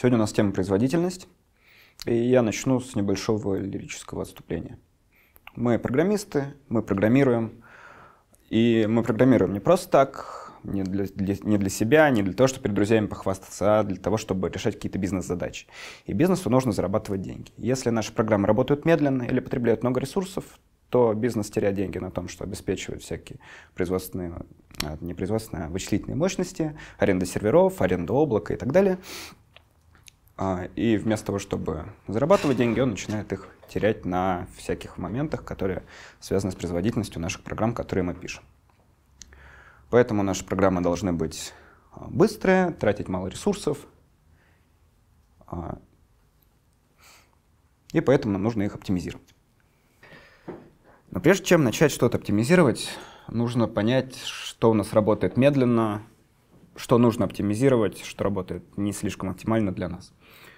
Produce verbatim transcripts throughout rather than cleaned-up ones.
Сегодня у нас тема производительность, и я начну с небольшого лирического отступления. Мы программисты, мы программируем, и мы программируем не просто так, не для, для, не для себя, не для того, чтобы перед друзьями похвастаться, а для того, чтобы решать какие-то бизнес-задачи. И бизнесу нужно зарабатывать деньги. Если наши программы работают медленно или потребляют много ресурсов, то бизнес теряет деньги на том, что обеспечивает всякие производственные, не производственные, а вычислительные мощности, аренда серверов, аренда облака и так далее. И вместо того, чтобы зарабатывать деньги, он начинает их терять на всяких моментах, которые связаны с производительностью наших программ, которые мы пишем. Поэтому наши программы должны быть быстрые, тратить мало ресурсов, и поэтому нам нужно их оптимизировать. Но прежде чем начать что-то оптимизировать, нужно понять, что у нас работает медленно, что нужно оптимизировать, что работает не слишком оптимально для нас.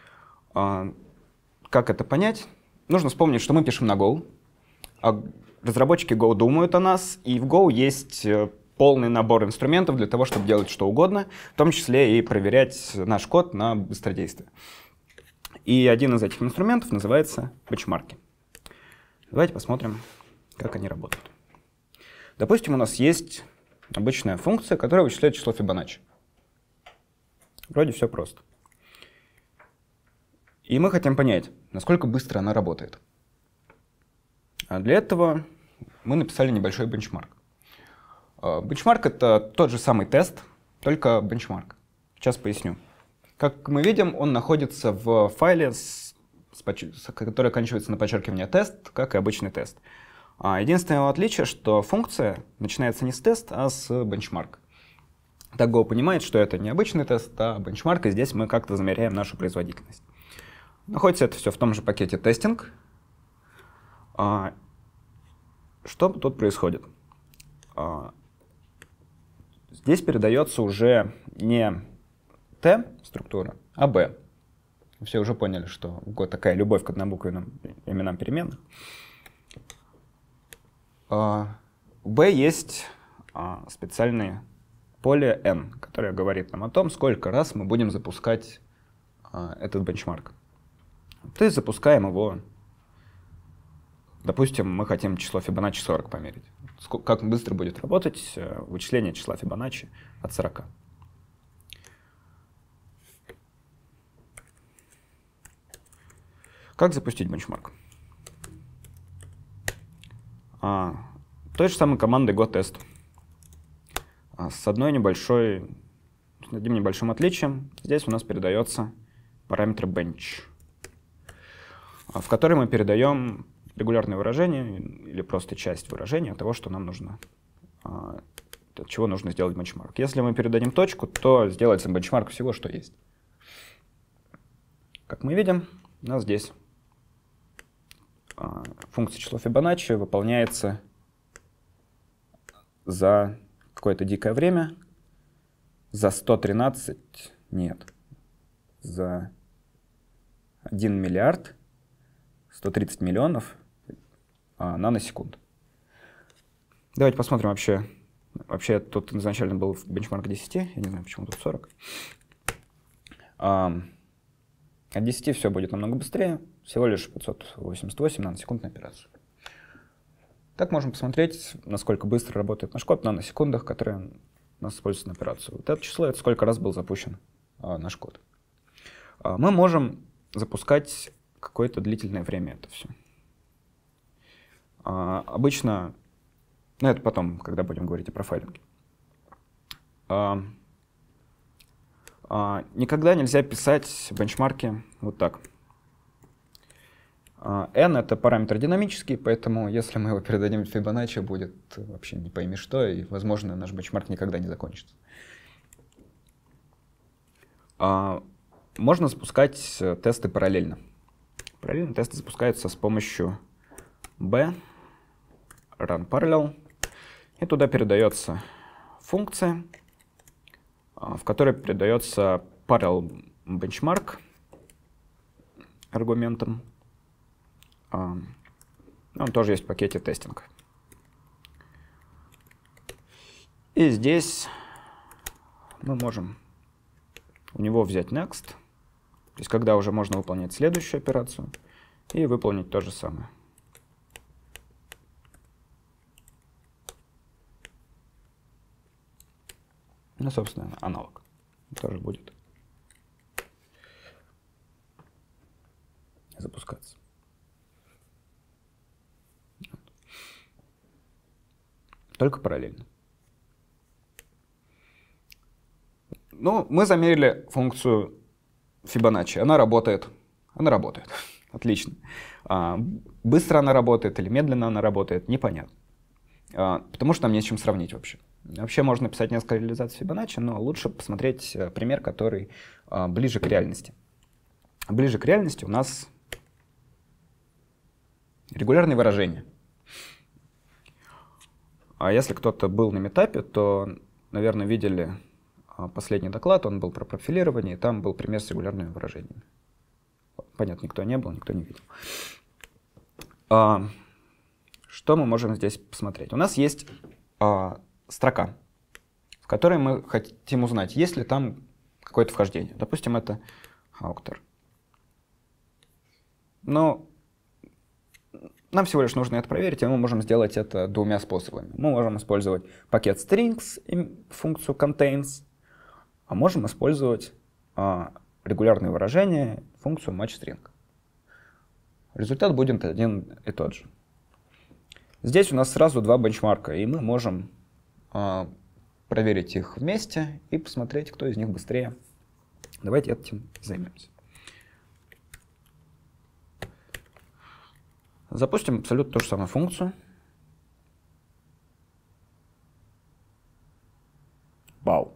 Как это понять? Нужно вспомнить, что мы пишем на Go. А разработчики Go думают о нас, и в Go есть полный набор инструментов для того, чтобы делать что угодно, в том числе и проверять наш код на быстродействие. И один из этих инструментов называется бенчмарки. Давайте посмотрим, как они работают. Допустим, у нас есть обычная функция, которая вычисляет число Фибоначчи. Вроде все просто. И мы хотим понять, насколько быстро она работает. А для этого мы написали небольшой бенчмарк. Бенчмарк — это тот же самый тест, только бенчмарк. Сейчас поясню. Как мы видим, он находится в файле, с, с, который оканчивается на подчеркивание тест, как и обычный тест. Единственное его отличие, что функция начинается не с тест, а с бенчмарк. Так Go понимает, что это не обычный тест, а бенчмарк, и здесь мы как-то замеряем нашу производительность. Находится это все в том же пакете тестинг. Что тут происходит? Здесь передается уже не T структура, а B. Все уже поняли, что в Go такая любовь к однобуквенным именам переменных. В B есть специальное поле N, которое говорит нам о том, сколько раз мы будем запускать этот бенчмарк. То есть запускаем его, допустим, мы хотим число Фибоначчи сорок померить. Как быстро будет работать вычисление числа Фибоначчи от сорока. Как запустить бенчмарк? А, той же самой командой GoTest. А, с одной небольшой, с одним небольшим отличием. Здесь у нас передается параметр bench, в который мы передаем регулярное выражение или просто часть выражения того, что нам нужно, от чего нужно сделать бенчмарк. Если мы передадим точку, то сделается бенчмарк всего, что есть. Как мы видим, у нас здесь функция число Фибоначчи выполняется за какое-то дикое время, за сто тринадцать, нет, за один миллиард сто тридцать миллионов а, наносекунд. Давайте посмотрим вообще. Вообще тут изначально был бенчмарк десять, я не знаю, почему тут сорок. А, от десяти все будет намного быстрее, всего лишь пятьсот восемьдесят восемь наносекунд на операцию. Так можем посмотреть, насколько быстро работает наш код в наносекундах, которые у нас используются на операцию. Вот это число — это сколько раз был запущен а, наш код. А, мы можем запускать какое-то длительное время это все. А, обычно, ну это потом, когда будем говорить о профайлинге. А, а, никогда нельзя писать бенчмарки вот так. А, N — это параметр динамический, поэтому если мы его передадим в Фибоначчи, будет вообще не пойми что, и, возможно, наш бенчмарк никогда не закончится. А, можно запускать тесты параллельно. Параллельно тесты запускаются с помощью B, run parallel, и туда передается функция, в которой передается parallel benchmark аргументом. Он тоже есть в пакете тестинг. И здесь мы можем у него взять next То есть когда уже можно выполнять следующую операцию и выполнить то же самое. Ну, собственно, аналог тоже будет запускаться. Только параллельно. Ну, мы замерили функцию Фибоначчи. Она работает. Она работает. Отлично. А, быстро она работает или медленно она работает, непонятно. А, потому что нам не с чем сравнить вообще. Вообще можно писать несколько реализаций Фибоначчи, но лучше посмотреть пример, который а, ближе к реальности. Ближе к реальности у нас регулярные выражения. А если кто-то был на митапе, то, наверное, видели последний доклад, он был про профилирование, и там был пример с регулярными выражениями. Понятно, никто не был, никто не видел. А, что мы можем здесь посмотреть? У нас есть а, строка, в которой мы хотим узнать, есть ли там какое-то вхождение. Допустим, это auctor. Но нам всего лишь нужно это проверить, и мы можем сделать это двумя способами. Мы можем использовать пакет strings и функцию contains, а можем использовать а, регулярные выражения, функцию matchString. Результат будет один и тот же. Здесь у нас сразу два бенчмарка, и мы можем а, проверить их вместе и посмотреть, кто из них быстрее. Давайте этим займемся. Запустим абсолютно ту же самую функцию. Вау.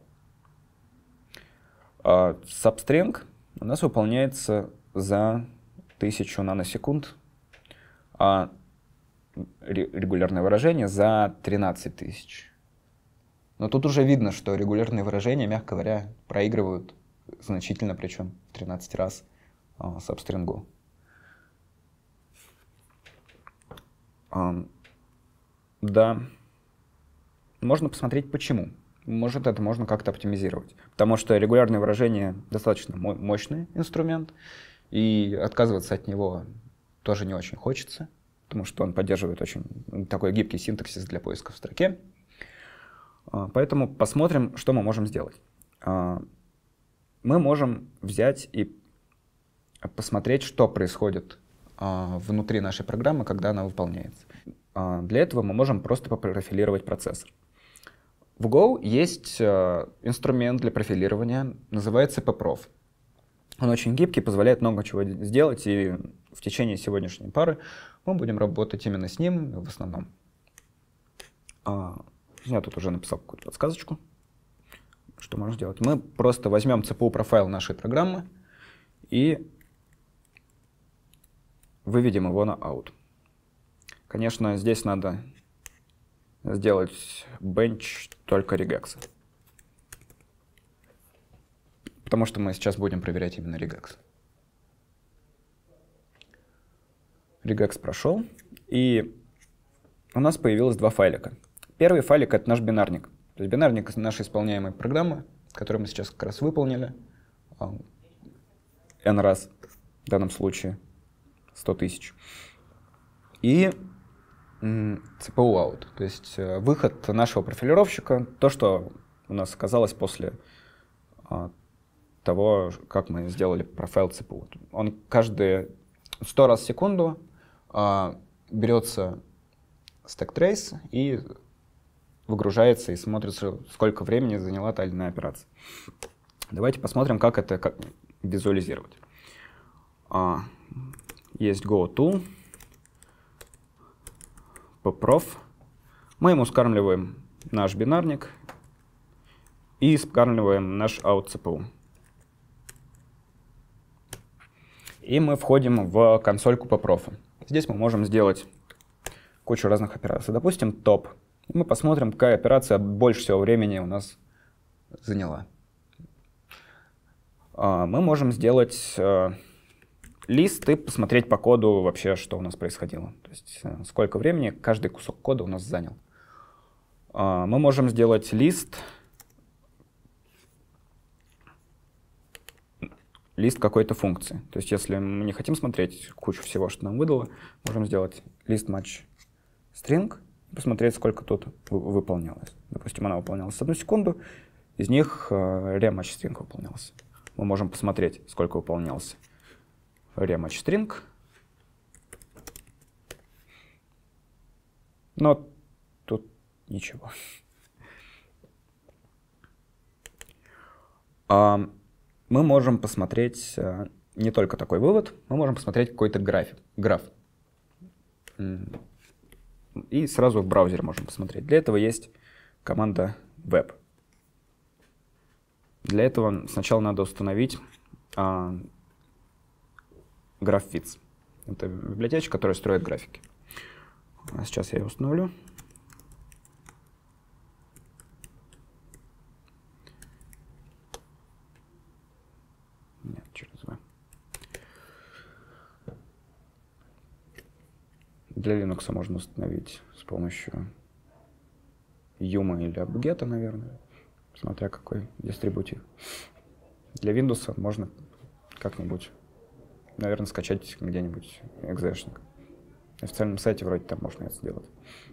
Uh, substring у нас выполняется за тысячу наносекунд, а регулярное выражение за тринадцать тысяч. Но тут уже видно, что регулярные выражения, мягко говоря, проигрывают значительно, причем в тринадцать раз uh, substring. Uh, да, можно посмотреть, почему. Может, это можно как-то оптимизировать. Потому что регулярное выражение достаточно мощный инструмент, и отказываться от него тоже не очень хочется, потому что он поддерживает очень такой гибкий синтаксис для поиска в строке. Поэтому посмотрим, что мы можем сделать. Мы можем взять и посмотреть, что происходит внутри нашей программы, когда она выполняется. Для этого мы можем просто попрофилировать процессор. В Go есть э, инструмент для профилирования, называется pprof. Он очень гибкий, позволяет много чего сделать, и в течение сегодняшней пары мы будем работать именно с ним в основном. А, я тут уже написал какую-то подсказочку, что можно сделать. Мы просто возьмем си пи ю-профайл нашей программы и выведем его на out. Конечно, здесь надо сделать bench только regex. Потому что мы сейчас будем проверять именно regex. Regex прошел, и у нас появилось два файлика. Первый файлик — это наш бинарник. То есть бинарник нашей исполняемой программы, которую мы сейчас как раз выполнили n раз, в данном случае сто тысяч. И си пи ю-out, то есть выход нашего профилировщика, то, что у нас оказалось после а, того, как мы сделали профайл си пи ю. Он каждые сто раз в секунду а, берется stack trace и выгружается и смотрится, сколько времени заняла та или иная операция. Давайте посмотрим, как это как визуализировать. А, есть GoTool. pprof. Мы ему скармливаем наш бинарник и скармливаем наш out си пи ю. И мы входим в консольку pprof. Здесь мы можем сделать кучу разных операций. Допустим, топ. Мы посмотрим, какая операция больше всего времени у нас заняла. Мы можем сделать лист и посмотреть по коду вообще, что у нас происходило. То есть сколько времени каждый кусок кода у нас занял. Мы можем сделать лист лист какой-то функции. То есть если мы не хотим смотреть кучу всего, что нам выдало, можем сделать лист match string, посмотреть, сколько тут выполнялось. Допустим, она выполнялась одну секунду, из них re-match string выполнялся. Мы можем посмотреть, сколько выполнялся re-match string. Но тут ничего. Мы можем посмотреть не только такой вывод, мы можем посмотреть какой-то график, граф. И сразу в браузере можем посмотреть. Для этого есть команда web. Для этого сначала надо установить а, GraphViz. Это библиотечка, которая строит графики. А сейчас я ее установлю. Нет, через V. Для Linux можно установить с помощью Yuma или apt-get, наверное, смотря какой дистрибутив. Для Windows можно как-нибудь, наверное, скачать где-нибудь экзешник. На официальном сайте вроде там можно это сделать.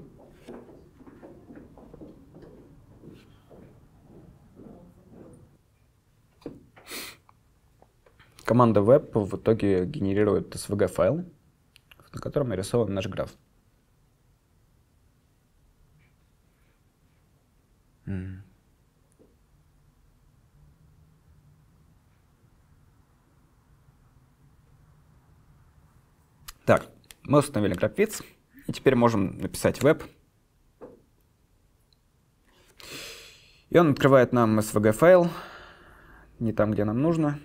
Команда web в итоге генерирует эс ви джи-файл, на котором нарисован наш граф. Mm. Так, мы установили GraphViz, и теперь можем написать web. И он открывает нам эс ви джи-файл, не там, где нам нужно.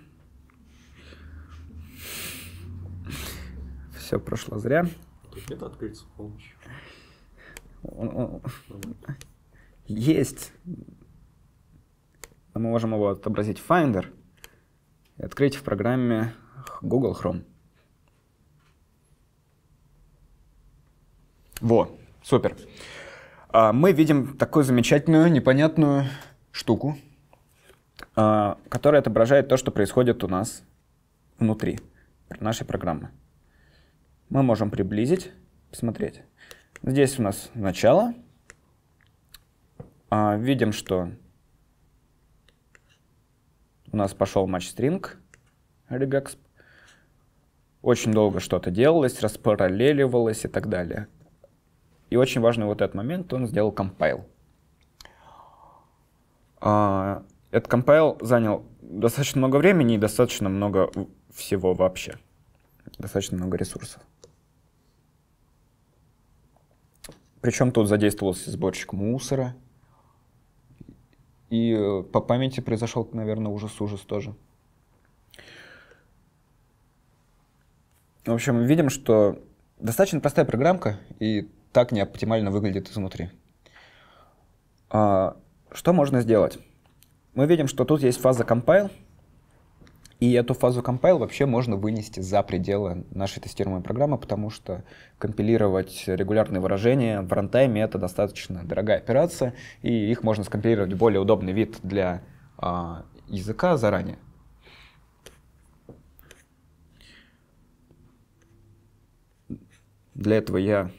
Все прошло зря. Тут нет открыть с помощью. Есть. Мы можем его отобразить в Finder и открыть в программе Google Chrome. Во, супер. Мы видим такую замечательную, непонятную штуку, которая отображает то, что происходит у нас внутри нашей программы. Мы можем приблизить, посмотреть. Здесь у нас начало. А, видим, что у нас пошел matchString regex. Очень долго что-то делалось, распараллеливалось и так далее. И очень важный вот этот момент, он сделал compile. А, этот compile занял достаточно много времени и достаточно много всего вообще. Достаточно много ресурсов. Причем тут задействовался сборщик мусора. И по памяти произошел, наверное, ужас-ужас тоже. В общем, мы видим, что достаточно простая программка и так не оптимально выглядит изнутри. А, что можно сделать? Мы видим, что тут есть фаза compile. И эту фазу compile вообще можно вынести за пределы нашей тестируемой программы, потому что компилировать регулярные выражения в рантайме — это достаточно дорогая операция, и их можно скомпилировать в более удобный вид для а, языка заранее. Для этого я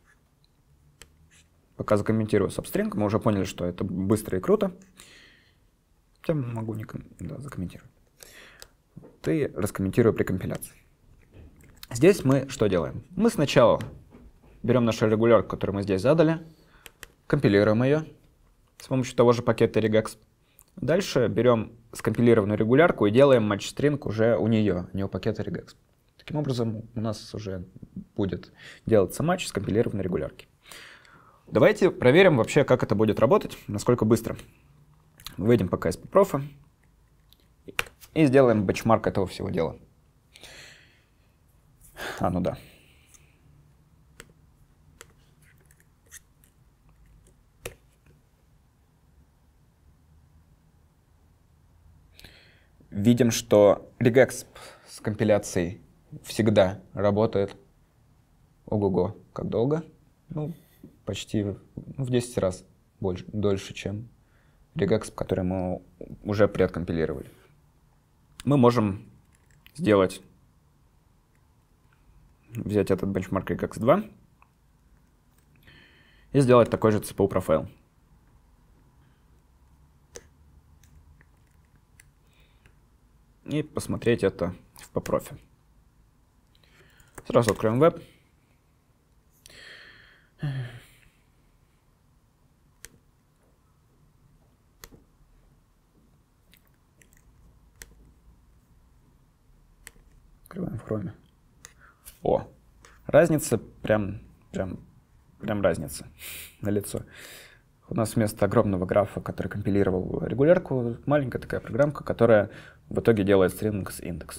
пока закомментирую substring. Мы уже поняли, что это быстро и круто. Я могу не да, закомментировать. И раскомментирую при компиляции. Здесь мы что делаем? Мы сначала берем нашу регулярку, которую мы здесь задали, компилируем ее с помощью того же пакета regex. Дальше берем скомпилированную регулярку и делаем matchString уже у нее, не у пакета regex. Таким образом, у нас уже будет делаться матч скомпилированной регулярки. Давайте проверим вообще, как это будет работать, насколько быстро. Выйдем пока из попрофа. И сделаем бенчмарк этого всего дела. А, ну да. Видим, что regex с компиляцией всегда работает. Ого-го, как долго? Ну, почти в десять раз больше, дольше, чем regex, который мы уже предкомпилировали. Мы можем сделать, взять этот бенчмарк regex два и сделать такой же си пи ю профайл. И посмотреть это в попрофе. Сразу откроем веб. Открываем в Chrome. О, разница, прям, прям, прям разница налицо. У нас вместо огромного графа, который компилировал регулярку, маленькая такая программка, которая в итоге делает strings index.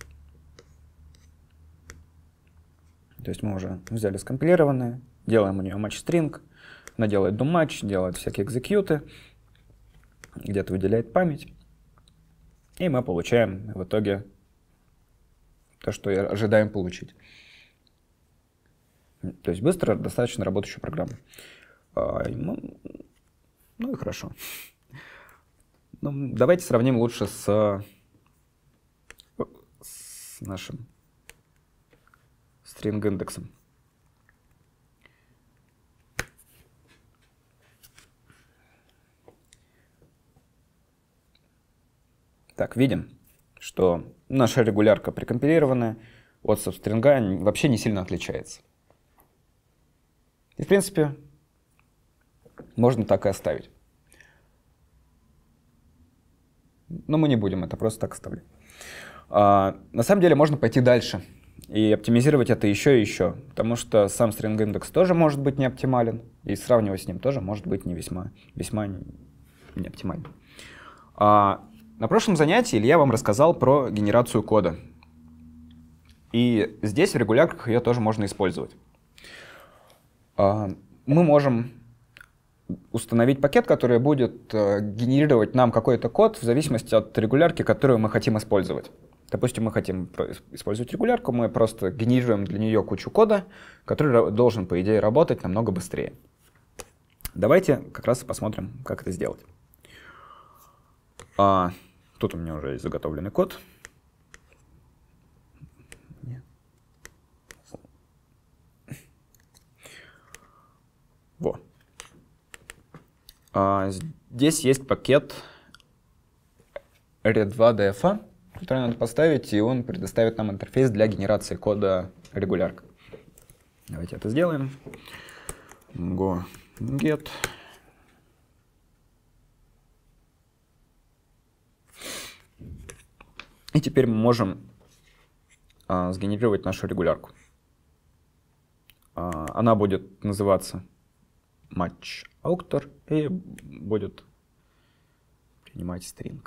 То есть мы уже взяли скомпилированные, делаем у нее match-string, она делает do-match, делает всякие экзекьюты, где-то выделяет память, и мы получаем в итоге то, что и ожидаем получить. То есть быстро, достаточно работающая программа. А, ну, ну и хорошо. Ну, давайте сравним лучше с, с нашим string индексом. Так, видим, что наша регулярка прикомпилированная от substring вообще не сильно отличается. И, в принципе, можно так и оставить. Но мы не будем это просто так оставлять. А, на самом деле можно пойти дальше и оптимизировать это еще и еще, потому что сам string index тоже может быть не оптимален, и сравнивать с ним тоже может быть не весьма, весьма не оптимально. А, на прошлом занятии Илья вам рассказал про генерацию кода. И здесь в регулярках ее тоже можно использовать. А, мы можем установить пакет, который будет э, генерировать нам какой-то код в зависимости от регулярки, которую мы хотим использовать. Допустим, мы хотим использовать регулярку, мы просто генерируем для нее кучу кода, который должен, по идее, работать намного быстрее. Давайте как раз и посмотрим, как это сделать. А, тут у меня уже есть заготовленный код. Во. А, здесь есть пакет эр два ди эф, который надо поставить, и он предоставит нам интерфейс для генерации кода регулярка. Давайте это сделаем. Go get. И теперь мы можем а, сгенерировать нашу регулярку. А, она будет называться match-author и будет принимать string.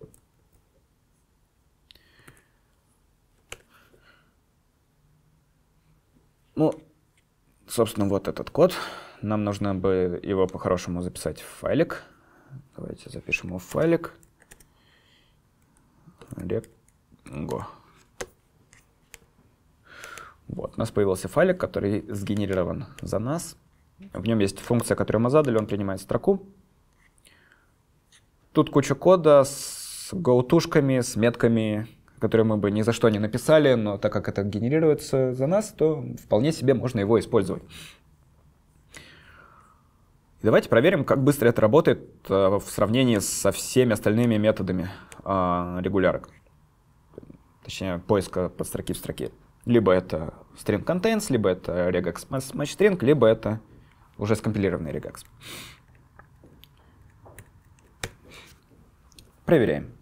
Ну, собственно, вот этот код. Нам нужно бы его по-хорошему записать в файлик. Давайте запишем его в файлик. Rego. Вот, у нас появился файлик, который сгенерирован за нас. В нем есть функция, которую мы задали, он принимает строку. Тут куча кода с гоутушками, с метками, которые мы бы ни за что не написали, но так как это генерируется за нас, то вполне себе можно его использовать. И давайте проверим, как быстро это работает а, в сравнении со всеми остальными методами а, регулярок. Точнее, поиска подстроки в строке. Либо это string contains, либо это regex match-string, либо это уже скомпилированный regex. Проверяем.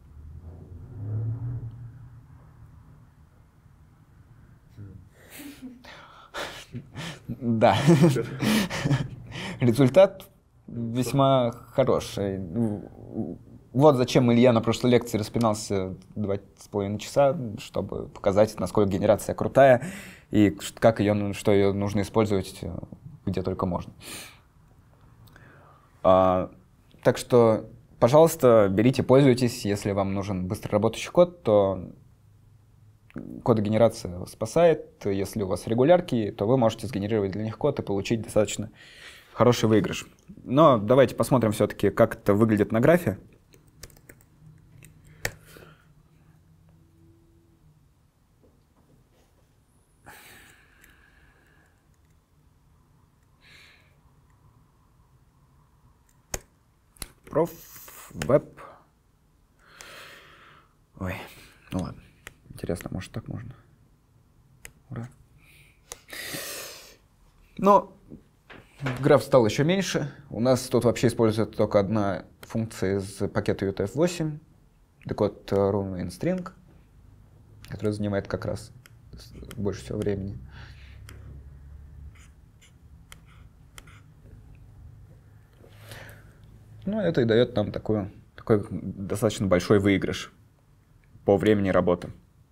Да. Результат весьма хороший. Вот зачем Илья на прошлой лекции распинался два с половиной часа, чтобы показать, насколько генерация крутая и как ее, что ее нужно использовать где только можно. А, так что, пожалуйста, берите, пользуйтесь. Если вам нужен быстро работающий код, то кодогенерация спасает. Если у вас регулярки, то вы можете сгенерировать для них код и получить достаточно хороший выигрыш. Но давайте посмотрим все-таки, как это выглядит на графе. prof, web. Ой, ну ладно. Интересно, может так можно? Ура. Но граф стал еще меньше. У нас тут вообще используется только одна функция из пакета ю ти эф восемь, decode room in string, которая занимает как раз больше всего времени. Ну, это и дает нам такой, такой достаточно большой выигрыш по времени работы.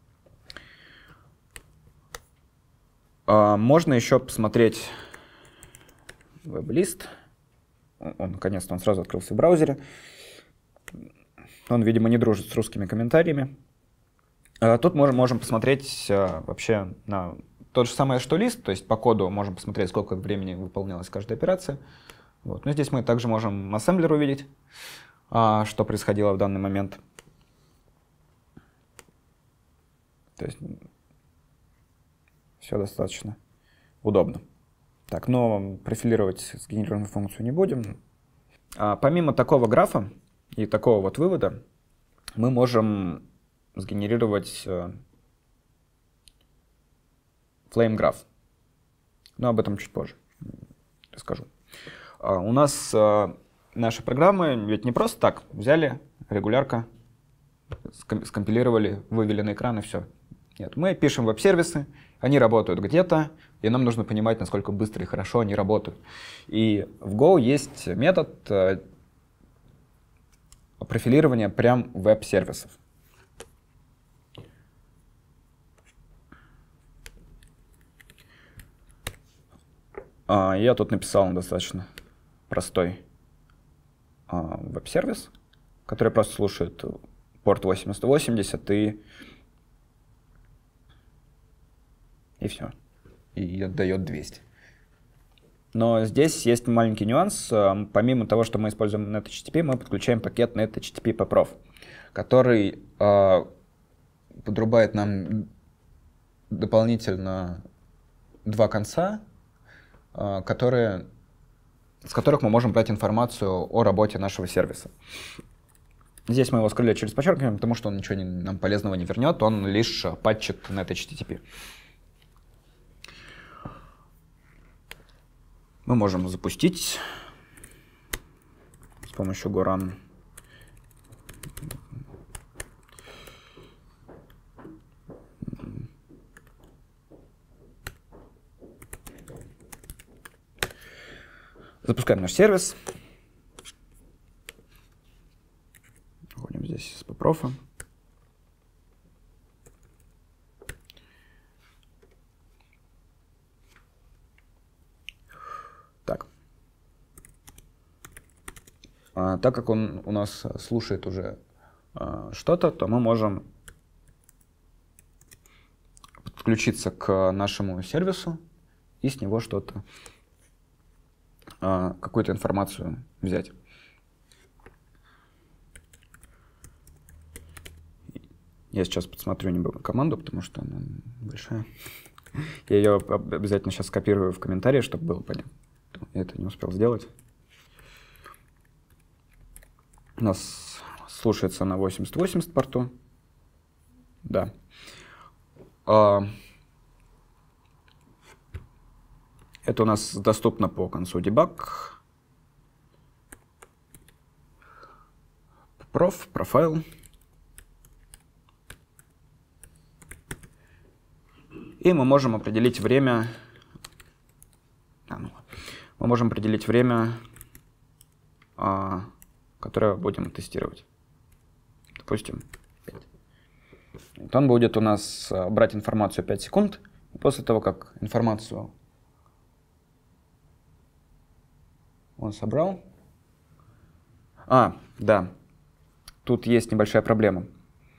А, можно еще посмотреть веб-лист. Он, наконец-то, он сразу открылся в браузере. Он, видимо, не дружит с русскими комментариями. А, тут можем, можем посмотреть а, вообще на то же самое, что лист, то есть по коду можем посмотреть, сколько времени выполнялась каждая операция. Вот. Но здесь мы также можем ассемблер увидеть, а, что происходило в данный момент. То есть все достаточно удобно. Так, но профилировать сгенерированную функцию не будем. А, помимо такого графа и такого вот вывода, мы можем сгенерировать э, flame graph. Но об этом чуть позже расскажу. А, у нас э, наши программы ведь не просто так взяли, регулярка, скомпилировали, вывели на экран и все. Нет, мы пишем веб-сервисы, они работают где-то, и нам нужно понимать, насколько быстро и хорошо они работают. И в Go есть метод э, профилирования прям веб-сервисов. А, я тут написал достаточно простой а, веб-сервис, который просто слушает порт восемьдесят восемьдесят и и все. И отдает двести. Но здесь есть маленький нюанс. Помимо того, что мы используем NetHTTP, мы подключаем пакет NetHTTP Pprof, который э, подрубает нам дополнительно два конца, э, которые, с которых мы можем брать информацию о работе нашего сервиса. Здесь мы его скрыли через подчеркивание, потому что он ничего не, нам полезного не вернет, он лишь патчит NetHTTP. Мы можем запустить с помощью Go Run. Запускаем наш сервис. Входим здесь с pprof. Так. А, так как он у нас слушает уже а, что-то, то мы можем подключиться к нашему сервису и с него что-то, а, какую-то информацию взять. Я сейчас подсмотрю команду, потому что она большая. Я ее обязательно сейчас скопирую в комментарии, чтобы было понятно. Я это не успел сделать. У нас слушается на восемьдесят восемьдесят порту. Да. А, это у нас доступно по концу debug. Prof, profile. И мы можем определить время. А, ну, мы можем определить время, а, которое будем тестировать. Допустим, пять. Вот он будет у нас а, брать информацию пять секунд. И после того, как информацию он собрал. А, да. Тут есть небольшая проблема.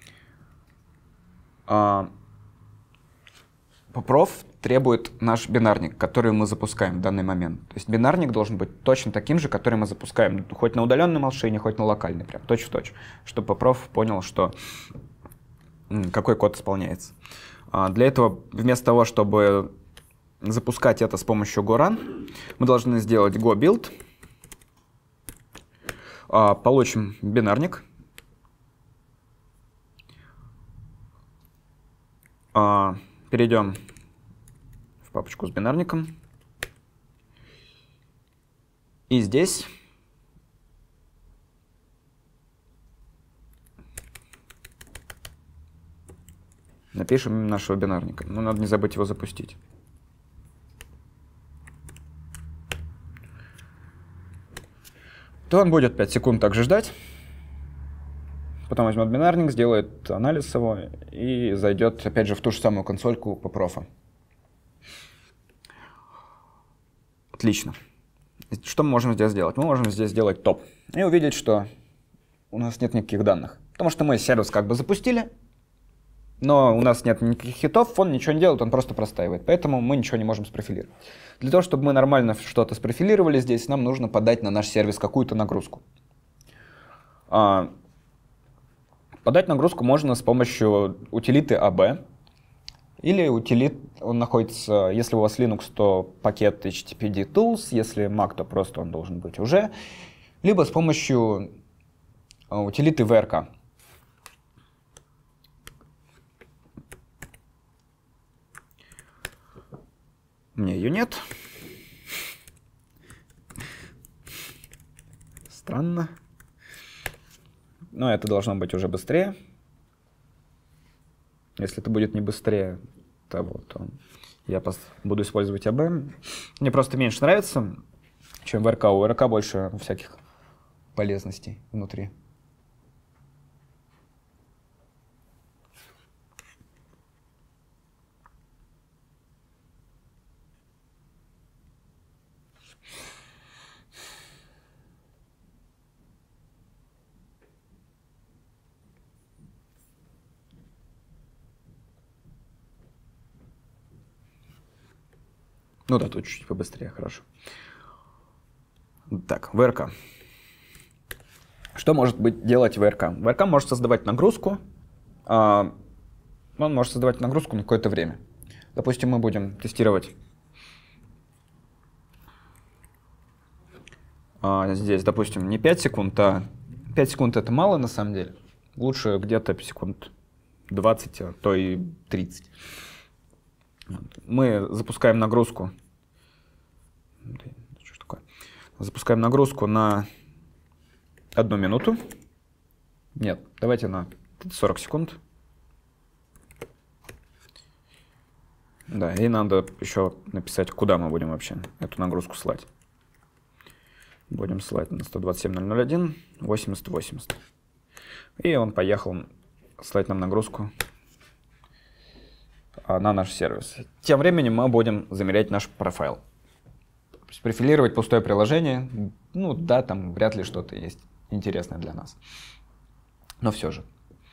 А, Pprof требует наш бинарник, который мы запускаем в данный момент. То есть бинарник должен быть точно таким же, который мы запускаем хоть на удаленной машине, хоть на локальной, прям точь-в-точь, чтобы Pprof понял, что какой код исполняется. А для этого вместо того, чтобы запускать это с помощью Go Run, мы должны сделать Go Build. А, получим бинарник. А, перейдем в папочку с бинарником. И здесь напишем имя нашего бинарника. Но надо не забыть его запустить. То он будет пять секунд также ждать. Потом возьмет бинарник, сделает анализ его и зайдет опять же в ту же самую консольку по профа. Отлично. Что мы можем здесь сделать? Мы можем здесь сделать топ и увидеть, что у нас нет никаких данных. Потому что мы сервис как бы запустили, но у нас нет никаких хитов, он ничего не делает, он просто простаивает. Поэтому мы ничего не можем спрофилировать. Для того, чтобы мы нормально что-то спрофилировали здесь, нам нужно подать на наш сервис какую-то нагрузку. А, подать нагрузку можно с помощью утилиты эй би. Или утилит, он находится, если у вас Linux, то пакет эйч ти ти пи ди Tools, если Mac, то просто он должен быть уже. Либо с помощью утилиты ви ар кей. У меня ее нет. Странно. Но это должно быть уже быстрее. Если это будет не быстрее того, то я буду использовать эй би. Мне просто меньше нравится, чем ви ар кей. У ви ар кей больше всяких полезностей внутри. Ну да, тут чуть-чуть побыстрее, хорошо. Так, ви ар кей. Что может быть делать ви ар кей? ви ар кей может создавать нагрузку. А, он может создавать нагрузку на какое-то время. Допустим, мы будем тестировать а, здесь, допустим, не пять секунд, а пять секунд это мало на самом деле. Лучше где-то секунд двадцать, а то и тридцать. Мы запускаем нагрузку. Что такое? Запускаем нагрузку на одну минуту. Нет, давайте на сорок секунд. Да, и надо еще написать, куда мы будем вообще эту нагрузку слать. Будем слать на сто двадцать семь точка ноль ноль один, восемьдесят восемьдесят. И он поехал слать нам нагрузку на наш сервис. Тем временем мы будем замерять наш профайл. Профилировать пустое приложение, ну да, там вряд ли что-то есть интересное для нас. Но все же.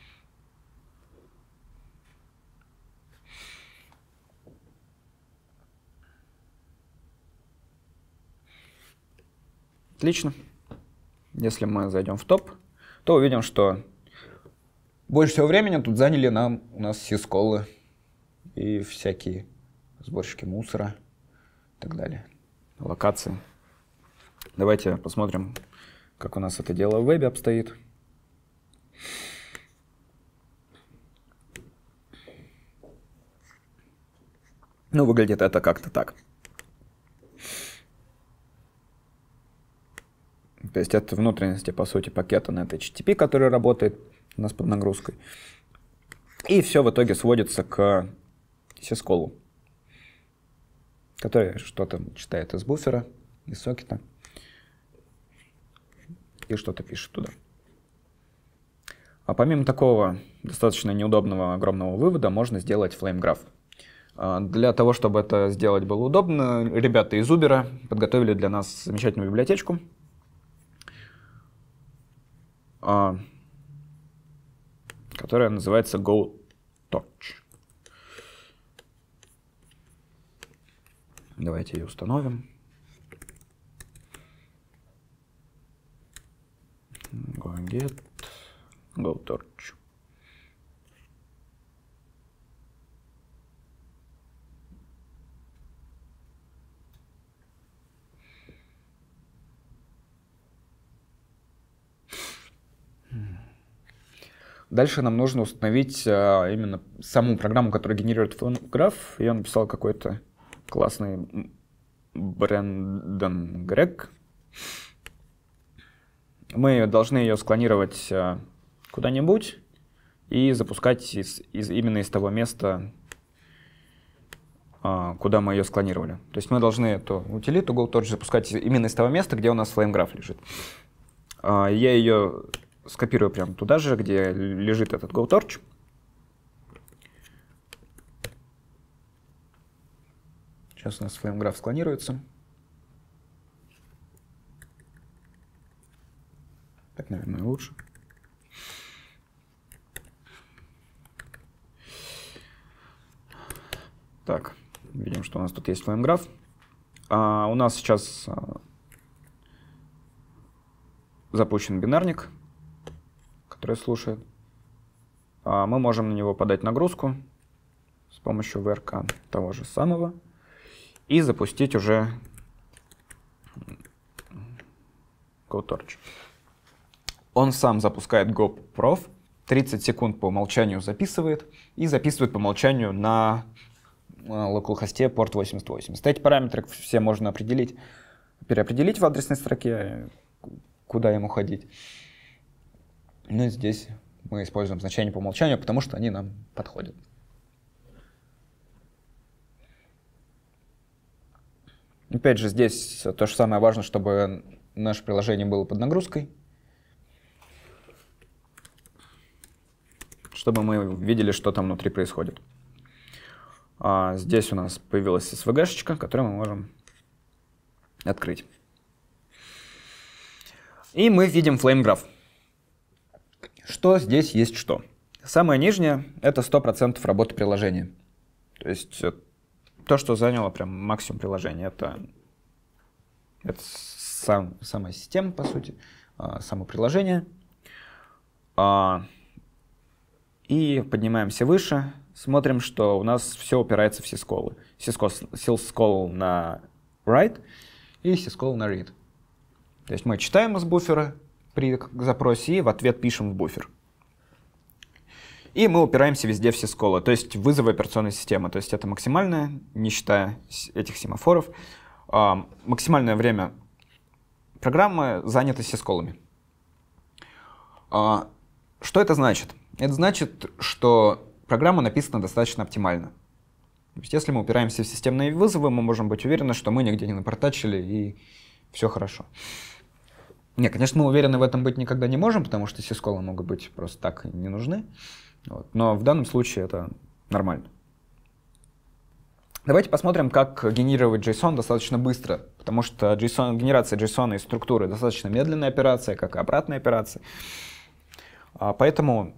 Отлично. Если мы зайдем в топ, то увидим, что больше всего времени тут заняли нам у нас сисколы и всякие сборщики мусора и так далее. Локации. Давайте посмотрим, как у нас это дело в вебе обстоит. Ну, выглядит это как-то так. То есть это внутренности, по сути, пакета net эйч ти ти пи, который работает у нас под нагрузкой. И все в итоге сводится к сисколу, который что-то читает из буфера, из сокета и что-то пишет туда. А помимо такого достаточно неудобного огромного вывода можно сделать флеймграф. Для того, чтобы это сделать было удобно, ребята из Uber подготовили для нас замечательную библиотечку, которая называется GoTorch. Давайте ее установим. Go-get GoTorch. Дальше нам нужно установить а, именно саму программу, которая генерирует флеймграф. Я написал какой-то классный Брэндон Грег. Мы должны ее склонировать а, куда-нибудь и запускать из, из, именно из того места, а, куда мы ее склонировали. То есть мы должны эту утилиту GoTorch запускать именно из того места, где у нас флеймграф лежит. А, я ее скопирую прямо туда же, где лежит этот GoTorch. Сейчас у нас флеймграф склонируется. Так, наверное, лучше. Так, видим, что у нас тут есть флеймграф. А у нас сейчас а, запущен бинарник, который слушает. А мы можем на него подать нагрузку с помощью ви ар кей того же самого и запустить уже GoTorch. Он сам запускает GoProf, тридцать секунд по умолчанию записывает и записывает по умолчанию на localhost порт восемьдесят восемьдесят. Эти параметры все можно определить, переопределить в адресной строке, куда ему ходить. Но здесь мы используем значения по умолчанию, потому что они нам подходят. Опять же, здесь то же самое важно, чтобы наше приложение было под нагрузкой, чтобы мы видели, что там внутри происходит. А здесь у нас появилась эс ви джи-шечка, которую мы можем открыть. И мы видим флеймграф. Что здесь есть что? Самое нижнее — это сто процентов работы приложения. То есть то, что заняло прям максимум приложения. Это, это сам, сама система, по сути, само приложение. И поднимаемся выше, смотрим, что у нас все упирается в syscall. Syscall на write и syscall на read. То есть мы читаем из буфера при запросе и в ответ пишем в буфер. И мы упираемся везде в syscall, то есть вызовы операционной системы. То есть это максимальное, не считая этих семафоров, максимальное время программы занято syscall'ами. Что это значит? Это значит, что программа написана достаточно оптимально. То есть если мы упираемся в системные вызовы, мы можем быть уверены, что мы нигде не напортачили и все хорошо. Не, конечно, мы уверены в этом быть никогда не можем, потому что syscall могут быть просто так не нужны. Вот. Но в данном случае это нормально. Давайте посмотрим, как генерировать JSON достаточно быстро, потому что JSON, генерация JSON из структуры достаточно медленная операция, как и обратная операция. Поэтому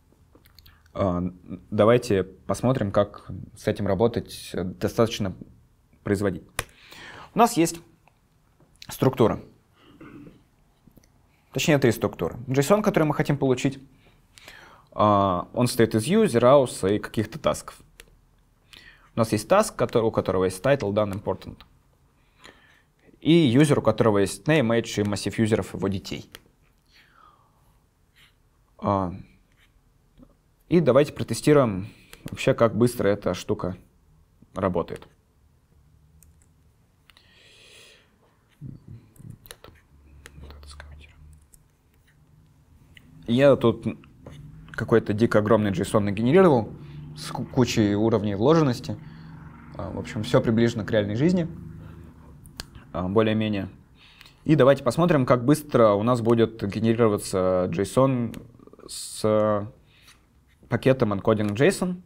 давайте посмотрим, как с этим работать достаточно производительно. У нас есть структура. Точнее, три структуры. JSON, который мы хотим получить, он состоит из user, house и каких-то тасков. У нас есть task, у которого есть title, done, important. И user, у которого есть name, age и массив юзеров его детей. И давайте протестируем вообще, как быстро эта штука работает. Я тут какой-то дико огромный JSON нагенерировал с кучей уровней вложенности. В общем, все приближено к реальной жизни, более-менее. И давайте посмотрим, как быстро у нас будет генерироваться JSON с пакетом encoding.json.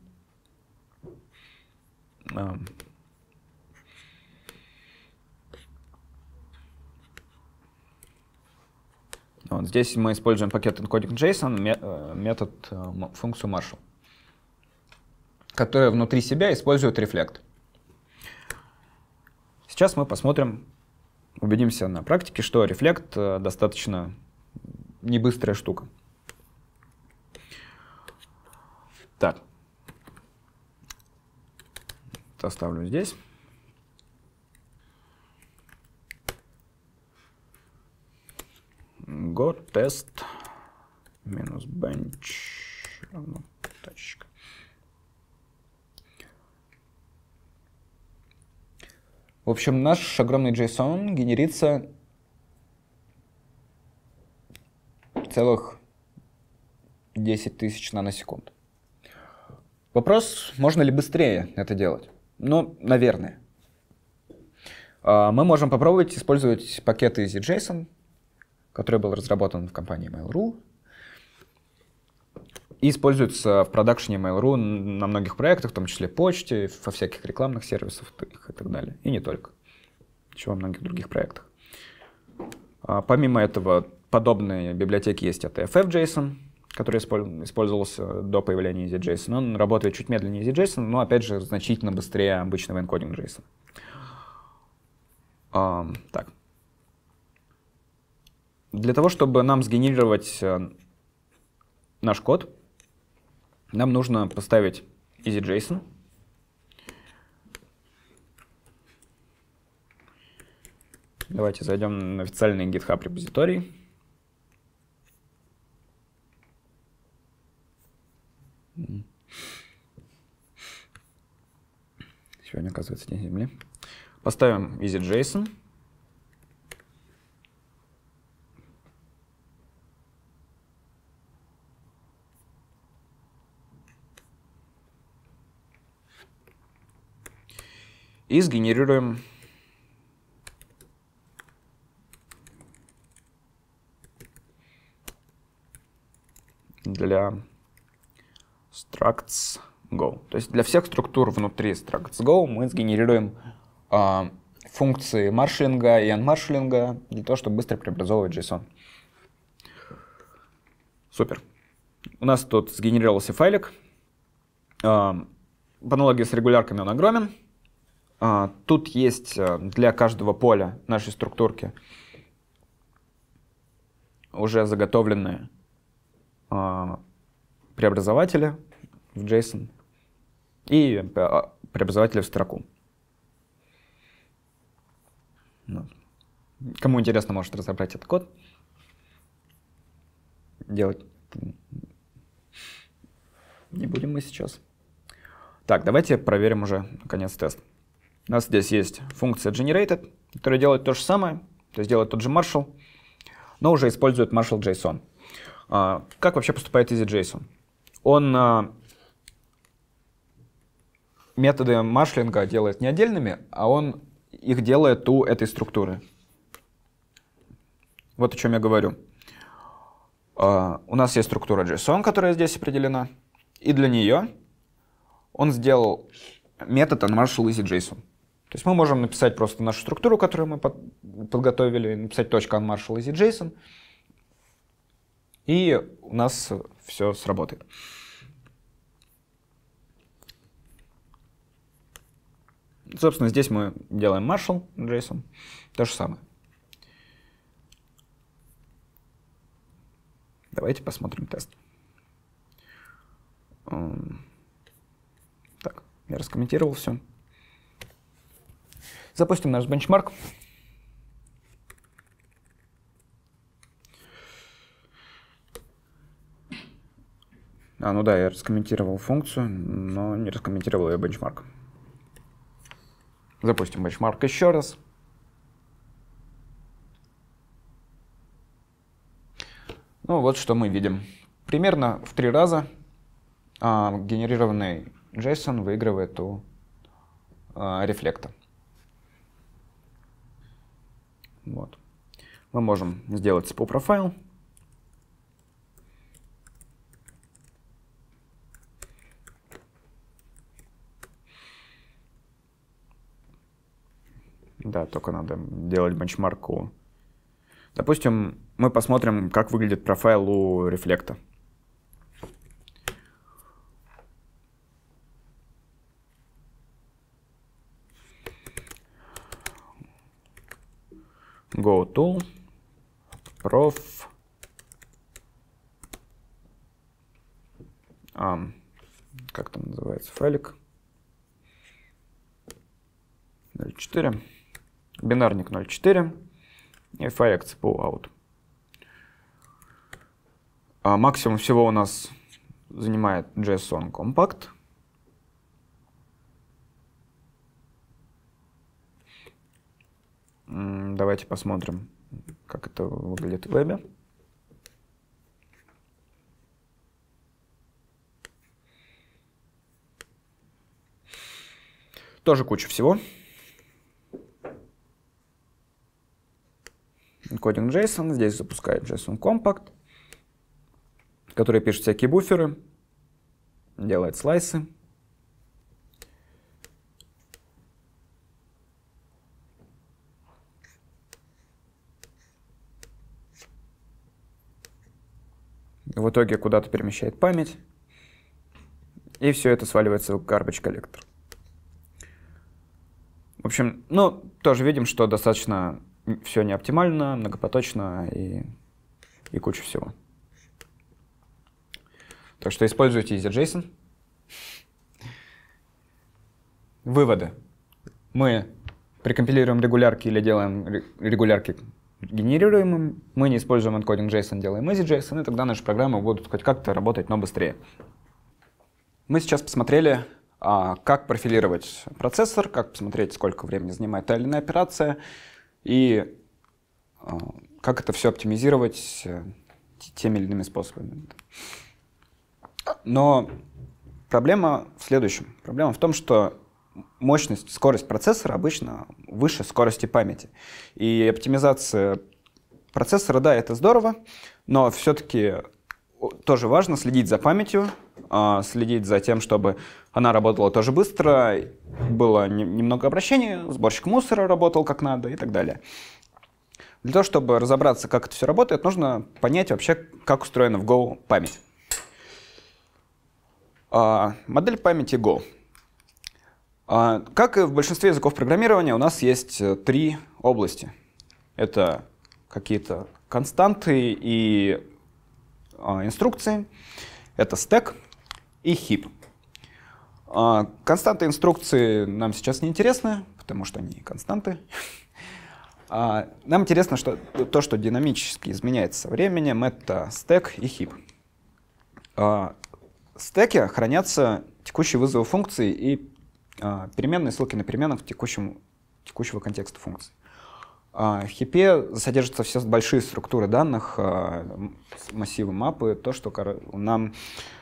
Вот здесь мы используем пакет encoding.json, метод, функцию Marshall, которая внутри себя использует reflect. Сейчас мы посмотрим, убедимся на практике, что reflect достаточно небыстрая штука. Так, оставлю здесь. Go test минус bench Еще равно точка. В общем, наш огромный JSON генерится целых десять тысяч наносекунд. Вопрос, можно ли быстрее это делать? Ну, наверное. Мы можем попробовать использовать пакет EasyJSON, который был разработан в компании Mail.ru и используется в продакшене Mail.ru на многих проектах, в том числе почте, во всяких рекламных сервисах и так далее. И не только. Еще во многих других проектах. Помимо этого, подобные библиотеки есть от и эф эф.json, который использовался до появления EasyJSON. Он работает чуть медленнее EasyJSON, но, опять же, значительно быстрее обычного encoding JSON. Uh, так. Для того, чтобы нам сгенерировать uh, наш код, нам нужно поставить EasyJSON. Давайте зайдем на официальный GitHub репозиторий. Сегодня, оказывается, день Земли. Поставим EasyJSON. И сгенерируем для structs go. То есть для всех структур внутри structs go мы сгенерируем э, функции маршалинга и unmarшалинга для того, чтобы быстро преобразовывать JSON. Супер. У нас тут сгенерировался файлик. Э, по аналогии с регулярками он огромен. Uh, тут есть uh, для каждого поля нашей структурки уже заготовленные uh, преобразователи в JSON и uh, преобразователи в строку. Ну. Кому интересно, может разобрать этот код. Делать не будем мы сейчас. Так, давайте проверим уже, наконец, тест. У нас здесь есть функция generated, которая делает то же самое, то есть делает тот же marshal, но уже использует marshal.json. А, как вообще поступает EasyJSON? Он а, методы маршалинга делает не отдельными, а он их делает у этой структуры. Вот о чем я говорю. А, у нас есть структура JSON, которая здесь определена, и для нее он сделал метод unmarshal EasyJSON. То есть мы можем написать просто нашу структуру, которую мы под, подготовили, написать .unmarshal EasyJSON, и у нас все сработает. Собственно, здесь мы делаем marshal JSON, то же самое. Давайте посмотрим тест. Так, я раскомментировал все. Запустим наш бенчмарк. А, ну да, я раскомментировал функцию, но не раскомментировал ее бенчмарк. Запустим бенчмарк еще раз. Ну вот что мы видим. Примерно в три раза а, генерированный JSON выигрывает у а, рефлекта. Вот. Мы можем сделать спул профайл. Да, только надо делать бенчмарку. Допустим, мы посмотрим, как выглядит профайл у рефлекта. GoTool, prof, а, как там называется файлик, ноль четыре, бинарник ноль четыре и файлик cpu out. А максимум всего у нас занимает JSON Compact. Давайте посмотрим, как это выглядит в вебе. Тоже куча всего. Encoding JSON. Здесь запускает JSON Compact, который пишет всякие буферы, делает слайсы. В итоге куда-то перемещает память, и все это сваливается в garbage collector. В общем, ну, тоже видим, что достаточно все не оптимально, многопоточно и, и куча всего. Так что используйте EasyJSON. Выводы. Мы прикомпилируем регулярки или делаем регулярки генерируемым, мы не используем encoding JSON, делаем EasyJSON, и тогда наши программы будут хоть как-то работать, но быстрее. Мы сейчас посмотрели, а, как профилировать процессор, как посмотреть, сколько времени занимает та или иная операция, и а, как это все оптимизировать теми или иными способами. Но проблема в следующем. Проблема в том, что мощность, скорость процессора обычно выше скорости памяти. И оптимизация процессора, да, это здорово, но все-таки тоже важно следить за памятью, следить за тем, чтобы она работала тоже быстро, было немного обращений, сборщик мусора работал как надо и так далее. Для того, чтобы разобраться, как это все работает, нужно понять вообще, как устроена в Go память. Модель памяти Go. Как и в большинстве языков программирования, у нас есть три области. Это какие-то константы и а, инструкции. Это стэк и хип. А, константы и инструкции нам сейчас не интересны, потому что они константы. А, нам интересно, что то, что динамически изменяется со временем, это стэк и хип. А, в стэке хранятся текущие вызовы функций и переменные, ссылки на перемены в текущем, текущего контекста функции. В хипе содержатся все большие структуры данных, массивы, мапы, то, что нам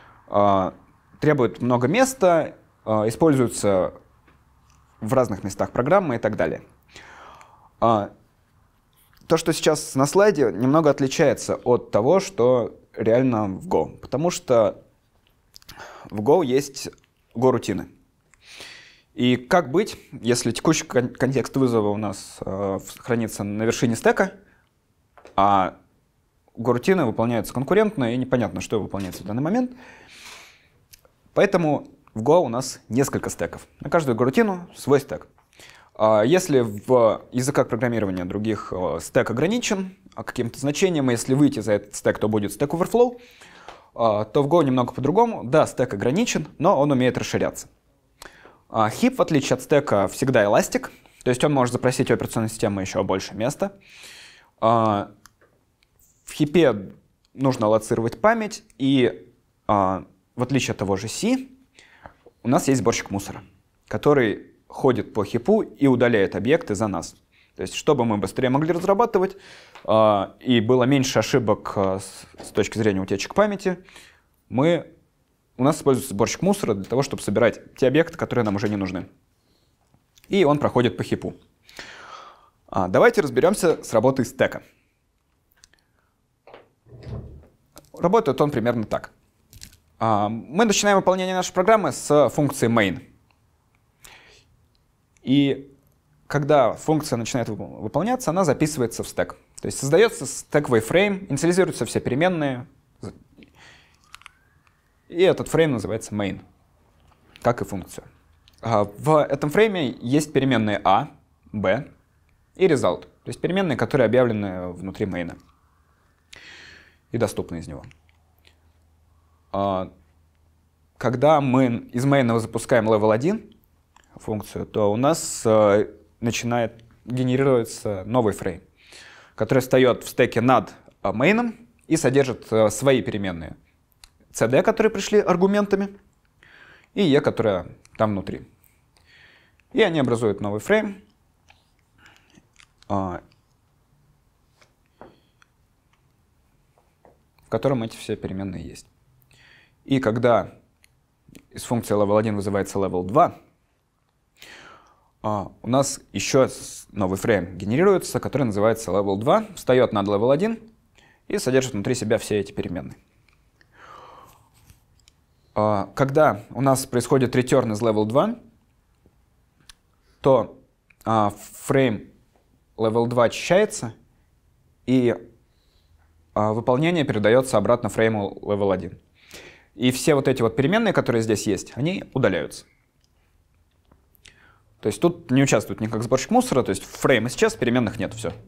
требует много места, используется в разных местах программы и так далее. То, что сейчас на слайде, немного отличается от того, что реально в Go, потому что в Go есть Go-рутины. И как быть, если текущий кон контекст вызова у нас э, хранится на вершине стека, а Go-рутины выполняются конкурентно, и непонятно, что выполняется в данный момент. Поэтому в Go у нас несколько стеков. На каждую Go-рутину свой стек. А если в языках программирования других э, стек ограничен каким-то значением, и если выйти за этот стек, то будет Stack Overflow, э, то в Go немного по-другому. Да, стек ограничен, но он умеет расширяться. Хип, в отличие от стека, всегда эластик, то есть он может запросить у операционной системы еще больше места. В хипе нужно аллоцировать память, и в отличие от того же C, у нас есть сборщик мусора, который ходит по хипу и удаляет объекты за нас. То есть, чтобы мы быстрее могли разрабатывать, и было меньше ошибок с точки зрения утечек памяти, мы... У нас используется сборщик мусора для того, чтобы собирать те объекты, которые нам уже не нужны. И он проходит по хипу. А, давайте разберемся с работой стека. Работает он примерно так. А, мы начинаем выполнение нашей программы с функции main. И когда функция начинает выполняться, она записывается в стек. То есть создается стек wayframe, инициализируются все переменные, и этот фрейм называется main, как и функция. В этом фрейме есть переменные a, b и result, то есть переменные, которые объявлены внутри main и доступны из него. Когда мы из main запускаем level один функцию, то у нас начинает генерироваться новый фрейм, который встает в стеке над main и содержит свои переменные. cd, которые пришли аргументами, и e, которая там внутри. И они образуют новый фрейм, в котором эти все переменные есть. И когда из функции level один вызывается level два, у нас еще новый фрейм генерируется, который называется level два, встает над level один и содержит внутри себя все эти переменные. Когда у нас происходит return из level два, то фрейм level два очищается, и выполнение передается обратно фрейму level один. И все вот эти вот переменные, которые здесь есть, они удаляются. То есть тут не участвует никак сборщик мусора, то есть фрейм исчез, переменных нет, все.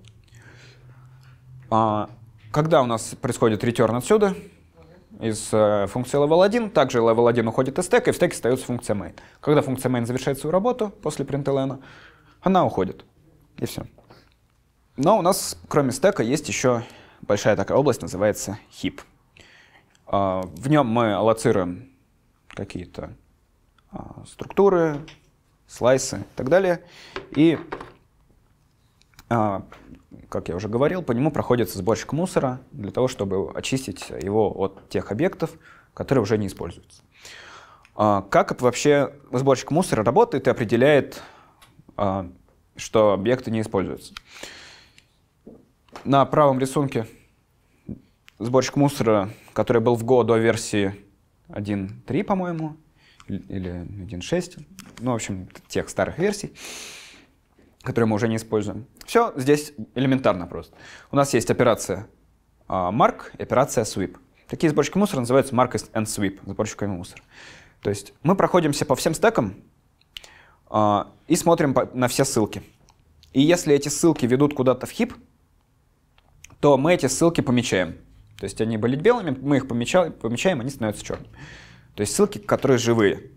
Когда у нас происходит return отсюда, из э, функции level один, также level один уходит из стека, и в стеке остается функция main. Когда функция main завершает свою работу после println, она уходит, и все. Но у нас, кроме стека, есть еще большая такая область, называется heap. Э, в нем мы аллоцируем какие-то э, структуры, слайсы и так далее. И, э, как я уже говорил, по нему проходит сборщик мусора для того, чтобы очистить его от тех объектов, которые уже не используются. Э, как вообще сборщик мусора работает и определяет, э, что объекты не используются? На правом рисунке сборщик мусора, который был в Go до версии один точка три, по-моему, или один точка шесть, ну, в общем, тех старых версий, которые мы уже не используем. Все здесь элементарно просто. У нас есть операция uh, mark и операция sweep. Такие сборщики мусора называются mark and sweep, сборщиками мусора. То есть мы проходимся по всем стекам uh, и смотрим по, на все ссылки. И если эти ссылки ведут куда-то в heap, то мы эти ссылки помечаем. То есть они были белыми, мы их помечаем, помечаем, они становятся черными. То есть ссылки, которые живые.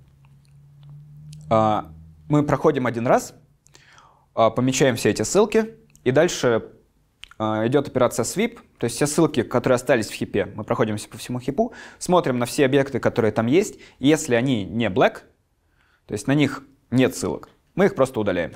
Мы проходим один раз, помечаем все эти ссылки, и дальше идет операция sweep. То есть все ссылки, которые остались в хипе, мы проходимся по всему хипу, смотрим на все объекты, которые там есть. И если они не black, то есть на них нет ссылок, мы их просто удаляем.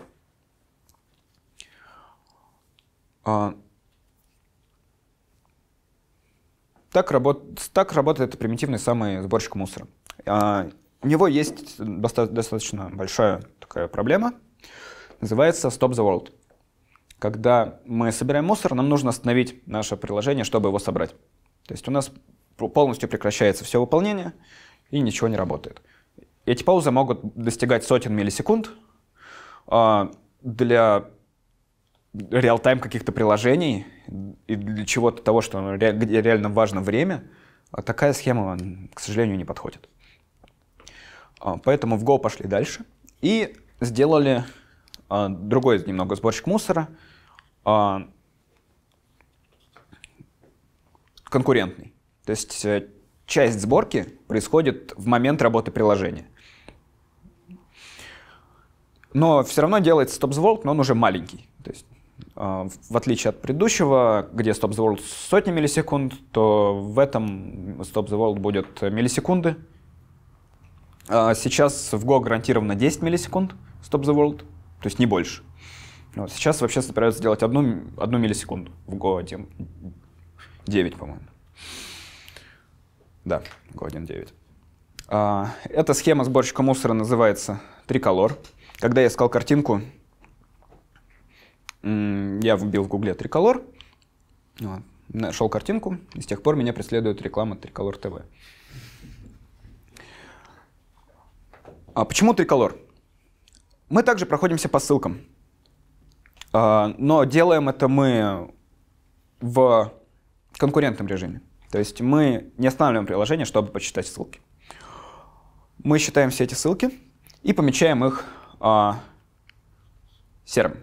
Так, работ... так работает примитивный самый сборщик мусора. А, у него есть доста... достаточно большая такая проблема, называется Stop the World. Когда мы собираем мусор, нам нужно остановить наше приложение, чтобы его собрать. То есть у нас полностью прекращается все выполнение, и ничего не работает. Эти паузы могут достигать сотен миллисекунд. А, для реал-тайм каких-то приложений и для чего-то того, что ре реально важно время, такая схема, к сожалению, не подходит. Поэтому в Go пошли дальше и сделали а, другой немного сборщик мусора, а, конкурентный. То есть часть сборки происходит в момент работы приложения. Но все равно делается Stop the World, но он уже маленький. То есть, в отличие от предыдущего, где Stop the World сотни миллисекунд, то в этом Stop the World будет миллисекунды. Сейчас в Go гарантировано десять миллисекунд Stop the World, то есть не больше. Вот. Сейчас вообще собираются сделать одну, одну миллисекунду в Go один девять, по-моему. Да, Go один девять. Эта схема сборщика мусора называется Tricolor. Когда я искал картинку, я вбил в гугле Tricolor, нашел картинку, и с тех пор меня преследует реклама Tricolor ти ви. А почему Tricolor? Мы также проходимся по ссылкам, но делаем это мы в конкурентном режиме. То есть мы не останавливаем приложение, чтобы почитать ссылки. Мы считаем все эти ссылки и помечаем их а, серым.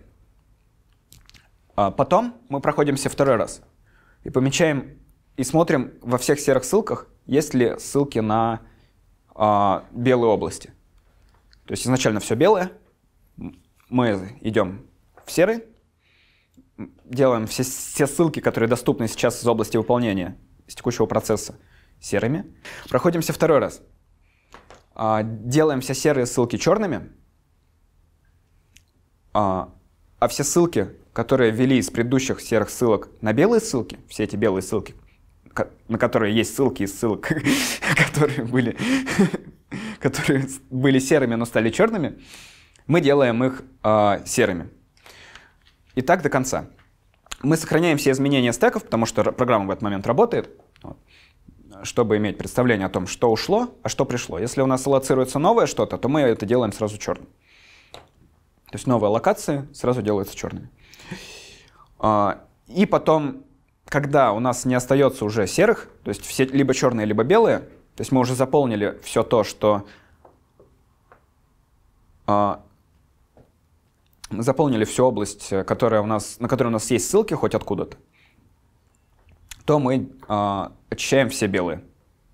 А потом мы проходимся второй раз и помечаем и смотрим во всех серых ссылках, есть ли ссылки на а, белые области. То есть изначально все белое, мы идем в серый, делаем все, все ссылки, которые доступны сейчас из области выполнения, из текущего процесса, серыми. Проходимся второй раз. Делаем все серые ссылки черными, а все ссылки, которые ввели из предыдущих серых ссылок на белые ссылки, все эти белые ссылки, на которые есть ссылки из ссылок, которые были, которые были серыми, но стали черными, мы делаем их э, серыми. И так до конца. Мы сохраняем все изменения стеков, потому что программа в этот момент работает, чтобы иметь представление о том, что ушло, а что пришло. Если у нас аллоцируется новое что-то, то мы это делаем сразу черным. То есть новые аллокации сразу делаются черными. И потом, когда у нас не остается уже серых, то есть все либо черные, либо белые, то есть мы уже заполнили все то, что... Мы заполнили всю область, которая у нас, на которой у нас есть ссылки хоть откуда-то, то мы э, очищаем все белые.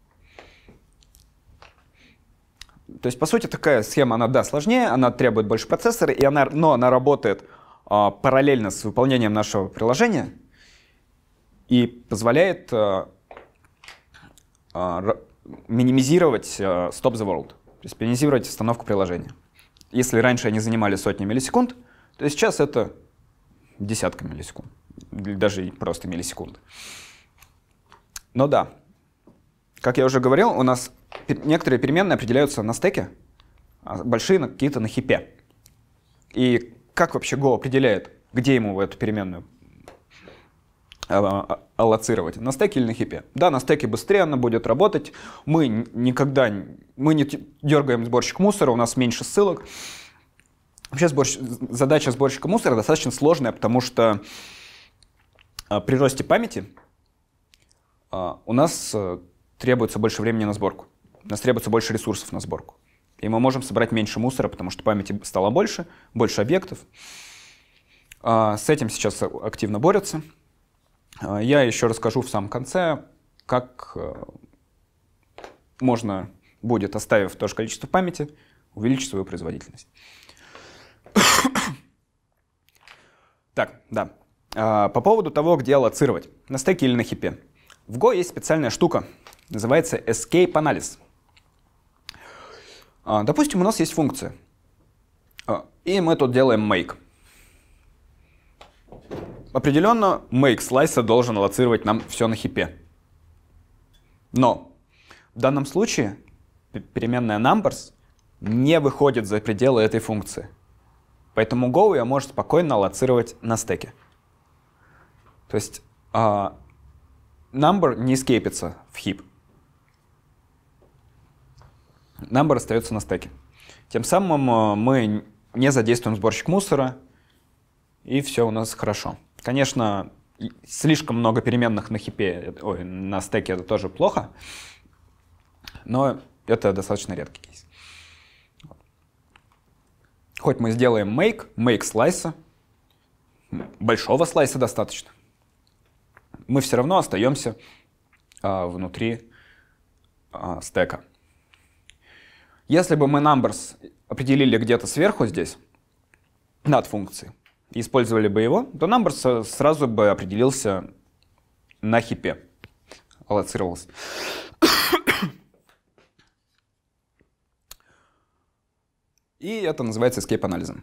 То есть, по сути, такая схема, она, да, сложнее, она требует больше процессора, и она, но она работает э, параллельно с выполнением нашего приложения и позволяет э, э, минимизировать э, stop the world, то есть минимизировать остановку приложения. Если раньше они занимали сотни миллисекунд, то сейчас это десятка миллисекунд, даже просто миллисекунды. Но да, как я уже говорил, у нас некоторые переменные определяются на стеке, а большие какие-то на хипе. И как вообще Go определяет, где ему эту переменную аллоцировать? На стеке или на хипе? Да, на стеке быстрее она будет работать. Мы никогда мы не дергаем сборщик мусора, у нас меньше ссылок. Вообще сборщ... задача сборщика мусора достаточно сложная, потому что при росте памяти у нас требуется больше времени на сборку. У нас требуется больше ресурсов на сборку. И мы можем собрать меньше мусора, потому что памяти стало больше, больше объектов. С этим сейчас активно борются. Я еще расскажу в самом конце, как можно будет, оставив то же количество памяти, увеличить свою производительность. Так, да. По поводу того, где аллоцировать, на стеке или на хипе. В Go есть специальная штука, называется escape analysis. Допустим, у нас есть функция, и мы тут делаем make. Определенно, make slice должен аллоцировать нам все на хипе. Но в данном случае переменная numbers не выходит за пределы этой функции. Поэтому Go я может спокойно аллоцировать на стеке. То есть uh, number не эскейпится в хип. Number остается на стеке. Тем самым uh, мы не задействуем сборщик мусора, и все у нас хорошо. Конечно, слишком много переменных на хипе, ой, на стеке это тоже плохо, но это достаточно редкий кейс. Хоть мы сделаем make, make слайса, большого слайса достаточно, мы все равно остаемся а, внутри а, стека. Если бы мы numbers определили где-то сверху здесь, над функцией, и использовали бы его, то numbers сразу бы определился на хипе, аллоцировался. И это называется escape анализом.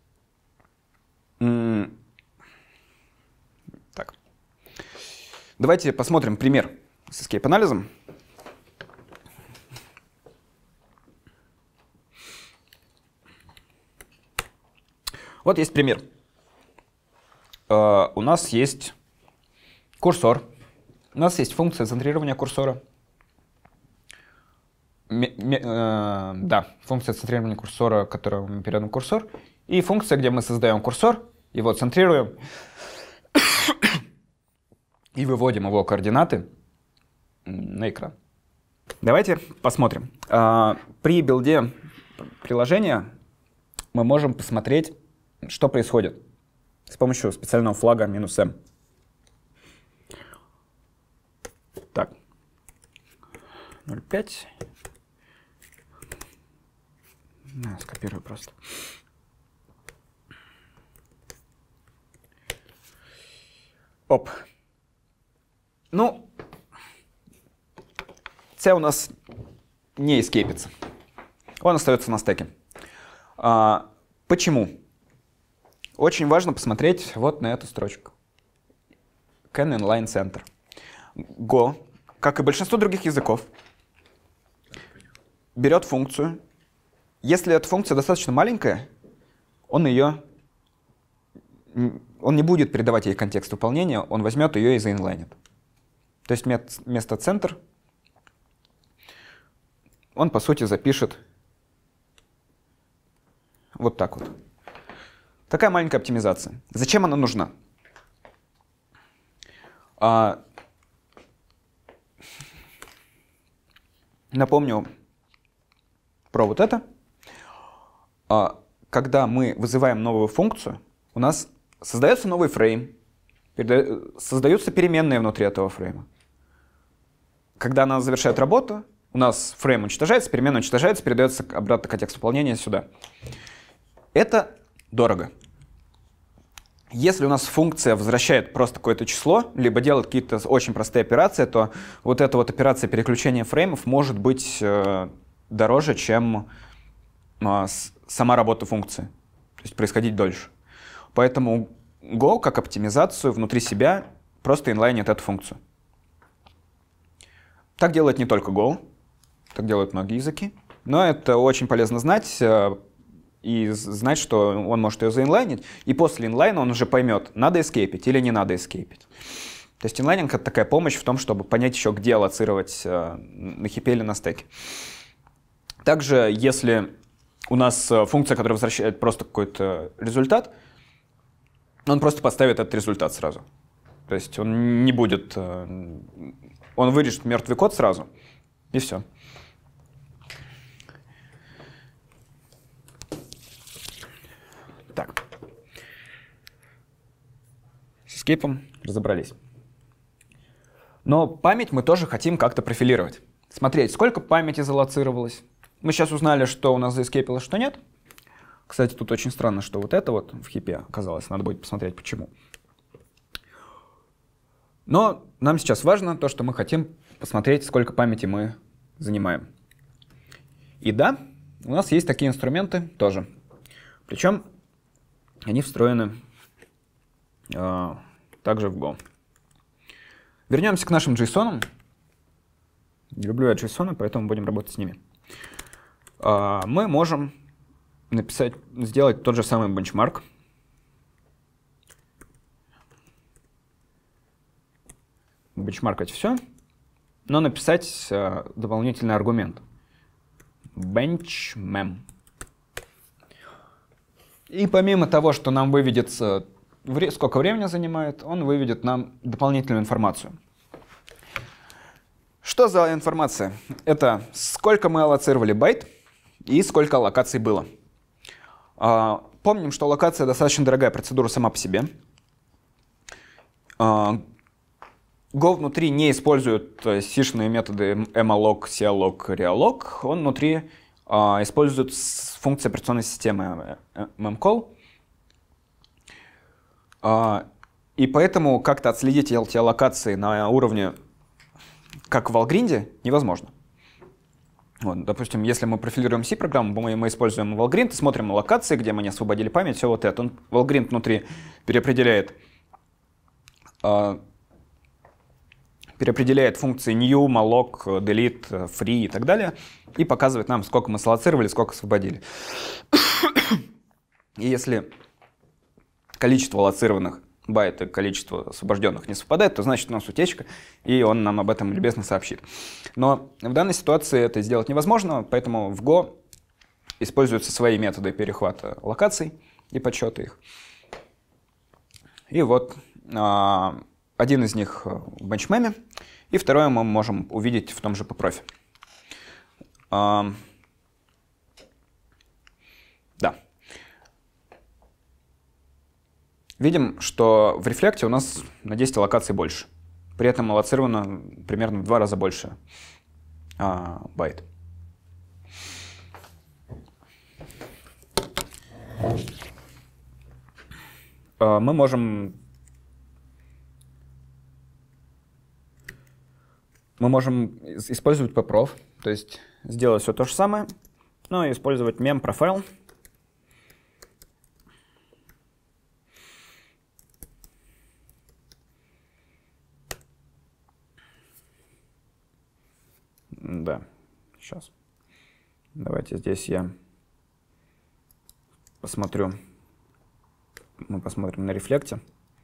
Так. Давайте посмотрим пример с escape анализом. Вот есть пример. Uh, у нас есть курсор. У нас есть функция центрирования курсора. Ме, ме, э, да, функция центрирования курсора, которую мы передаем курсор. И функция, где мы создаем курсор, его центрируем и выводим его координаты на экран. Давайте посмотрим. Uh, при билде приложения мы можем посмотреть, что происходит с помощью специального флага -m. Так, ноль пять. На, скопирую просто. Оп. Ну, C у нас не эскейпится. Он остается на стеке. А, почему? Очень важно посмотреть вот на эту строчку. Can inline center. Go, как и большинство других языков, берет функцию. Если эта функция достаточно маленькая, он ее, он не будет передавать ей контекст выполнения, он возьмет ее и заинлайнит. То есть вместо center он, по сути, запишет вот так вот. Такая маленькая оптимизация. Зачем она нужна? А, напомню про вот это. А, когда мы вызываем новую функцию, у нас создается новый фрейм, создаются переменные внутри этого фрейма. Когда она завершает работу, у нас фрейм уничтожается, переменная уничтожается, передается обратно контекст выполнения сюда. Это дорого. Если у нас функция возвращает просто какое-то число, либо делает какие-то очень простые операции, то вот эта вот операция переключения фреймов может быть э, дороже, чем э, сама работа функции. То есть происходить дольше. Поэтому Go как оптимизацию внутри себя просто инлайнит эту функцию. Так делает не только Go, так делают многие языки. Но это очень полезно знать. Э, и знать, что он может ее заинлайнить, и после инлайна он уже поймет, надо эскейпить или не надо эскейпить. То есть инлайнинг — это такая помощь в том, чтобы понять еще, где аллоцировать э, на хипе или на стеке. Также, если у нас функция, которая возвращает просто какой-то результат, он просто поставит этот результат сразу. То есть он не будет... Э, он вырежет мертвый код сразу, и все. Так. С эскейпом разобрались. Но память мы тоже хотим как-то профилировать. Смотреть, сколько памяти залоцировалось. Мы сейчас узнали, что у нас заэскейпилось, что нет. Кстати, тут очень странно, что вот это вот в хипе оказалось. Надо будет посмотреть, почему. Но нам сейчас важно то, что мы хотим посмотреть, сколько памяти мы занимаем. И да, у нас есть такие инструменты тоже. Причем они встроены э, также в Go. Вернемся к нашим JSON. Люблю я JSON, поэтому будем работать с ними. Э, мы можем написать, сделать тот же самый бенчмарк. Бенчмаркать все, но написать э, дополнительный аргумент. benchmem. И помимо того, что нам выведется, сколько времени занимает, он выведет нам дополнительную информацию. Что за информация? Это сколько мы аллоцировали байт и сколько аллокаций было. Помним, что аллокация достаточно дорогая процедура сама по себе. Go внутри не использует сишные методы malloc, calloc, realloc. Он внутри Uh, используют функции операционной системы memcall. Uh, и поэтому как-то отследить эти аллокации на уровне, как в Valgrind, невозможно. Вот, допустим, если мы профилируем C-программу, мы, мы используем Valgrind, смотрим аллокации, где мы не освободили память, все вот это. Он, Valgrind внутри переопределяет, uh, переопределяет функции new, malloc, delete, free и так далее, и показывает нам, сколько мы саллоцировали, сколько освободили. И если количество аллоцированных байт и количество освобожденных не совпадает, то значит у нас утечка, и он нам об этом любезно сообщит. Но в данной ситуации это сделать невозможно, поэтому в Go используются свои методы перехвата локаций и подсчета их. И вот а, один из них в бенчмеме, и второе мы можем увидеть в том же попрофе. А, да. Видим, что в рефлекте у нас на десять локаций больше. При этом аллоцировано примерно в два раза больше а, байт. А, мы можем мы можем использовать pprof, то есть сделать все то же самое, но использовать memprofile. Да, сейчас. Давайте здесь я посмотрю. Мы посмотрим на рефлекте.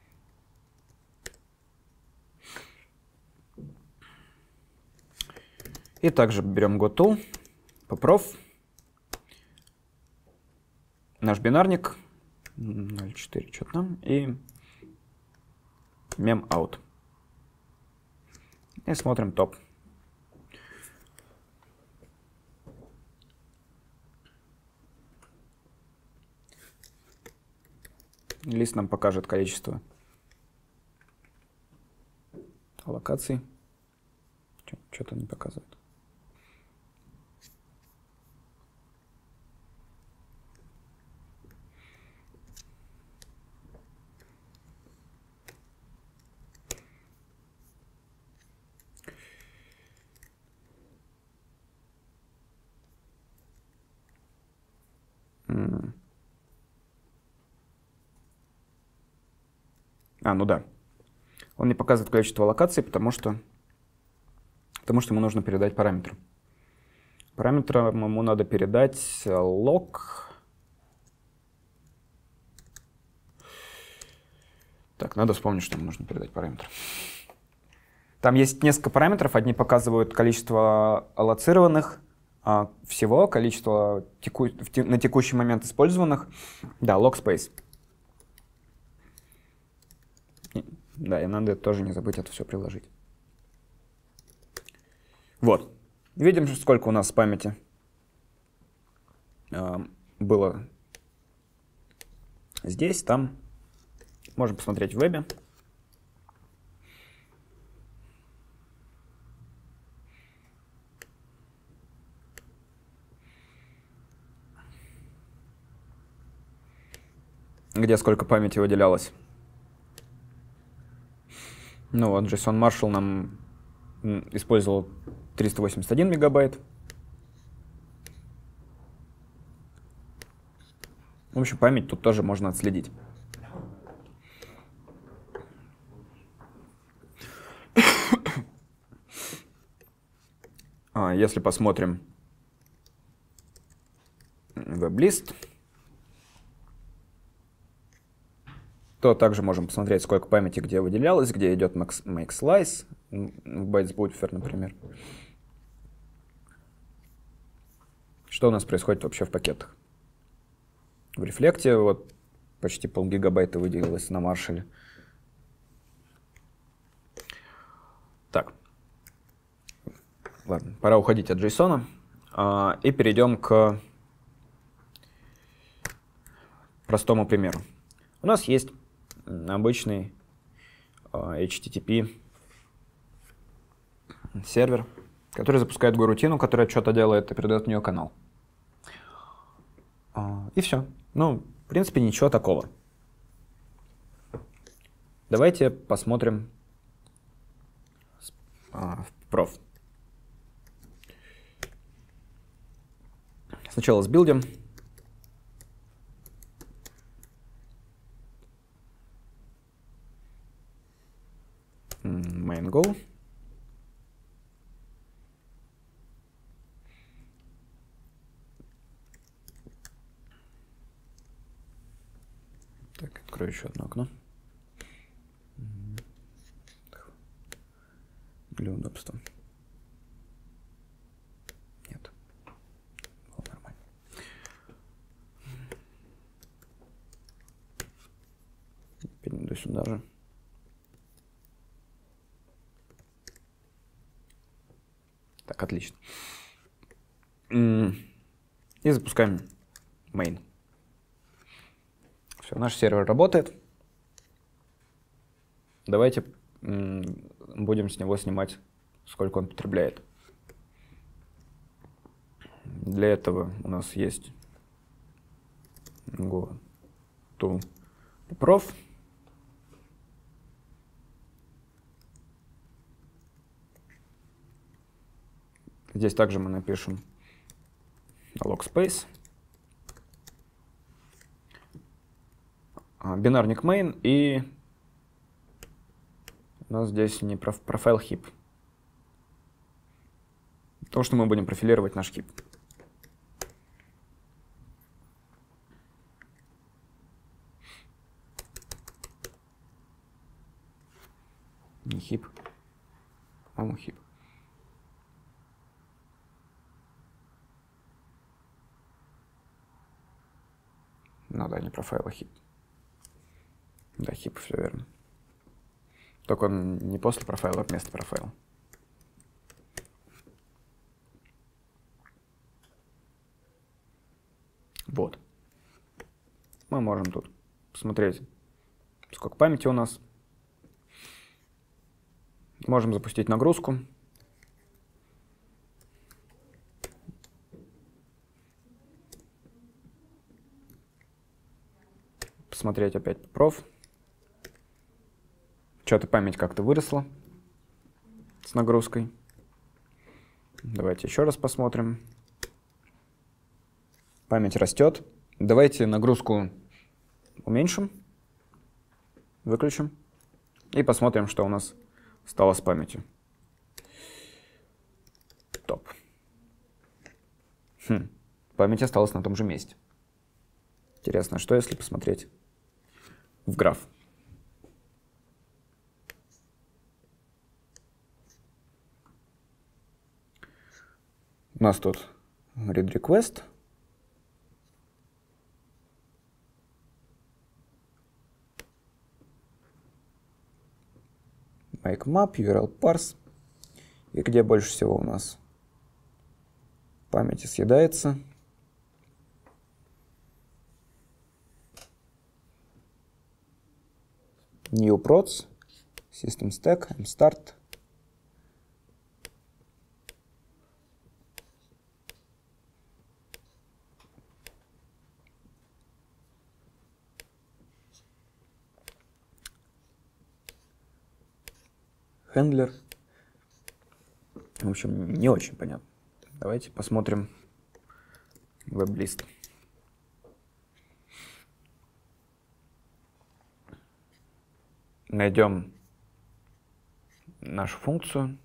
И также берем goTool, pprof, наш бинарник, ноль четыре, что-то там, и memout. И смотрим топ. Лист нам покажет количество локаций. Что-то не показывает. А, ну да. Он не показывает количество локаций, потому что, потому что ему нужно передать параметр. Параметром ему надо передать log. Так, надо вспомнить, что ему нужно передать параметр. Там есть несколько параметров. Одни показывают количество аллоцированных, а всего количество теку... на текущий момент использованных. Да, log space. Да, и надо тоже не забыть это все приложить. Вот. Видим, сколько у нас памяти э, было здесь, там. Можем посмотреть в вебе. Где сколько памяти выделялось. Ну вот, JSON Marshall нам использовал триста восемьдесят один мегабайт. В общем, память тут тоже можно отследить. А, если посмотрим веб-лист, то также можем посмотреть, сколько памяти где выделялось, где идет make slice, в bytesbuffer, например. Что у нас происходит вообще в пакетах? В рефлекте вот почти полгигабайта выделилось на маршале. Так. Ладно, пора уходить от JSON а, и перейдем к простому примеру. У нас есть обычный а, эйч ти ти пи сервер, который запускает горутину, которая что-то делает и передает в нее канал. А, и все. Ну, в принципе, ничего такого. Давайте посмотрим а, в проф. Сначала сбилдим. Main go. Так, открою еще одно окно. Для удобства. Нет. Было нормально. Перейду сюда же. Так, отлично. И запускаем main. Все, наш сервер работает. Давайте будем с него снимать, сколько он потребляет. Для этого у нас есть go to prof. Здесь также мы напишем log space, бинарник main, и у нас здесь не профайл heap, потому что мы будем профилировать наш heap. Не heap, а heap. Ну да, не профайл, а heap. Да, heap, все верно. Только он не после профайла, а вместо профайла. Вот. Мы можем тут посмотреть, сколько памяти у нас. Можем запустить нагрузку. Посмотреть опять проф. Что-то память как-то выросла с нагрузкой. Давайте еще раз посмотрим. Память растет. Давайте нагрузку уменьшим, выключим и посмотрим, что у нас стало с памятью. Топ. Хм. Память осталась на том же месте. Интересно, что если посмотреть в граф? У нас тут read request. Make map, ю ар эл parse. И где больше всего у нас памяти съедается? New procs, system stack, mstart. Handler. В общем, не очень понятно. Давайте посмотрим веб-лист. Найдем нашу функцию,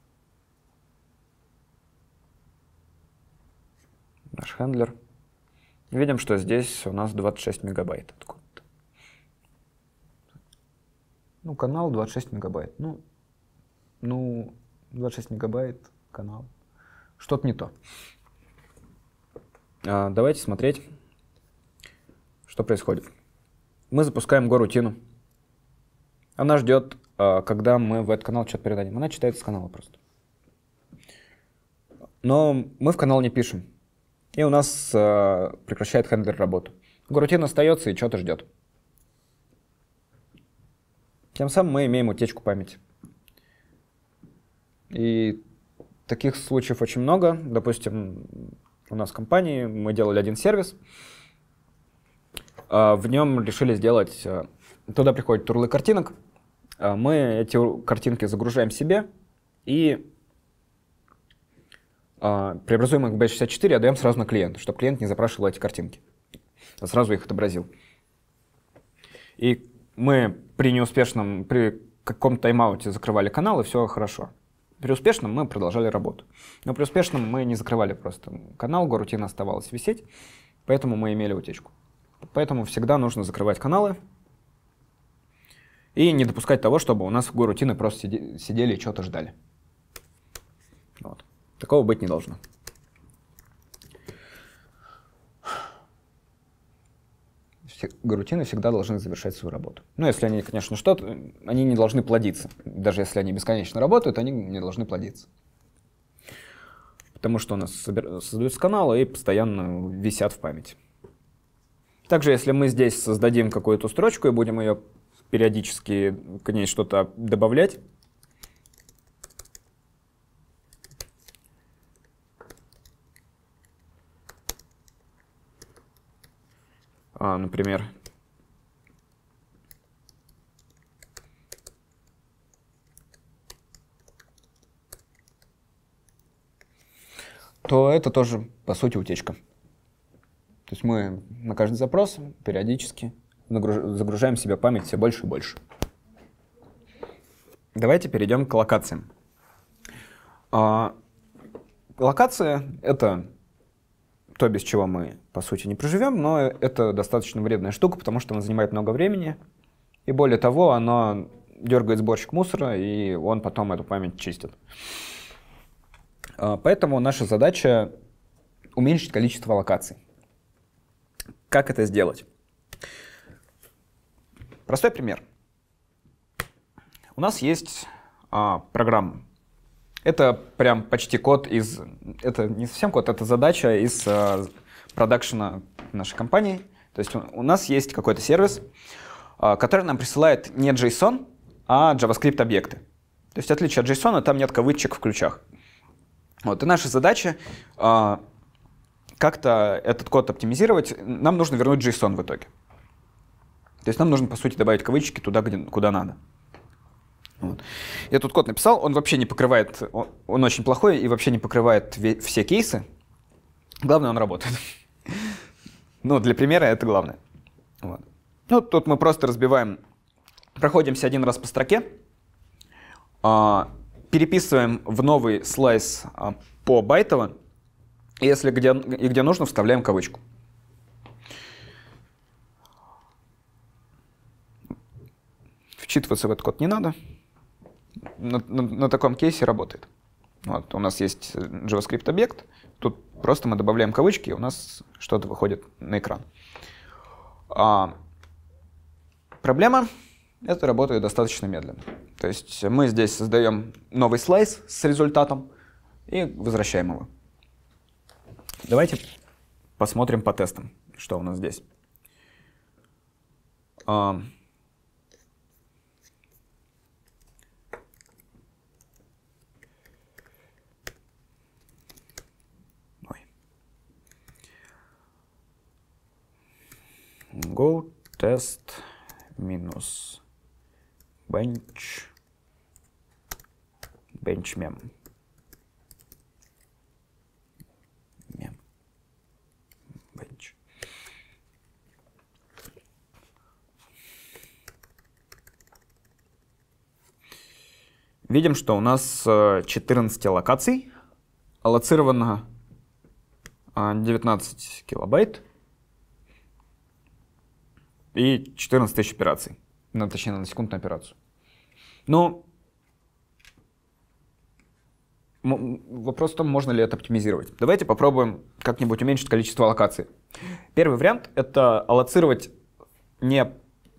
наш хендлер. Видим, что здесь у нас двадцать шесть мегабайт. Откуда-то. Ну, канал двадцать шесть мегабайт. Ну, ну, двадцать шесть мегабайт канал. Что-то не то. А, давайте смотреть, что происходит. Мы запускаем горутину. Она ждет, когда мы в этот канал что-то передадим. Она читает с канала просто. Но мы в канал не пишем. И у нас прекращает хендлер работу. Горутин остается и что-то ждет. Тем самым мы имеем утечку памяти. И таких случаев очень много. Допустим, у нас в компании мы делали один сервис. В нем решили сделать... Туда приходят турлы картинок. Мы эти картинки загружаем себе и преобразуем их в би шестьдесят четыре и отдаем сразу на клиента, чтобы клиент не запрашивал эти картинки, а сразу их отобразил. И мы при неуспешном, при каком-то тайм-ауте закрывали канал, и все хорошо. При успешном мы продолжали работу. Но при успешном мы не закрывали просто канал, горутина оставалась висеть, поэтому мы имели утечку. Поэтому всегда нужно закрывать каналы и не допускать того, чтобы у нас в горутины просто сидели и что-то ждали. Вот. Такого быть не должно. Горутины всегда должны завершать свою работу. Ну, если они, конечно, что-то, они не должны плодиться. Даже если они бесконечно работают, они не должны плодиться. Потому что у нас создаются каналы и постоянно висят в памяти. Также, если мы здесь создадим какую-то строчку и будем ее периодически к ней что-то добавлять, а, например, то это тоже, по сути, утечка. То есть мы на каждый запрос периодически загружаем в себя память все больше и больше. Давайте перейдем к локациям. А, локация — это то, без чего мы, по сути, не проживем, но это достаточно вредная штука, потому что она занимает много времени, и более того, она дергает сборщик мусора, и он потом эту память чистит. А, поэтому наша задача — уменьшить количество локаций. Как это сделать? Простой пример. У нас есть а, программа. Это прям почти код из... Это не совсем код, это задача из а, продакшена нашей компании. То есть у, у нас есть какой-то сервис, а, который нам присылает не JSON, а JavaScript-объекты. То есть в отличие от JSON, там нет кавычек в ключах. Вот, и наша задача а, как-то этот код оптимизировать. Нам нужно вернуть JSON в итоге. То есть нам нужно, по сути, добавить кавычки туда, где, куда надо. Вот. Я тут код написал, он вообще не покрывает, он, он очень плохой и вообще не покрывает ве- все кейсы. Главное, он работает. Ну, для примера это главное. Вот. Ну, тут мы просто разбиваем, проходимся один раз по строке, а, переписываем в новый слайс а, по байтово, и если где, и где нужно, вставляем кавычку. Вчитываться в этот код не надо. На, на, на таком кейсе работает. Вот, у нас есть JavaScript-объект, тут просто мы добавляем кавычки, и у нас что-то выходит на экран. А, проблема — это работает достаточно медленно. То есть мы здесь создаем новый слайс с результатом и возвращаем его. Давайте посмотрим по тестам, что у нас здесь. А, go test минус bench bench mem mem bench. Видим, что у нас четырнадцать локаций, аллоцировано девятнадцать килобайт и четырнадцать тысяч операций, ну, точнее, на секунду на операцию. Но вопрос в том, можно ли это оптимизировать. Давайте попробуем как-нибудь уменьшить количество локаций. Первый вариант — это аллоцировать не,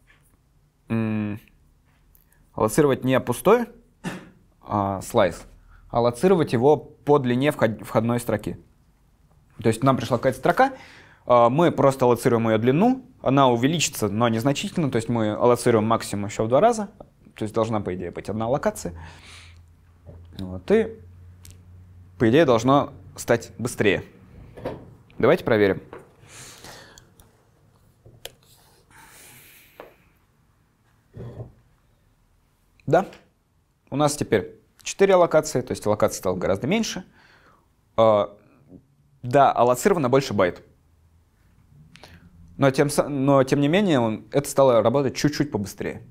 аллоцировать не пустой а, слайс, а аллоцировать его по длине вход, входной строки. То есть нам пришла какая-то строка, мы просто аллоцируем ее длину, она увеличится, но незначительно, то есть мы аллоцируем максимум еще в два раза, то есть должна, по идее, быть одна локация. Вот, и, по идее, должно стать быстрее. Давайте проверим. Да, у нас теперь четыре локации, то есть локаций стало гораздо меньше. Да, аллоцировано больше байт. Но тем, но тем не менее он, это стало работать чуть-чуть побыстрее.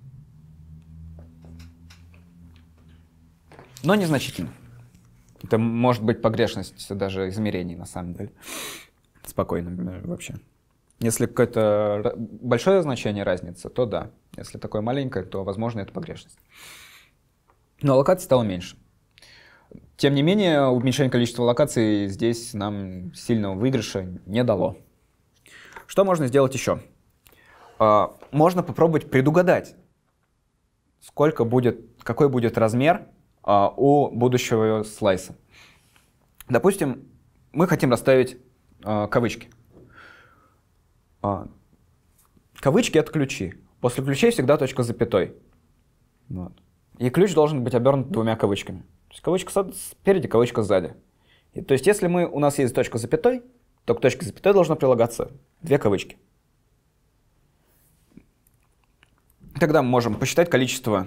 Но незначительно. Это может быть погрешность даже измерений на самом деле. Спокойно вообще. Если какое-то большое значение разницы, то да. Если такое маленькое, то возможно это погрешность. Но локаций стало меньше. Тем не менее, уменьшение количества локаций здесь нам сильного выигрыша не дало. Что можно сделать еще? Можно попробовать предугадать, сколько будет, какой будет размер у будущего слайса. Допустим, мы хотим расставить кавычки. Кавычки — это ключи. После ключей всегда точка с запятой. Вот. И ключ должен быть обернут двумя кавычками. То есть кавычка спереди, кавычка сзади. И, то есть если мы, у нас есть точка с запятой, то к точке с запятой должно прилагаться две кавычки. Тогда мы можем посчитать количество,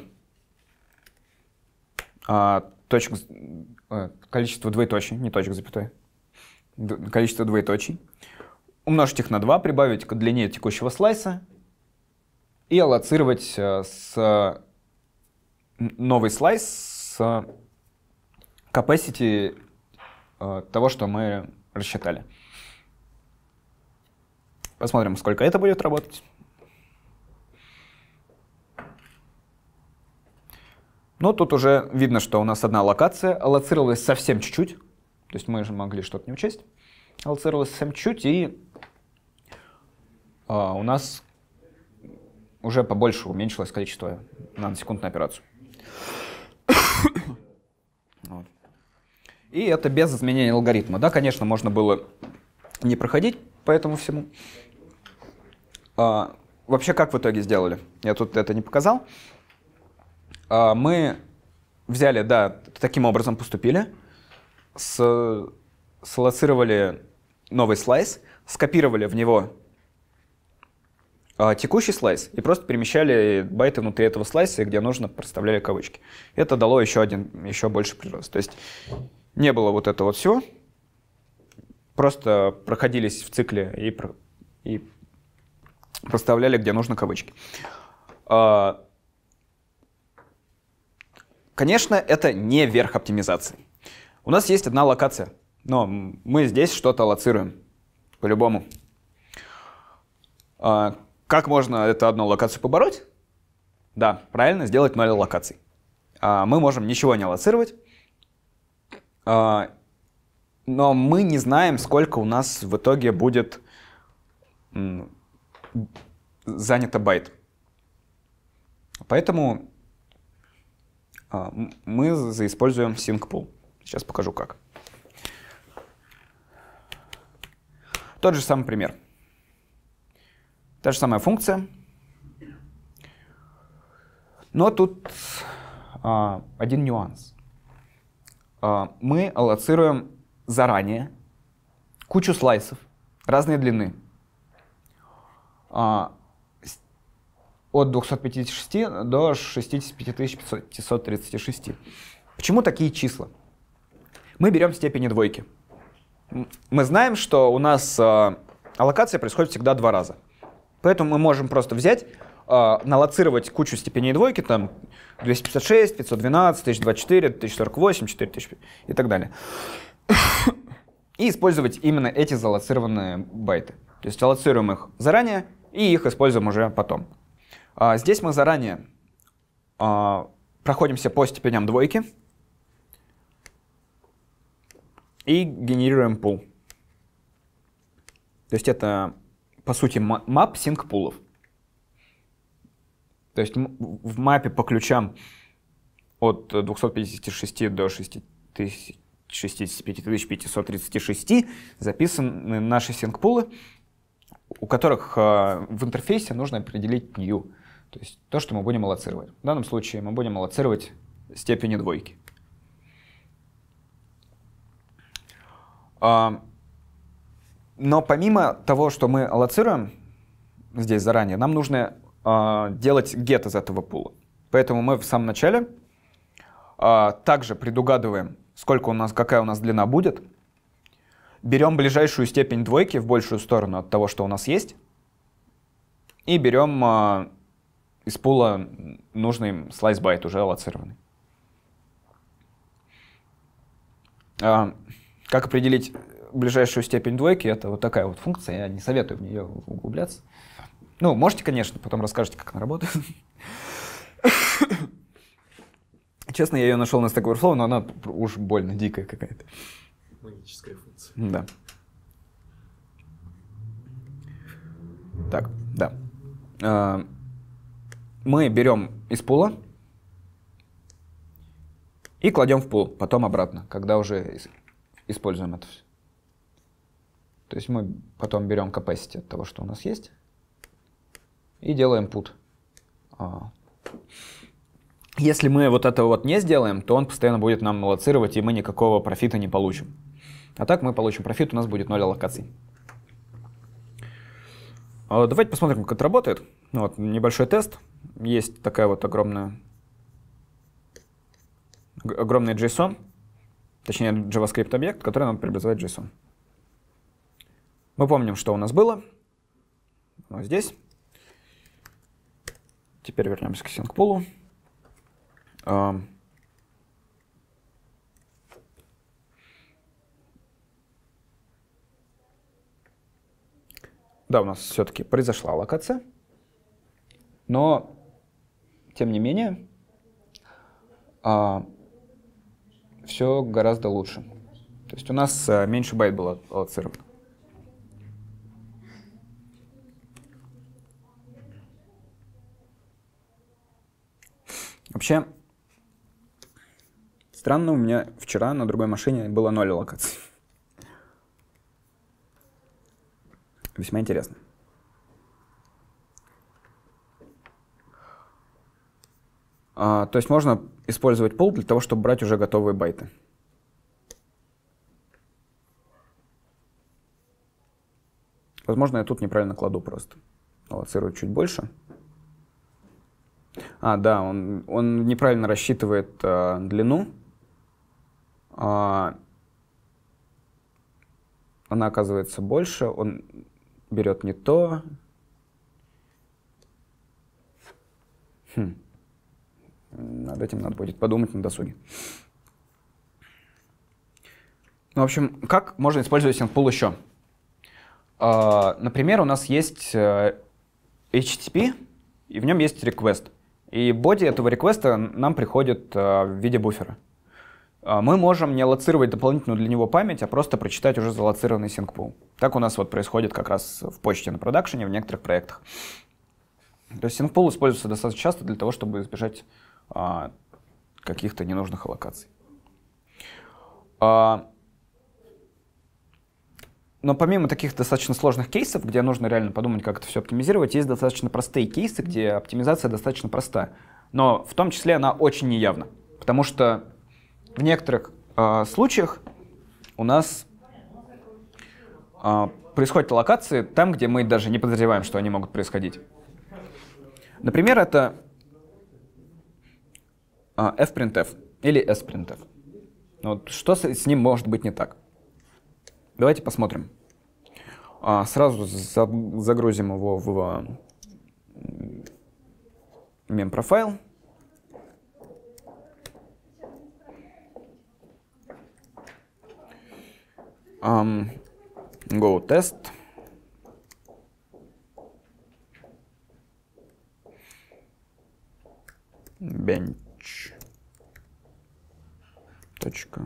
а, точек, а, количество двоеточий, не точек с запятой, количество двоеточий, умножить их на два, прибавить к длине текущего слайса и аллоцировать с новый слайс с capacity того, что мы рассчитали. Посмотрим, сколько это будет работать. Ну, тут уже видно, что у нас одна локация аллоцировалась совсем чуть-чуть. То есть мы же могли что-то не учесть. Аллоцировалась совсем чуть, и а, у нас уже побольше уменьшилось количество наносекунд на операцию. Вот. И это без изменения алгоритма. Да, конечно, можно было не проходить по этому всему. А, вообще, как в итоге сделали? Я тут это не показал. А, мы взяли, да, таким образом поступили. С, салоцировали новый слайс, скопировали в него а, текущий слайс и просто перемещали байты внутри этого слайса, где нужно, проставляли кавычки. Это дало еще один, еще больше прирост. То есть не было вот этого вот всего, просто проходились в цикле и, про, и проставляли, где нужно, кавычки. А, конечно, это не верх оптимизации. У нас есть одна локация, но мы здесь что-то аллоцируем, по-любому. А, как можно эту одну локацию побороть? Да, правильно, сделать ноль локаций. А, мы можем ничего не аллоцировать, а, но мы не знаем, сколько у нас в итоге будет м, занято байт. Поэтому а, мы заиспользуем syncpool. Сейчас покажу, как. Тот же самый пример. Та же самая функция. Но тут а, один нюанс. А, мы аллоцируем заранее кучу слайсов разной длины. А, от двухсот пятидесяти шести до шестидесяти пяти тысяч пятисот тридцати шести. Почему такие числа? Мы берем степени двойки. Мы знаем, что у нас э, аллокация происходит всегда два раза. Поэтому мы можем просто взять, э, налоцировать кучу степеней двойки, там двести пятьдесят шесть, пятьсот двенадцать, тысяча двадцать четыре, тысяча сорок восемь, четыре тысячи и так далее. И использовать именно эти залоцированные байты. То есть аллоцируем их заранее и их используем уже потом. А здесь мы заранее э, проходимся по степеням двойки и генерируем пул. То есть это, по сути, map sync пулов. То есть в мапе по ключам от двухсот пятидесяти шести до шестидесяти пяти тысяч пятисот тридцати шести записаны наши sync-пулы, у которых в интерфейсе нужно определить new. То есть то, что мы будем аллоцировать. В данном случае мы будем аллоцировать степени двойки. Но помимо того, что мы аллоцируем здесь заранее, нам нужно делать get из этого пула. Поэтому мы в самом начале также предугадываем, сколько у нас, какая у нас длина будет, берем ближайшую степень двойки в большую сторону от того, что у нас есть, и берем из пула нужный слайс-байт, уже аллоцированный. Как определить ближайшую степень двойки? Это вот такая вот функция, я не советую в нее углубляться. Ну, можете, конечно, потом расскажете, как она работает. Честно, я ее нашел на Stack Overflow, но она уж больно дикая какая-то. Магическая функция. Да. Так, да. Мы берем из пула и кладем в пул, потом обратно, когда уже используем это все. То есть мы потом берем capacity от того, что у нас есть, и делаем put. Если мы вот этого вот не сделаем, то он постоянно будет нам аллоцировать, и мы никакого профита не получим. А так мы получим профит, у нас будет ноль аллокаций. Давайте посмотрим, как это работает. Вот, небольшой тест. Есть такая вот огромная, огромный JSON, точнее JavaScript объект, который надо преобразовать в JSON. Мы помним, что у нас было. Вот здесь. Теперь вернемся к синк-пулу. Да, у нас все-таки произошла локация, но, тем не менее, все гораздо лучше. То есть у нас меньше байт было аллоцировано. Вообще, странно, у меня вчера на другой машине было ноль локаций. Весьма интересно. А, то есть можно использовать пул для того, чтобы брать уже готовые байты. Возможно, я тут неправильно кладу просто. Аллоцирую чуть больше. А, да, он, он неправильно рассчитывает а, длину. А, она оказывается больше, он берет не то. Хм. Над этим надо будет подумать на досуге. Ну, в общем, как можно использовать синк-пул еще? А, например, у нас есть эйч ти ти пи, и в нем есть request. И боди этого реквеста нам приходит uh, в виде буфера. Uh, мы можем не аллоцировать дополнительную для него память, а просто прочитать уже залоцированный синк-пул. Так у нас вот происходит как раз в почте на продакшене в некоторых проектах. То есть синк-пул используется достаточно часто для того, чтобы избежать uh, каких-то ненужных аллокаций. Uh, Но помимо таких достаточно сложных кейсов, где нужно реально подумать, как это все оптимизировать, есть достаточно простые кейсы, где оптимизация достаточно проста. Но в том числе она очень неявна. Потому что в некоторых э, случаях у нас э, происходят аллокации там, где мы даже не подозреваем, что они могут происходить. Например, это э, fprintf или sprintf. Вот что с, с ним может быть не так? Давайте посмотрим. А, сразу за, загрузим его в мемпрофайл. Um, go test. Bench. Точка.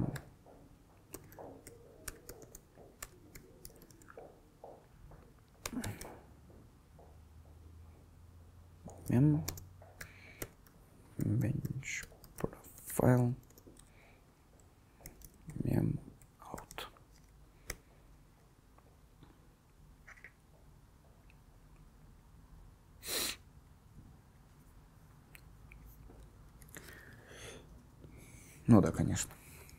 Mem bench profile mem out. Ну да, конечно.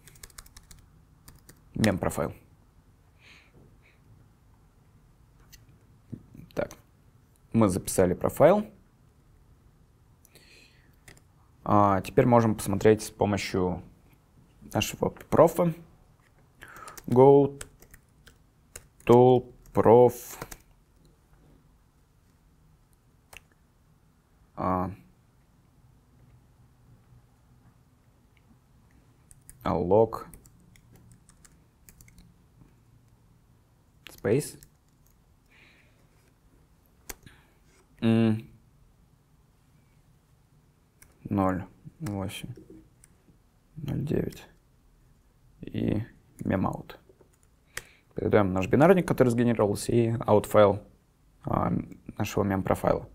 Мем профайл. Так, мы записали профайл. А теперь можем посмотреть с помощью нашего профа. Go to prof. А, alloc space. Mm. ноль восемь ноль девять и memout. Передаем наш бинарник, который сгенерировался, и out файл а, нашего мем-профайла.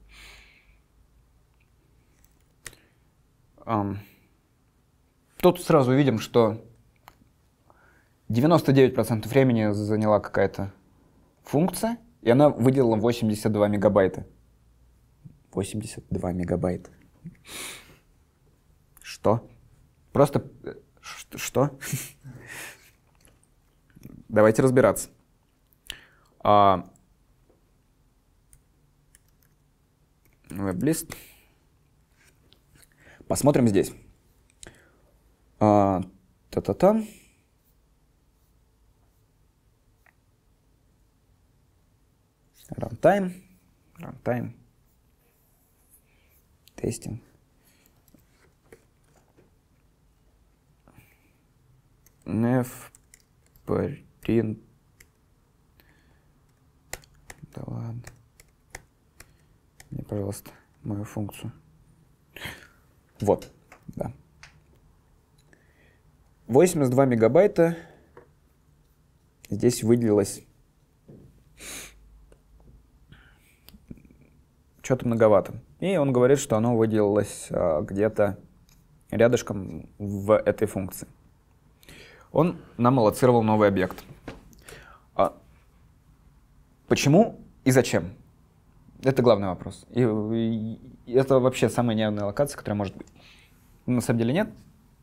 Um, тут сразу видим, что девяносто девять процентов времени заняла какая-то функция, и она выделила восемьдесят два мегабайта. восемьдесят два мегабайта. Что? Просто... Что? Давайте разбираться. А... Веб-лист. Посмотрим здесь. А... Та-та-та. Runtime. Runtime. Тестинг. Nfprint. Да ладно. Мне, пожалуйста, мою функцию. Вот, да. восемьдесят два мегабайта здесь выделилось. Что-то многовато. И он говорит, что оно выделилось а, где-то рядышком в этой функции. Он нам аллоцировал новый объект. А почему и зачем? Это главный вопрос. И, и это вообще самая неявная локация, которая может быть. На самом деле нет.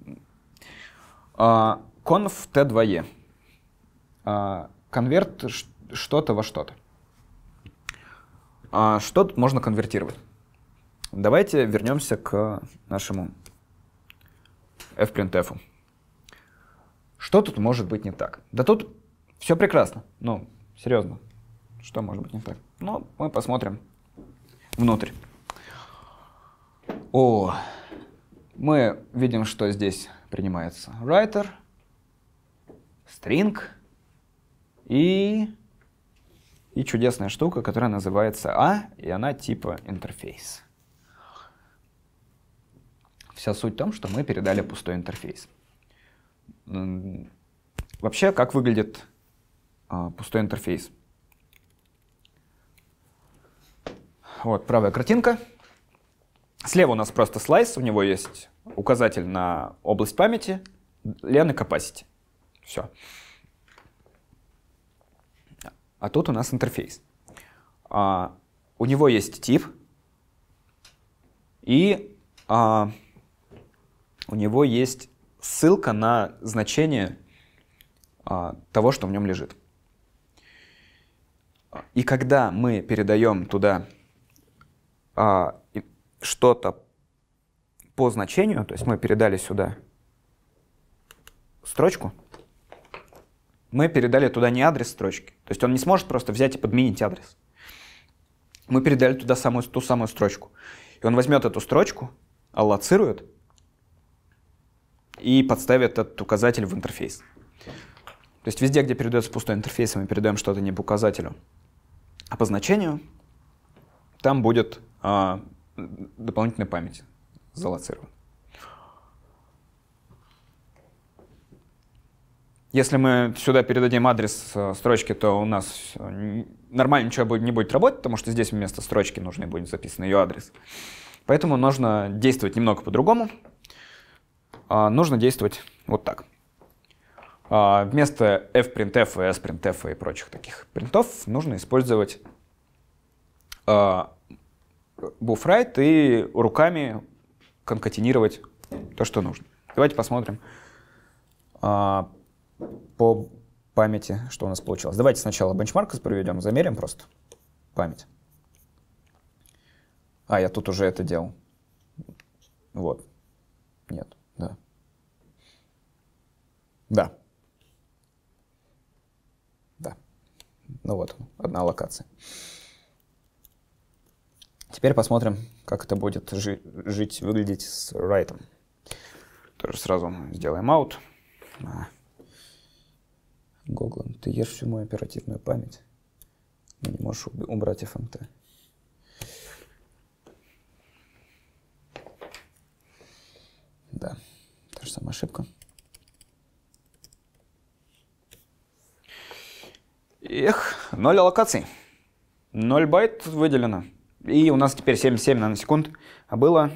А, conf ти два и. А, конверт что-то во что-то. А что тут можно конвертировать? Давайте вернемся к нашему fprintf. Что тут может быть не так? Да тут все прекрасно. Ну, серьезно. Что может быть не так? Ну, мы посмотрим внутрь. О, мы видим, что здесь принимается writer, string и, и чудесная штука, которая называется A, и она типа интерфейс. Вся суть в том, что мы передали пустой интерфейс. Вообще, как выглядит а, пустой интерфейс? Вот правая картинка. Слева у нас просто слайс, у него есть указатель на область памяти, len и capacity. Все. А тут у нас интерфейс. А, у него есть тип, и а, у него есть ссылка на значение а, того, что в нем лежит. И когда мы передаем туда а, что-то по значению, то есть мы передали сюда строчку, мы передали туда не адрес строчки, то есть он не сможет просто взять и подменить адрес. Мы передали туда самую, ту самую строчку. И он возьмет эту строчку, аллоцирует и подставит этот указатель в интерфейс. То есть везде, где передается пустой интерфейс, мы передаем что-то не по указателю, а по значению, там будет а, дополнительная память залоцирована. Если мы сюда передадим адрес строчки, то у нас нормально ничего не будет работать, потому что здесь вместо строчки нужно будет записан ее адрес. Поэтому нужно действовать немного по-другому. Нужно действовать вот так. Вместо fprintf, sprintf и прочих таких принтов нужно использовать buffwrite и руками конкатенировать то, что нужно. Давайте посмотрим по памяти, что у нас получилось. Давайте сначала бенчмарк проведем, замерим просто память. А, я тут уже это делал. Вот. Нет, да. Да. Да. Ну вот, одна локация. Теперь посмотрим, как это будет жи жить, выглядеть с write. Тоже сразу сделаем out. Google, ты ешь всю мою оперативную память, но не можешь убрать эф эм ти. Да, та же самая ошибка. Эх, ноль аллокаций. ноль байт выделено. И у нас теперь семьдесят семь наносекунд, а было,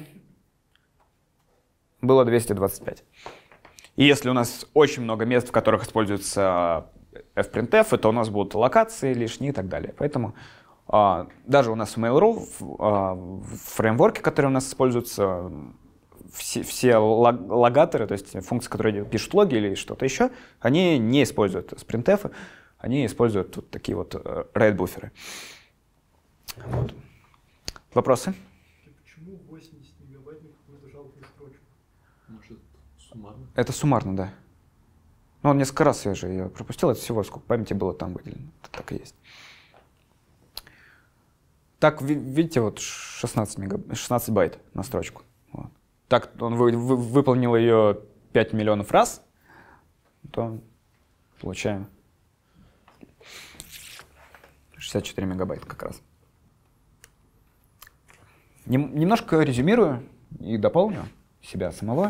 было двести двадцать пять. И если у нас очень много мест, в которых используется fprintf, то у нас будут локации лишние и так далее. Поэтому а, даже у нас в Mail.ru, в, а, в фреймворке, который у нас используются, все, все лог, логаторы, то есть функции, которые пишут логи или что-то еще, они не используют sprintf, они используют вот такие вот write-буферы. Вот. Вопросы? Почему восемьдесят мегабайт на какую-то жалкую строчку? Может, суммарно? Это суммарно, да. Ну, он несколько раз я же ее пропустил, это всего сколько памяти было там выделено. Это так и есть. Так, видите, вот шестнадцать, мегаб... шестнадцать байт на строчку. Вот. Так он вы, вы, выполнил ее пять миллионов раз, то получаем шестьдесят четыре мегабайта как раз. Нем, немножко резюмирую и дополню себя самого.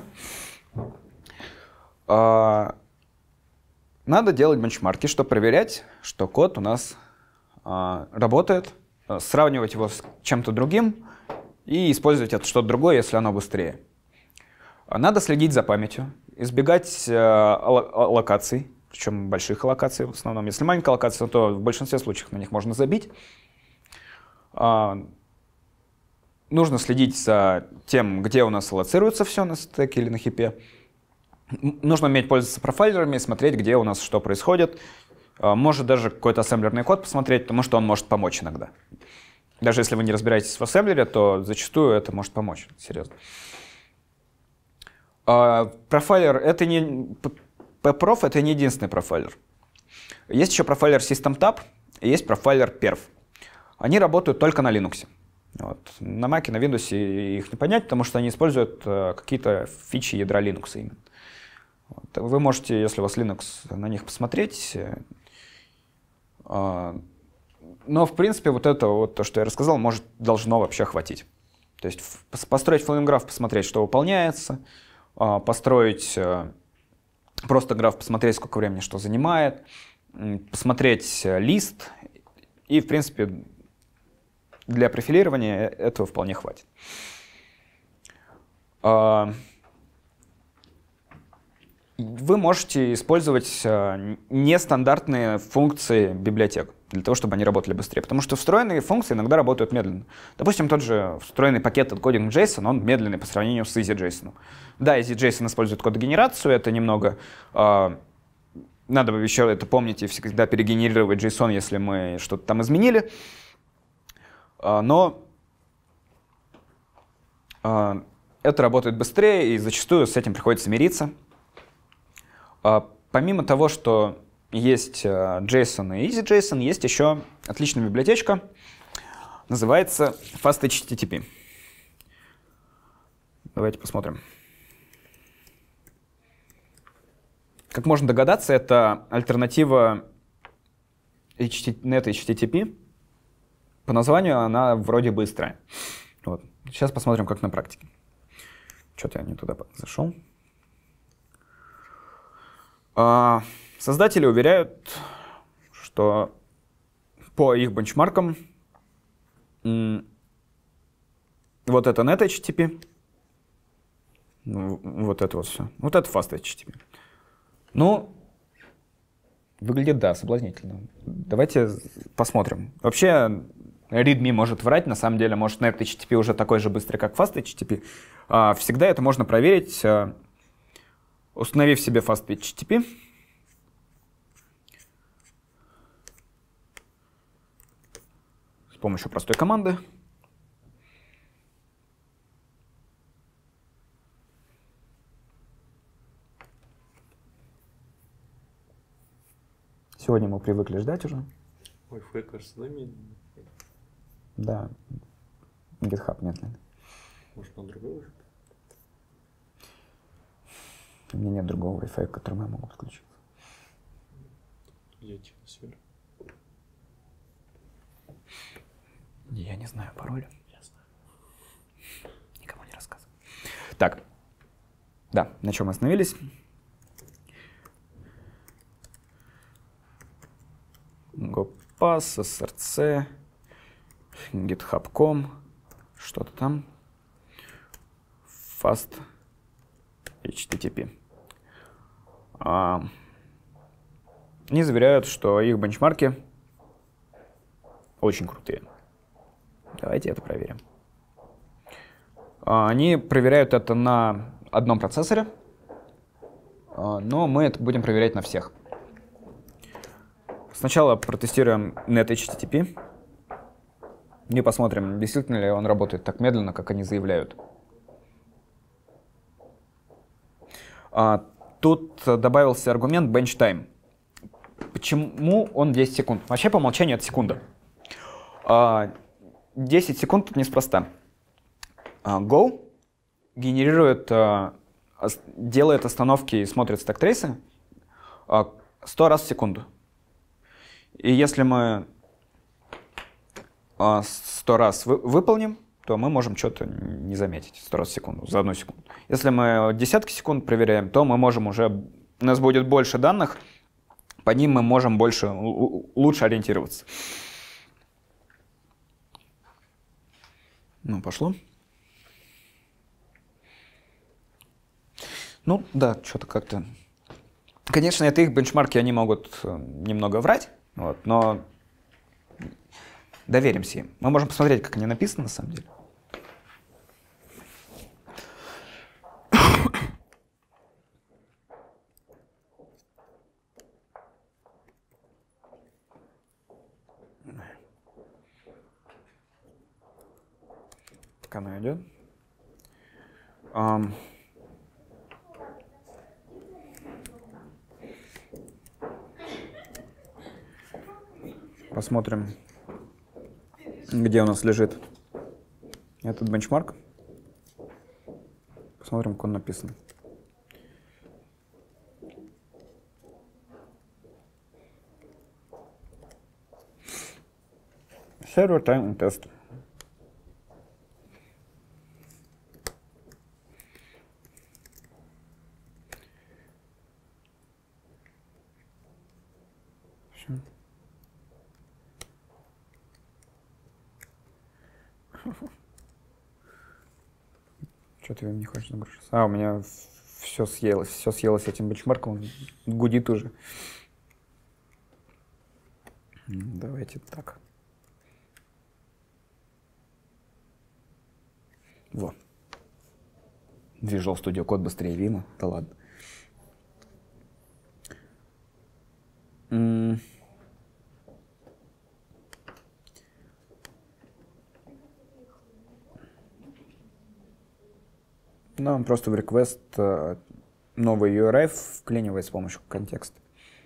А, надо делать бенчмарки, чтобы проверять, что код у нас а, работает, сравнивать его с чем-то другим и использовать это что-то другое, если оно быстрее. Надо следить за памятью, избегать а, локаций, причем больших локаций в основном. Если маленькая локация, то в большинстве случаев на них можно забить. А, нужно следить за тем, где у нас аллоцируется все на стеке или на хипе. Нужно уметь пользоваться профайлерами, смотреть, где у нас что происходит. А, может даже какой-то ассемблерный код посмотреть, потому что он может помочь иногда. Даже если вы не разбираетесь в ассемблере, то зачастую это может помочь, серьезно. А, профайлер — это не... pprof — это не единственный профайлер. Есть еще профайлер SystemTab и есть профайлер perf. Они работают только на Linux. Вот. На Mac и на Windows их не понять, потому что они используют э, какие-то фичи ядра Linux именно. Вот. Вы можете, если у вас Linux, на них посмотреть. Э, э, но, в принципе, вот это, вот, то, что я рассказал, может, должно вообще хватить. То есть в, построить флейм-граф, посмотреть, что выполняется, э, построить... Э, Просто граф посмотреть, сколько времени что занимает, посмотреть лист, и, в принципе, для профилирования этого вполне хватит. Вы можете использовать нестандартные функции библиотек для того, чтобы они работали быстрее, потому что встроенные функции иногда работают медленно. Допустим, тот же встроенный пакет от Coding.json, он медленный по сравнению с EasyJSON. Да, EasyJSON использует кодогенерацию, это немного... Э, надо бы еще это помнить и всегда перегенерировать JSON, если мы что-то там изменили. Э, но э, это работает быстрее, и зачастую с этим приходится мириться. Э, помимо того, что есть JSON и EasyJSON, есть еще отличная библиотечка, называется FastHTTP. Давайте посмотрим. Как можно догадаться, это альтернатива NetHTTP. По названию она вроде быстрая. Вот. Сейчас посмотрим, как на практике. Что-то я не туда зашел. А, создатели уверяют, что по их бенчмаркам вот это NetHTTP, вот это вот все, вот это FastHTTP. Ну, выглядит, да, соблазнительно. Давайте посмотрим. Вообще, readme может врать, на самом деле, может, NetHTTP уже такой же быстрый, как FastHTTP. А, всегда это можно проверить, установив себе FastHTTP. С помощью простой команды. Сегодня мы привыкли ждать уже. Wi-Fi, кажется, да, медленный? Да. GitHub нет. Может, на другой Wi-Fi? У меня нет другого Wi-Fi, к которому я могу подключиться. Я типа сверху. Я не знаю пароля. Я знаю. Никому не рассказывай. Так. Да, на чем мы остановились? GoPass, эс эр си, GitHub точка ком, что-то там. FastHTTP. А, они заверяют, что их бенчмарки очень крутые. Давайте это проверим. А, они проверяют это на одном процессоре, а, но мы это будем проверять на всех. Сначала протестируем NetHTTP и посмотрим, действительно ли он работает так медленно, как они заявляют. А, тут добавился аргумент bench time. Почему он десять секунд? Вообще по умолчанию это секунда. А, десять секунд тут неспроста. Go генерирует, делает остановки и смотрит стек-трейсы сто раз в секунду. И если мы сто раз вы, выполним, то мы можем что-то не заметить сто раз в секунду, за одну секунду. Если мы десятки секунд проверяем, то мы можем уже, у нас будет больше данных, по ним мы можем больше, лучше ориентироваться. Ну, пошло. Ну, да, что-то как-то... Конечно, это их бенчмарки, они могут немного врать, вот, но доверимся им. Мы можем посмотреть, как они написаны на самом деле. Так оно идет. Um, Посмотрим, где у нас лежит этот бенчмарк. Посмотрим, как он написан. Server time test. Все. Что-то не хочешь загружаться. А, у меня все съелось. Все съелось этим бенчмарком. Он гудит уже. Давайте так. Во. Visual Studio Code быстрее Vim. Да ладно. М Ну, он просто в request новый ю ар ай вклинивает с помощью контекста.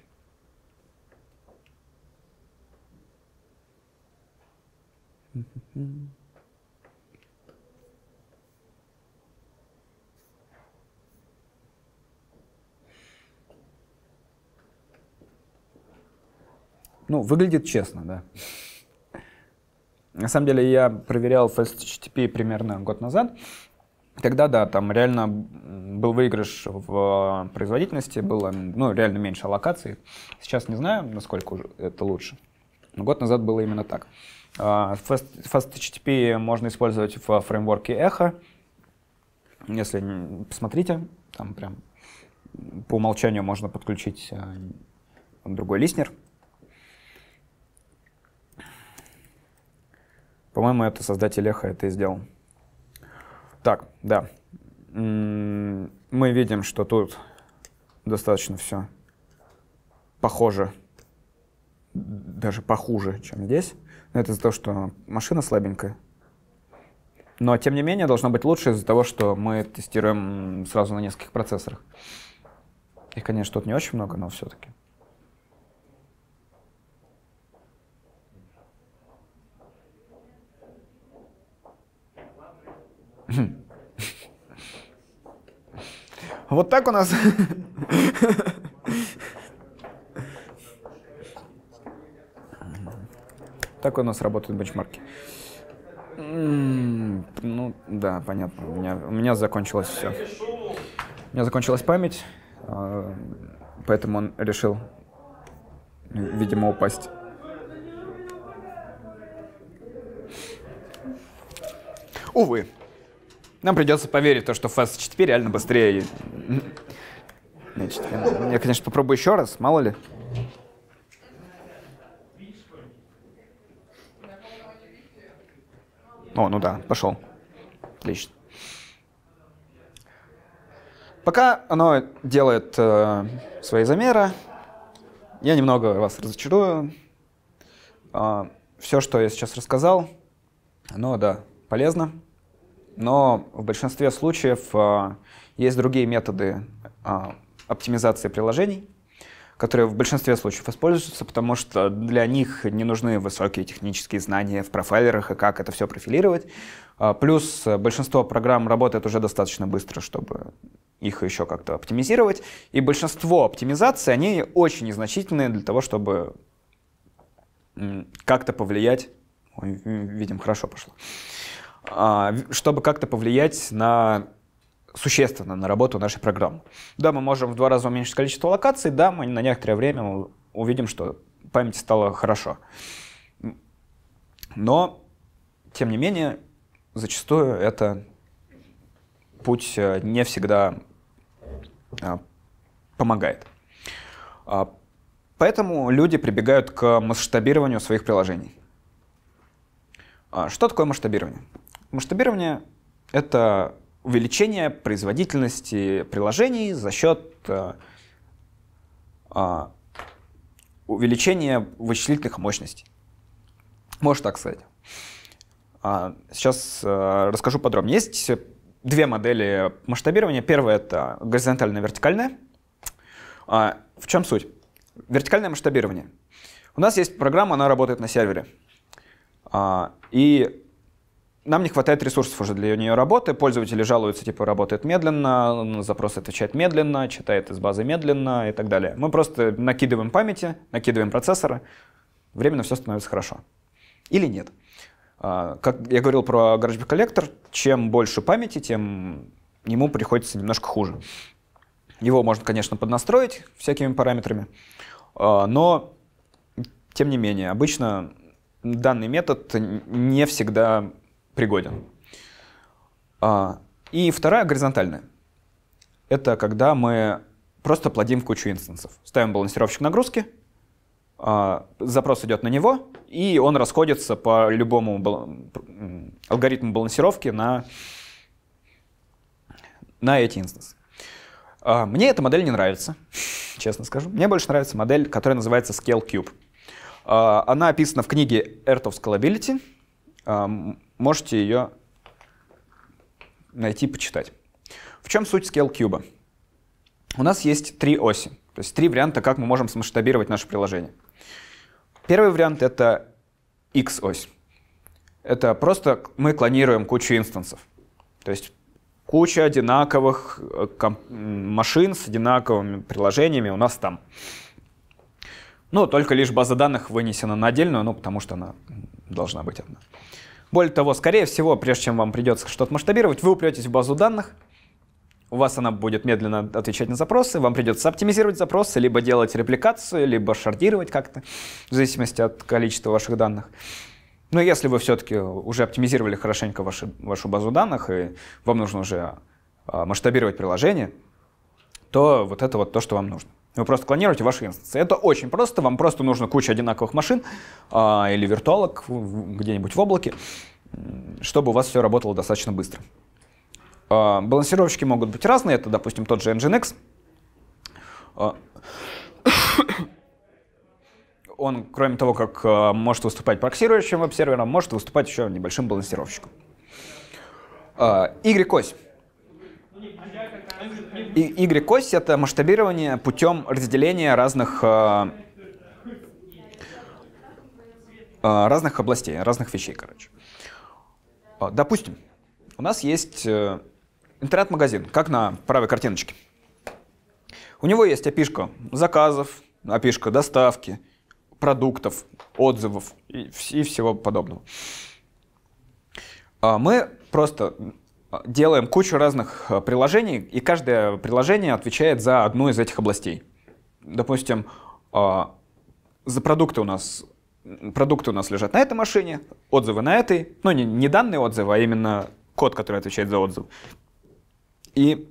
Ну, выглядит честно, да. На самом деле я проверял FastHTTP примерно год назад. Тогда, да, там реально был выигрыш в производительности, было, ну, реально меньше аллокаций. Сейчас не знаю, насколько это лучше. Но год назад было именно так. Fast, FastHTTP можно использовать в фреймворке Echo. Если посмотрите, там прям по умолчанию можно подключить другой листнер. По-моему, это создатель Echo это и сделал. Так, да. Мы видим, что тут достаточно все похоже, даже похуже, чем здесь. Это из-за того, что машина слабенькая. Но, тем не менее, должно быть лучше из-за того, что мы тестируем сразу на нескольких процессорах. Их, конечно, тут не очень много, но все-таки. Вот так у нас. Так у нас работают бенчмарки. Ну, да, понятно. У меня, у меня закончилось все. У меня закончилась память, поэтому он решил, видимо, упасть. Увы. Нам придется поверить в то, что FastHTTP реально быстрее. Значит, я, я, конечно, попробую еще раз, мало ли. О, ну да, пошел. Отлично. Пока оно делает э, свои замеры, я немного вас разочарую. Э, все, что я сейчас рассказал, оно, да, полезно. Но в большинстве случаев э, есть другие методы э, оптимизации приложений, которые в большинстве случаев используются, потому что для них не нужны высокие технические знания в профайлерах и как это все профилировать. Плюс большинство программ работает уже достаточно быстро, чтобы их еще как-то оптимизировать. И большинство оптимизаций, они очень незначительные для того, чтобы как-то повлиять... Ой, видим, хорошо пошло. Чтобы как-то повлиять на... существенно на работу нашей программы. Да, мы можем в два раза уменьшить количество локаций, да, мы на некоторое время увидим, что памяти стало хорошо. Но, тем не менее, зачастую это путь не всегда помогает. Поэтому люди прибегают к масштабированию своих приложений. Что такое масштабирование? Масштабирование — это увеличение производительности приложений за счет э, э, увеличения вычислительных мощностей. Можно так сказать. А, сейчас э, расскажу подробнее. Есть две модели масштабирования. Первая — это горизонтальное и вертикальное. А, в чем суть? Вертикальное масштабирование. У нас есть программа, она работает на сервере. А, и нам не хватает ресурсов уже для нее работы. Пользователи жалуются, типа, работает медленно, на запрос отвечает медленно, читает из базы медленно и так далее. Мы просто накидываем памяти, накидываем процессоры, временно все становится хорошо. Или нет. Как я говорил про GarageBand Collector, чем больше памяти, тем ему приходится немножко хуже. Его можно, конечно, поднастроить всякими параметрами, но, тем не менее, обычно данный метод не всегда пригоден. И вторая, горизонтальная. Это когда мы просто плодим кучу инстансов. Ставим балансировщик нагрузки, запрос идет на него, и он расходится по любому алгоритму балансировки на, на эти инстансы. Мне эта модель не нравится, честно скажу. Мне больше нравится модель, которая называется Scale Cube. Она описана в книге Art of Scalability. Можете ее найти, почитать. В чем суть Scale Cube? У нас есть три оси, то есть три варианта, как мы можем смасштабировать наше приложение. Первый вариант — это X-ось. Это просто мы клонируем кучу инстансов. То есть куча одинаковых машин с одинаковыми приложениями у нас там. Ну, только лишь база данных вынесена на отдельную, ну, потому что она должна быть одна. Более того, скорее всего, прежде чем вам придется что-то масштабировать, вы упретесь в базу данных, у вас она будет медленно отвечать на запросы, вам придется оптимизировать запросы, либо делать репликацию, либо шардировать как-то, в зависимости от количества ваших данных. Но если вы все-таки уже оптимизировали хорошенько ваши, вашу базу данных, и вам нужно уже масштабировать приложение, то вот это вот то, что вам нужно. Вы просто клонируете ваши инстансы. Это очень просто. Вам просто нужно куча одинаковых машин а, или виртуалок где-нибудь в облаке, чтобы у вас все работало достаточно быстро. А, балансировщики могут быть разные. Это, допустим, тот же Nginx. А, он, кроме того, как а, может выступать проксирующим веб-сервером, может выступать еще небольшим балансировщиком. А, Y-ось. Y-ось — это масштабирование путем разделения разных, э, разных областей, разных вещей, короче. Допустим, у нас есть интернет-магазин, как на правой картиночке. У него есть эй пи ай-шка заказов, эй пи ай-шка доставки, продуктов, отзывов и, и всего подобного. Мы просто делаем кучу разных приложений, и каждое приложение отвечает за одну из этих областей. Допустим, за продукты у нас, продукты у нас лежат на этой машине, отзывы на этой, ну не, не данные отзывы, а именно код, который отвечает за отзыв. И,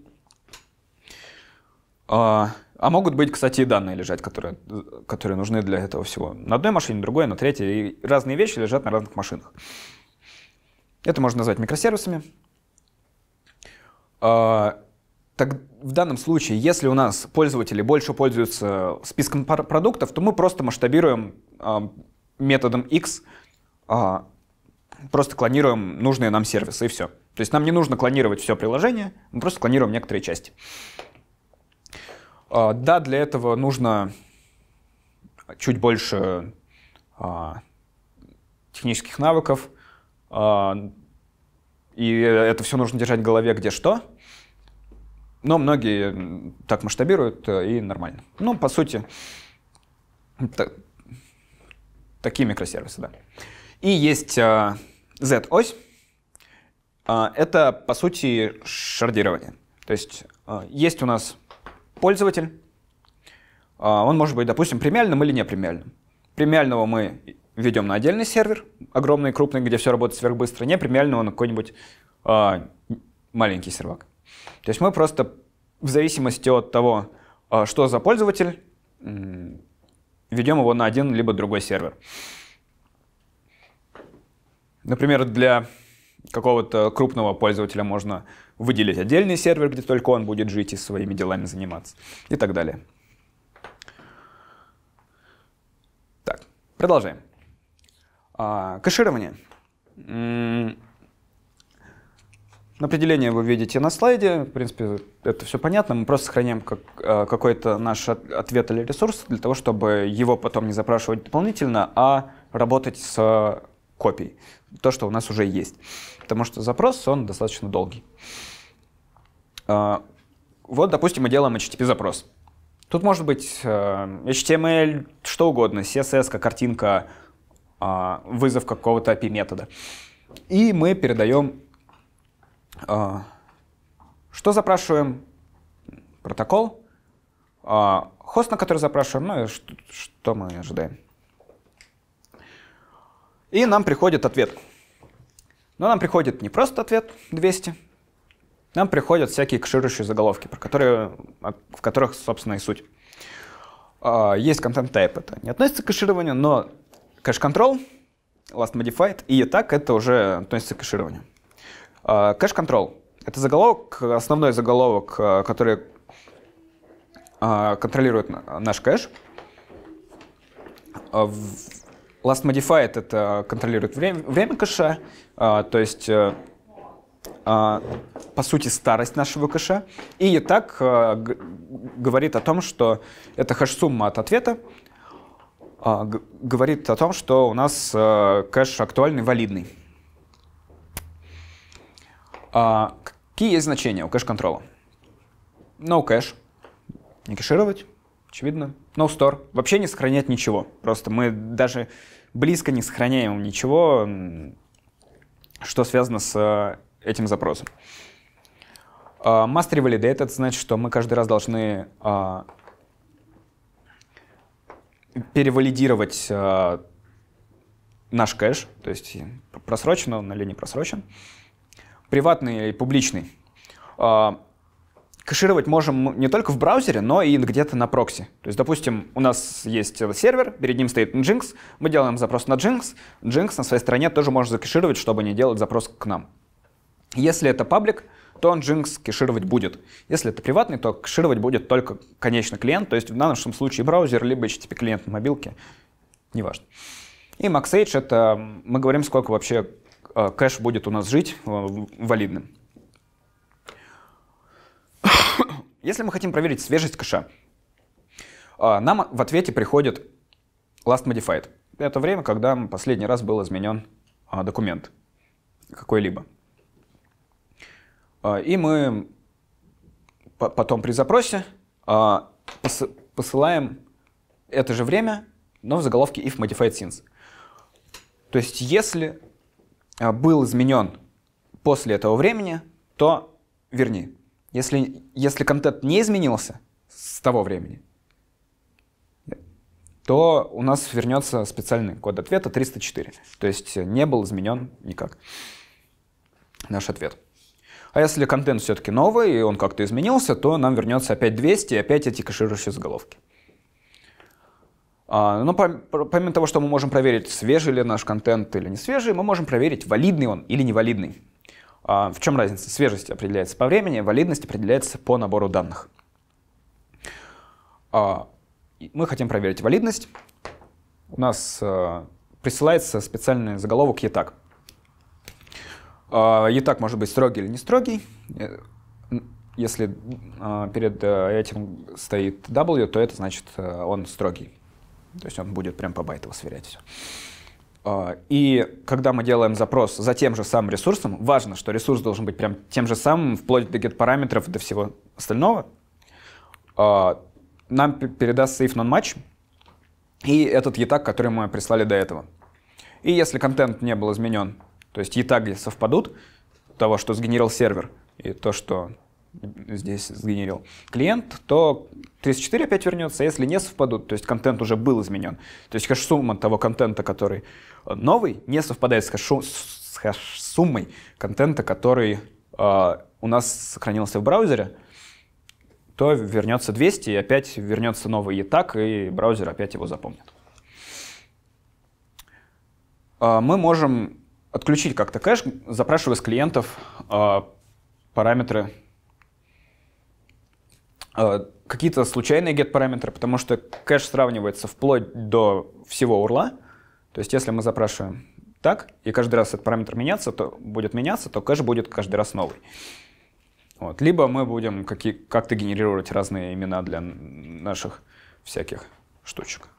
а, а могут быть, кстати, и данные лежать, которые, которые нужны для этого всего. На одной машине, другой, на третьей. И разные вещи лежат на разных машинах. Это можно назвать микросервисами. Так, в данном случае, если у нас пользователи больше пользуются списком продуктов, то мы просто масштабируем методом X, просто клонируем нужные нам сервисы, и все. То есть нам не нужно клонировать все приложение, мы просто клонируем некоторые части. Да, для этого нужно чуть больше а, технических навыков, а, и это все нужно держать в голове, где что. Но многие так масштабируют, и нормально. Ну, по сути, та, такие микросервисы, да. И есть а, Z-ось. А, это, по сути, шардирование. То есть а, есть у нас пользователь. А, он может быть, допустим, премиальным или непремиальным. Премиального мы ведем на отдельный сервер, огромный, крупный, где все работает сверхбыстро. Непремиального на какой-нибудь а, маленький сервак. То есть мы просто в зависимости от того, что за пользователь, ведем его на один либо другой сервер. Например, для какого-то крупного пользователя можно выделить отдельный сервер, где только он будет жить и своими делами заниматься, и так далее. Так, продолжаем. А, кэширование. Определение вы видите на слайде. В принципе, это все понятно. Мы просто сохраняем как, какой-то наш ответ или ресурс для того, чтобы его потом не запрашивать дополнительно, а работать с копией. То, что у нас уже есть. Потому что запрос, он достаточно долгий. Вот, допустим, мы делаем эйч ти ти пи-запрос. Тут может быть эйч ти эм эль, что угодно, си эс эс, картинка, вызов какого-то эй пи ай-метода. И мы передаем... Что запрашиваем? Протокол. Хост, на который запрашиваем, ну и что, что мы ожидаем. И нам приходит ответ. Но нам приходит не просто ответ двести, нам приходят всякие кэширующие заголовки, про которые, в которых, собственно, и суть. Есть content type, это не относится к кэшированию, но cache control, last modified и так это уже относится к кэшированию. Cache control — это заголовок, основной заголовок, который контролирует наш кэш. Last modified — это контролирует время, время кэша, то есть, по сути, старость нашего кэша. И и так говорит о том, что это хэш-сумма от ответа, говорит о том, что у нас кэш актуальный, валидный. А, какие есть значения у кэш-контрола? No-cache — не кэшировать, очевидно. No-store — вообще не сохранять ничего. Просто мы даже близко не сохраняем ничего, что связано с этим запросом. Uh, must revalidate — это значит, что мы каждый раз должны uh, перевалидировать uh, наш кэш, то есть просрочен он или не просрочен. Приватный и публичный. Кэшировать можем не только в браузере, но и где-то на прокси. То есть, допустим, у нас есть сервер, перед ним стоит Nginx, мы делаем запрос на Nginx, Nginx на своей стороне тоже может закэшировать, чтобы не делать запрос к нам. Если это паблик, то Nginx кэшировать будет. Если это приватный, то кэшировать будет только конечный клиент, то есть в нашем случае браузер, либо эйч ти ти пи-клиент на мобилке, неважно. И MaxAge — это мы говорим, сколько вообще кэш будет у нас жить валидным. Если мы хотим проверить свежесть кэша, нам в ответе приходит last modified. Это время, когда последний раз был изменен документ какой-либо. И мы потом при запросе посылаем это же время, но в заголовке if modified since. То есть если был изменен после этого времени, то верни. Если, если контент не изменился с того времени, то у нас вернется специальный код ответа триста четыре. То есть не был изменен никак наш ответ. А если контент все-таки новый, и он как-то изменился, то нам вернется опять двести, и опять эти кэширующие заголовки. А, но помимо того, что мы можем проверить, свежий ли наш контент или не свежий, мы можем проверить, валидный он или невалидный. А, в чем разница? Свежесть определяется по времени, валидность определяется по набору данных. А, мы хотим проверить валидность. У нас а, присылается специальный заголовок E-tag. А, E-tag может быть строгий или не строгий. Если а, перед а, этим стоит W, то это значит а, он строгий. То есть он будет прям по байтово сверять все. И когда мы делаем запрос за тем же самым ресурсом, важно, что ресурс должен быть прям тем же самым, вплоть до get-параметров, до всего остального, нам передаст safe non-match и этот e-tag, который мы прислали до этого. И если контент не был изменен, то есть e-таги совпадут, того, что сгенерил сервер, и то, что здесь сгенерил клиент, то тридцать четыре опять вернется, а если не совпадут, то есть контент уже был изменен. То есть хэш-сумма того контента, который новый, не совпадает с, хэш с хэш-суммой контента, который э, у нас сохранился в браузере, то вернется двести, и опять вернется новый e-tag, и браузер опять его запомнит. Э, мы можем отключить как-то кэш, запрашивая с клиентов э, параметры, какие-то случайные get-параметры, потому что кэш сравнивается вплоть до всего урла. То есть если мы запрашиваем так, и каждый раз этот параметр меняться, то будет меняться, то кэш будет каждый раз новый. Вот. Либо мы будем как-то генерировать разные имена для наших всяких штучек.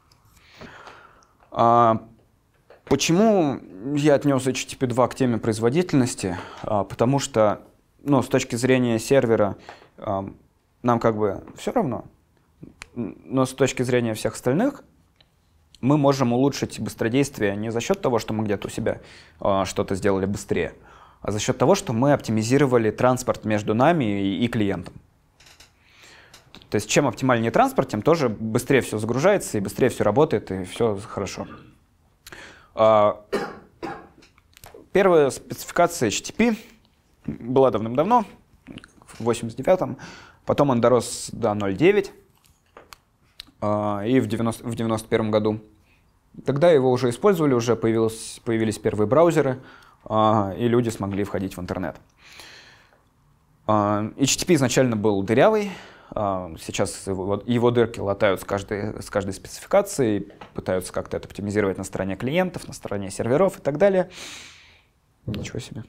А почему я отнес эйч ти ти пи два к теме производительности? А, потому что, ну, с точки зрения сервера, а, нам как бы все равно, но с точки зрения всех остальных мы можем улучшить быстродействие не за счет того, что мы где-то у себя э, что-то сделали быстрее, а за счет того, что мы оптимизировали транспорт между нами и, и клиентом. То есть чем оптимальнее транспорт, тем тоже быстрее все загружается, и быстрее все работает, и все хорошо. А, первая спецификация эйч ти ти пи была давным-давно, в восемьдесят девятом. Потом он дорос до ноль девять, и в девяносто первом году. Тогда его уже использовали, уже появилось, появились первые браузеры, и люди смогли входить в интернет. эйч ти ти пи изначально был дырявый, сейчас его, его дырки латают с каждой, с каждой спецификацией, пытаются как-то это оптимизировать на стороне клиентов, на стороне серверов и так далее. Ничего себе.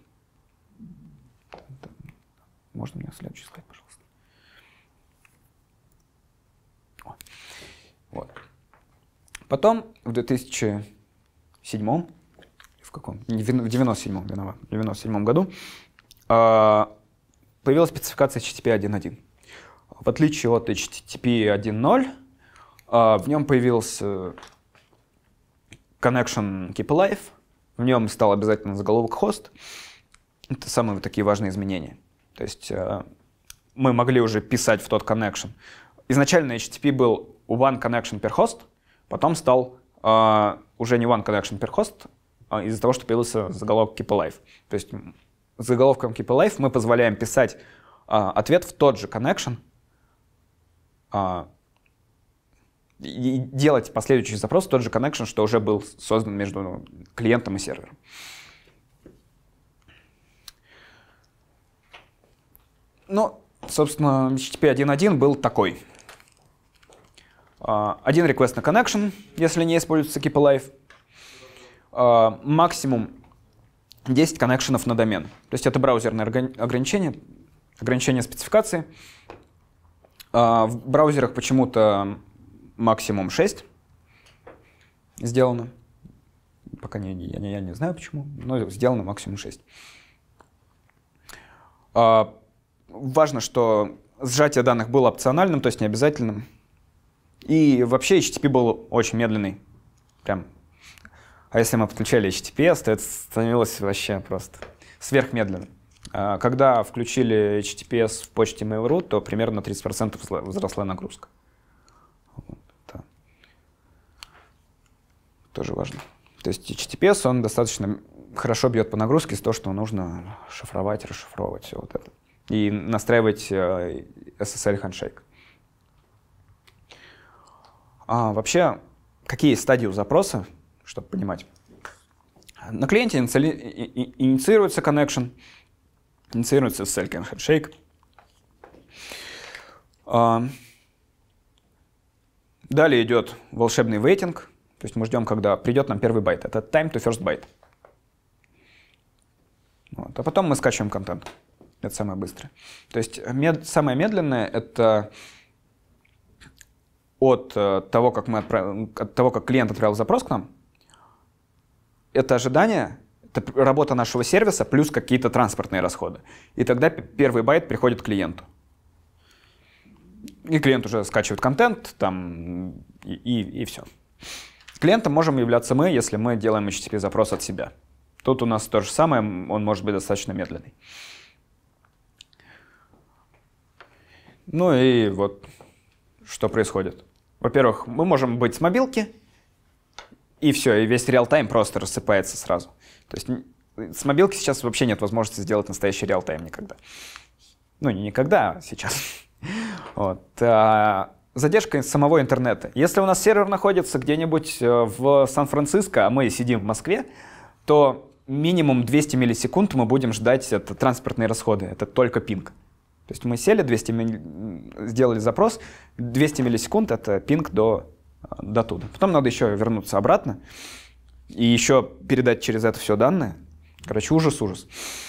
Можно мне следующий слайд, пожалуйста? Вот. Потом в две тысячи седьмом, в каком? В девяносто седьмом, виноват, в девяносто седьмом году появилась спецификация эйч ти ти пи один точка один. В отличие от эйч ти ти пи один точка ноль, в нем появился connection keep alive, в нем стал обязательно заголовок host. Это самые такие важные изменения. То есть мы могли уже писать в тот connection. Изначально эйч ти ти пи был one connection per host, потом стал uh, уже не one connection per host, uh, из-за того, что появился заголовок keep alive. То есть с заголовком keep alive мы позволяем писать uh, ответ в тот же connection uh, и делать последующий запрос в тот же connection, что уже был создан между клиентом и сервером. Ну, собственно, эйч ти ти пи один точка один был такой. Uh, один request на connection, если не используется keep alive. Uh, максимум десять коннекшенов на домен. То есть это браузерное ограничение, ограничение спецификации. Uh, в браузерах почему-то максимум шесть сделано. Пока не, я, не, я не знаю почему, но сделано максимум шесть. Uh, важно, что сжатие данных было опциональным, то есть необязательным. И вообще эйч ти ти пи был очень медленный. Прям. А если мы подключали эйч ти ти пи эс, то это становилось вообще просто сверхмедленным. А когда включили эйч ти ти пи эс в почте Mail.ru, то примерно на тридцать процентов возросла нагрузка. Вот, да. Тоже важно. То есть эйч ти ти пи эс, он достаточно хорошо бьет по нагрузке из того, что нужно шифровать, расшифровывать все вот это. И настраивать эс эс эль handshake. А, вообще, какие стадии у запроса, чтобы понимать? На клиенте иници... инициируется connection, инициируется эс эс эль handshake. А, далее идет волшебный waiting, то есть мы ждем, когда придет нам первый байт. Это time to first byte. Вот. А потом мы скачиваем контент. Это самое быстрое. То есть мед... самое медленное — это от того, как, мы отправ... от того, как клиент отправил запрос к нам, это ожидание, это работа нашего сервиса плюс какие-то транспортные расходы. И тогда первый байт приходит к клиенту. И клиент уже скачивает контент, там, и, и, и все. Клиентом можем являться мы, если мы делаем эйч ти ти пи-запрос от себя. Тут у нас то же самое, он может быть достаточно медленный. Ну и вот что происходит. Во-первых, мы можем быть с мобилки, и все, и весь реал-тайм просто рассыпается сразу. То есть с мобилки сейчас вообще нет возможности сделать настоящий реал-тайм никогда. Ну, не никогда, а сейчас. Вот. А задержка самого интернета. Если у нас сервер находится где-нибудь в Сан-Франциско, а мы сидим в Москве, то минимум двести миллисекунд мы будем ждать это транспортные расходы. Это только пинг. То есть мы сели, двести милли... сделали запрос, двести миллисекунд — это пинг до, до туда. Потом надо еще вернуться обратно и еще передать через это все данные. Короче, ужас-ужас.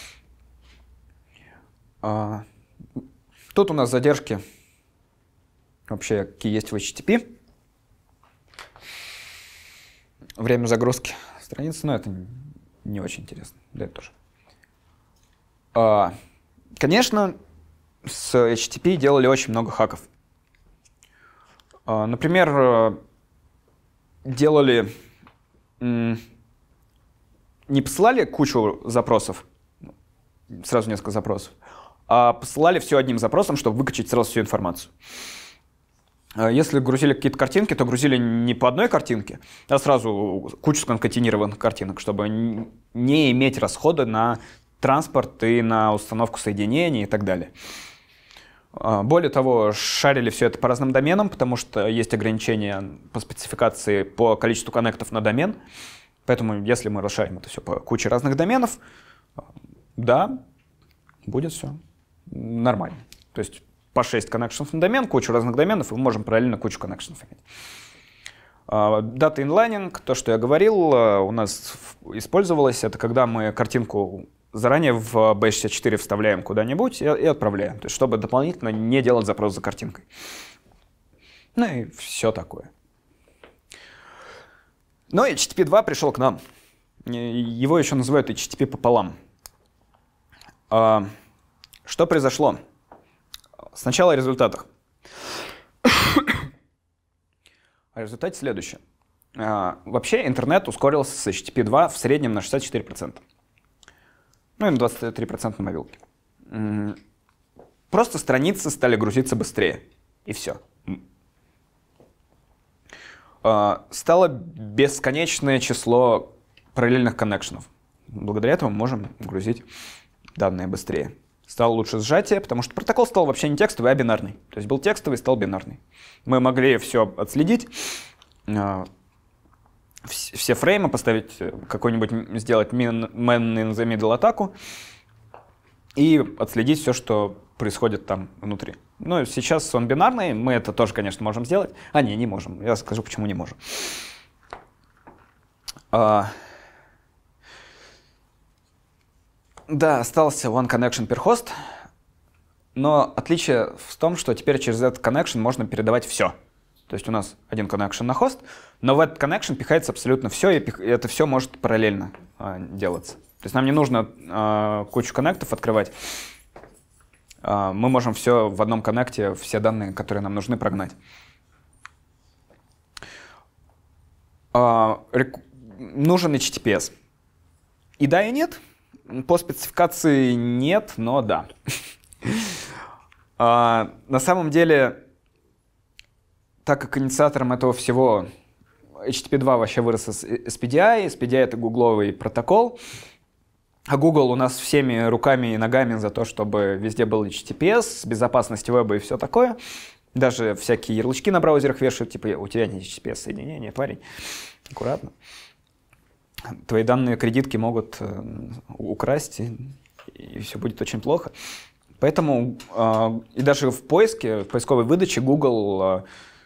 А... Тут у нас задержки вообще какие есть в эйч ти ти пи. Время загрузки страницы, но это не очень интересно. Да, это тоже. А, конечно, с эйч ти ти пи делали очень много хаков. А, например, делали... Не посылали кучу запросов, сразу несколько запросов, а посылали все одним запросом, чтобы выкачать сразу всю информацию. Если грузили какие-то картинки, то грузили не по одной картинке, а сразу кучу сконкатинированных картинок, чтобы не иметь расхода на транспорт и на установку соединений и так далее. Более того, шарили все это по разным доменам, потому что есть ограничения по спецификации по количеству коннектов на домен. Поэтому если мы расшарим это все по куче разных доменов, да, будет все нормально. То есть по шесть коннекшенов на домен, кучу разных доменов, и мы можем параллельно кучу коннекшенов иметь. Data inlining, то, что я говорил, у нас использовалось. Это когда мы картинку заранее в би шестьдесят четыре вставляем куда-нибудь и, и отправляем. То есть чтобы дополнительно не делать запрос за картинкой. Ну и все такое. Но эйч ти ти пи два пришел к нам. Его еще называют эйч ти ти пи пополам. Что произошло? Сначала о результатах. О результате следующее. Вообще интернет ускорился с эйч ти ти пи два в среднем на шестьдесят четыре процента. Ну и на двадцать три процента на мобилке. Просто страницы стали грузиться быстрее. И все. Стало бесконечное число параллельных коннекшенов. Благодаря этому мы можем грузить данные быстрее. Стало лучше сжатие, потому что протокол стал вообще не текстовый, а бинарный. То есть был текстовый, стал бинарный. Мы могли все отследить, все фреймы поставить, какой-нибудь сделать man in the middle атаку и отследить все, что происходит там внутри. Ну, сейчас он бинарный, мы это тоже, конечно, можем сделать. А, не, не можем. Я скажу, почему не можем. А... Да, остался one connection per host, но отличие в том, что теперь через этот connection можно передавать все. То есть у нас один connection на хост, но в этот connection пихается абсолютно все, и это все может параллельно а, делаться. То есть нам не нужно а, кучу коннектов открывать. А, мы можем все в одном коннекте, все данные, которые нам нужны, прогнать. А, рек... Нужен эйч ти ти пи эс. И да, и нет. По спецификации нет, но да. а, на самом деле, так как инициатором этого всего эйч ти ти пи два вообще вырос из эс пи ди ай, эс пи ди ай — это гугловый протокол, а Google у нас всеми руками и ногами за то, чтобы везде был эйч ти ти пи эс, безопасность веба и все такое. Даже всякие ярлычки на браузерах вешают, типа у тебя не эйч ти ти пи эс-соединение, парень, аккуратно. Твои данные кредитки могут э, украсть, и, и все будет очень плохо. Поэтому э, и даже в поиске, в поисковой выдаче Google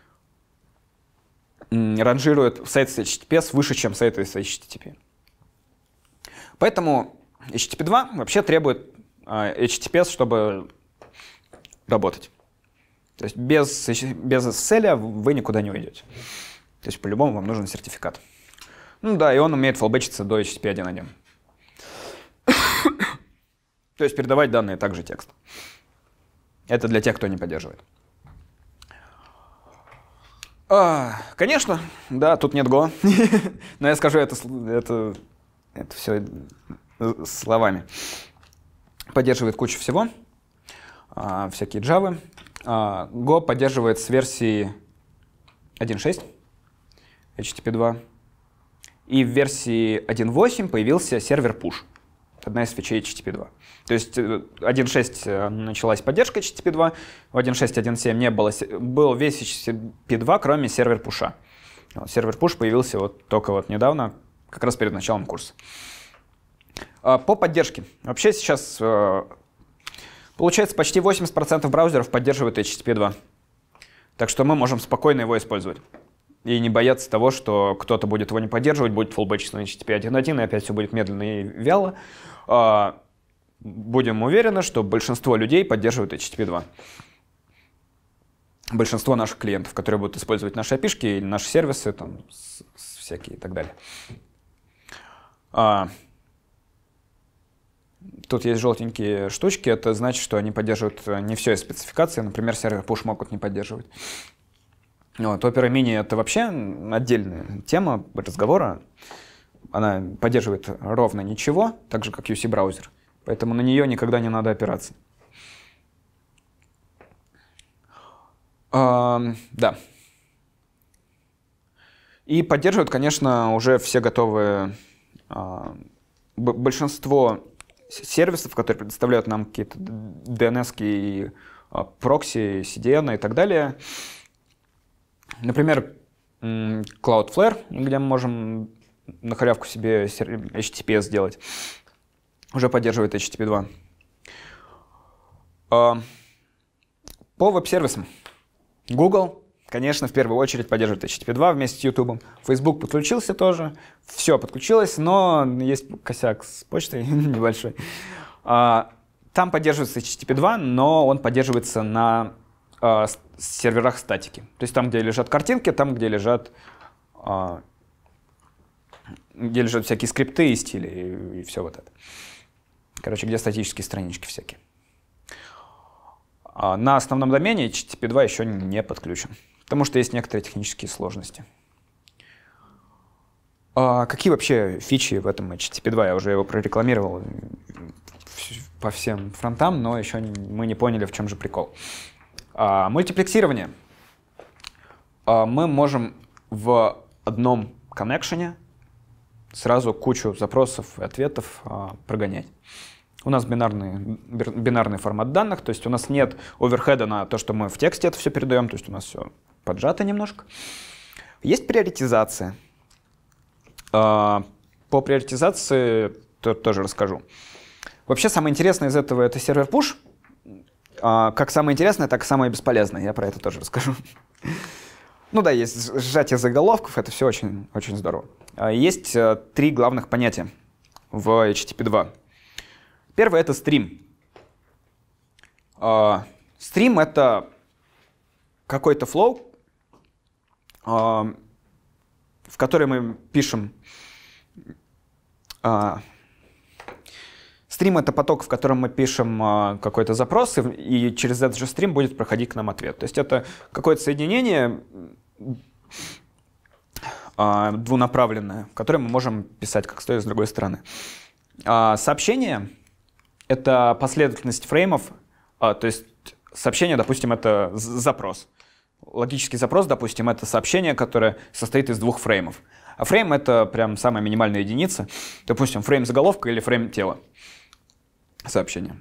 э, ранжирует сайт с эйч ти ти пи эс выше, чем сайты с эйч ти ти пи. Поэтому эйч ти ти пи два вообще требует э, эйч ти ти пи эс, чтобы работать. То есть без, без эс эс эл вы никуда не уйдете. То есть по-любому вам нужен сертификат. Ну да, и он умеет флбэчиться до эйч ти ти пи один точка один. То есть передавать данные также текст. Это для тех, кто не поддерживает. А, конечно, да, тут нет Go. Но я скажу это, это, это все словами. Поддерживает кучу всего. А, всякие Java. А, Go поддерживает с версии один точка шесть эйч ти ти пи два. И в версии один точка восемь появился сервер push. Одна из фичей эйч ти ти пи два. То есть один точка шесть началась поддержка эйч ти ти пи два, в один точка шесть точка один точка семь не было, был весь эйч ти ти пи два, кроме сервер пуша. Сервер push появился вот только вот недавно, как раз перед началом курса. По поддержке. Вообще сейчас получается почти восемьдесят процентов браузеров поддерживают эйч ти ти пи два. Так что мы можем спокойно его использовать. И не бояться того, что кто-то будет его не поддерживать, будет фуллбэчиться на эйч ти ти пи один точка один, и опять все будет медленно и вяло. Будем уверены, что большинство людей поддерживают эйч ти ти пи два. Большинство наших клиентов, которые будут использовать наши эй пи шки или наши сервисы, там, всякие и так далее. А, тут есть желтенькие штучки, это значит, что они поддерживают не все из спецификации, например, сервер push могут не поддерживать. Вот, Opera Mini — это вообще отдельная тема разговора. Она поддерживает ровно ничего, так же, как ю си-браузер. Поэтому на нее никогда не надо опираться. А, да. И поддерживают, конечно, уже все готовые... А, большинство сервисов, которые предоставляют нам какие-то ди эн эс-ки, а, прокси, си ди эн и так далее. Например, Cloudflare, где мы можем на халявку себе эйч ти ти пи сделать, уже поддерживает эйч ти ти пи два. По веб-сервисам. Google, конечно, в первую очередь поддерживает эйч ти ти пи два вместе с YouTube. Facebook подключился тоже. Все подключилось, но есть косяк с почтой небольшой. Там поддерживается эйч ти ти пи два, но он поддерживается на серверах статики. То есть там, где лежат картинки, там, где лежат, где лежат всякие скрипты и стили, и, и все вот это. Короче, где статические странички всякие. А на основном домене эйч ти ти пи два еще не подключен, потому что есть некоторые технические сложности. А какие вообще фичи в этом эйч ти ти пи два? Я уже его прорекламировал по всем фронтам, но еще мы не поняли, в чем же прикол. А, мультиплексирование. А, мы можем в одном коннекшене сразу кучу запросов и ответов а, прогонять. У нас бинарный, бинарный формат данных, то есть у нас нет оверхеда на то, что мы в тексте это все передаем, то есть у нас все поджато немножко. Есть приоритизация. А, по приоритизации то, тоже расскажу. Вообще самое интересное из этого — это сервер push. Как самое интересное, так и самое бесполезное. Я про это тоже расскажу. Ну да, есть сжатие заголовков, это все очень, очень здорово. Есть три главных понятия в эйч ти ти пи два. Первое — это стрим. Стрим — это какой-то флоу, в который мы пишем... Стрим — это поток, в котором мы пишем а, какой-то запрос, и, и через этот же стрим будет проходить к нам ответ. То есть это какое-то соединение а, двунаправленное, в которое мы можем писать как с той и с другой стороны. А, сообщение — это последовательность фреймов, а, то есть сообщение, допустим, это запрос. Логический запрос, допустим, это сообщение, которое состоит из двух фреймов. А фрейм — это прям самая минимальная единица. Допустим, фрейм заголовка или фрейм тела. Сообщение.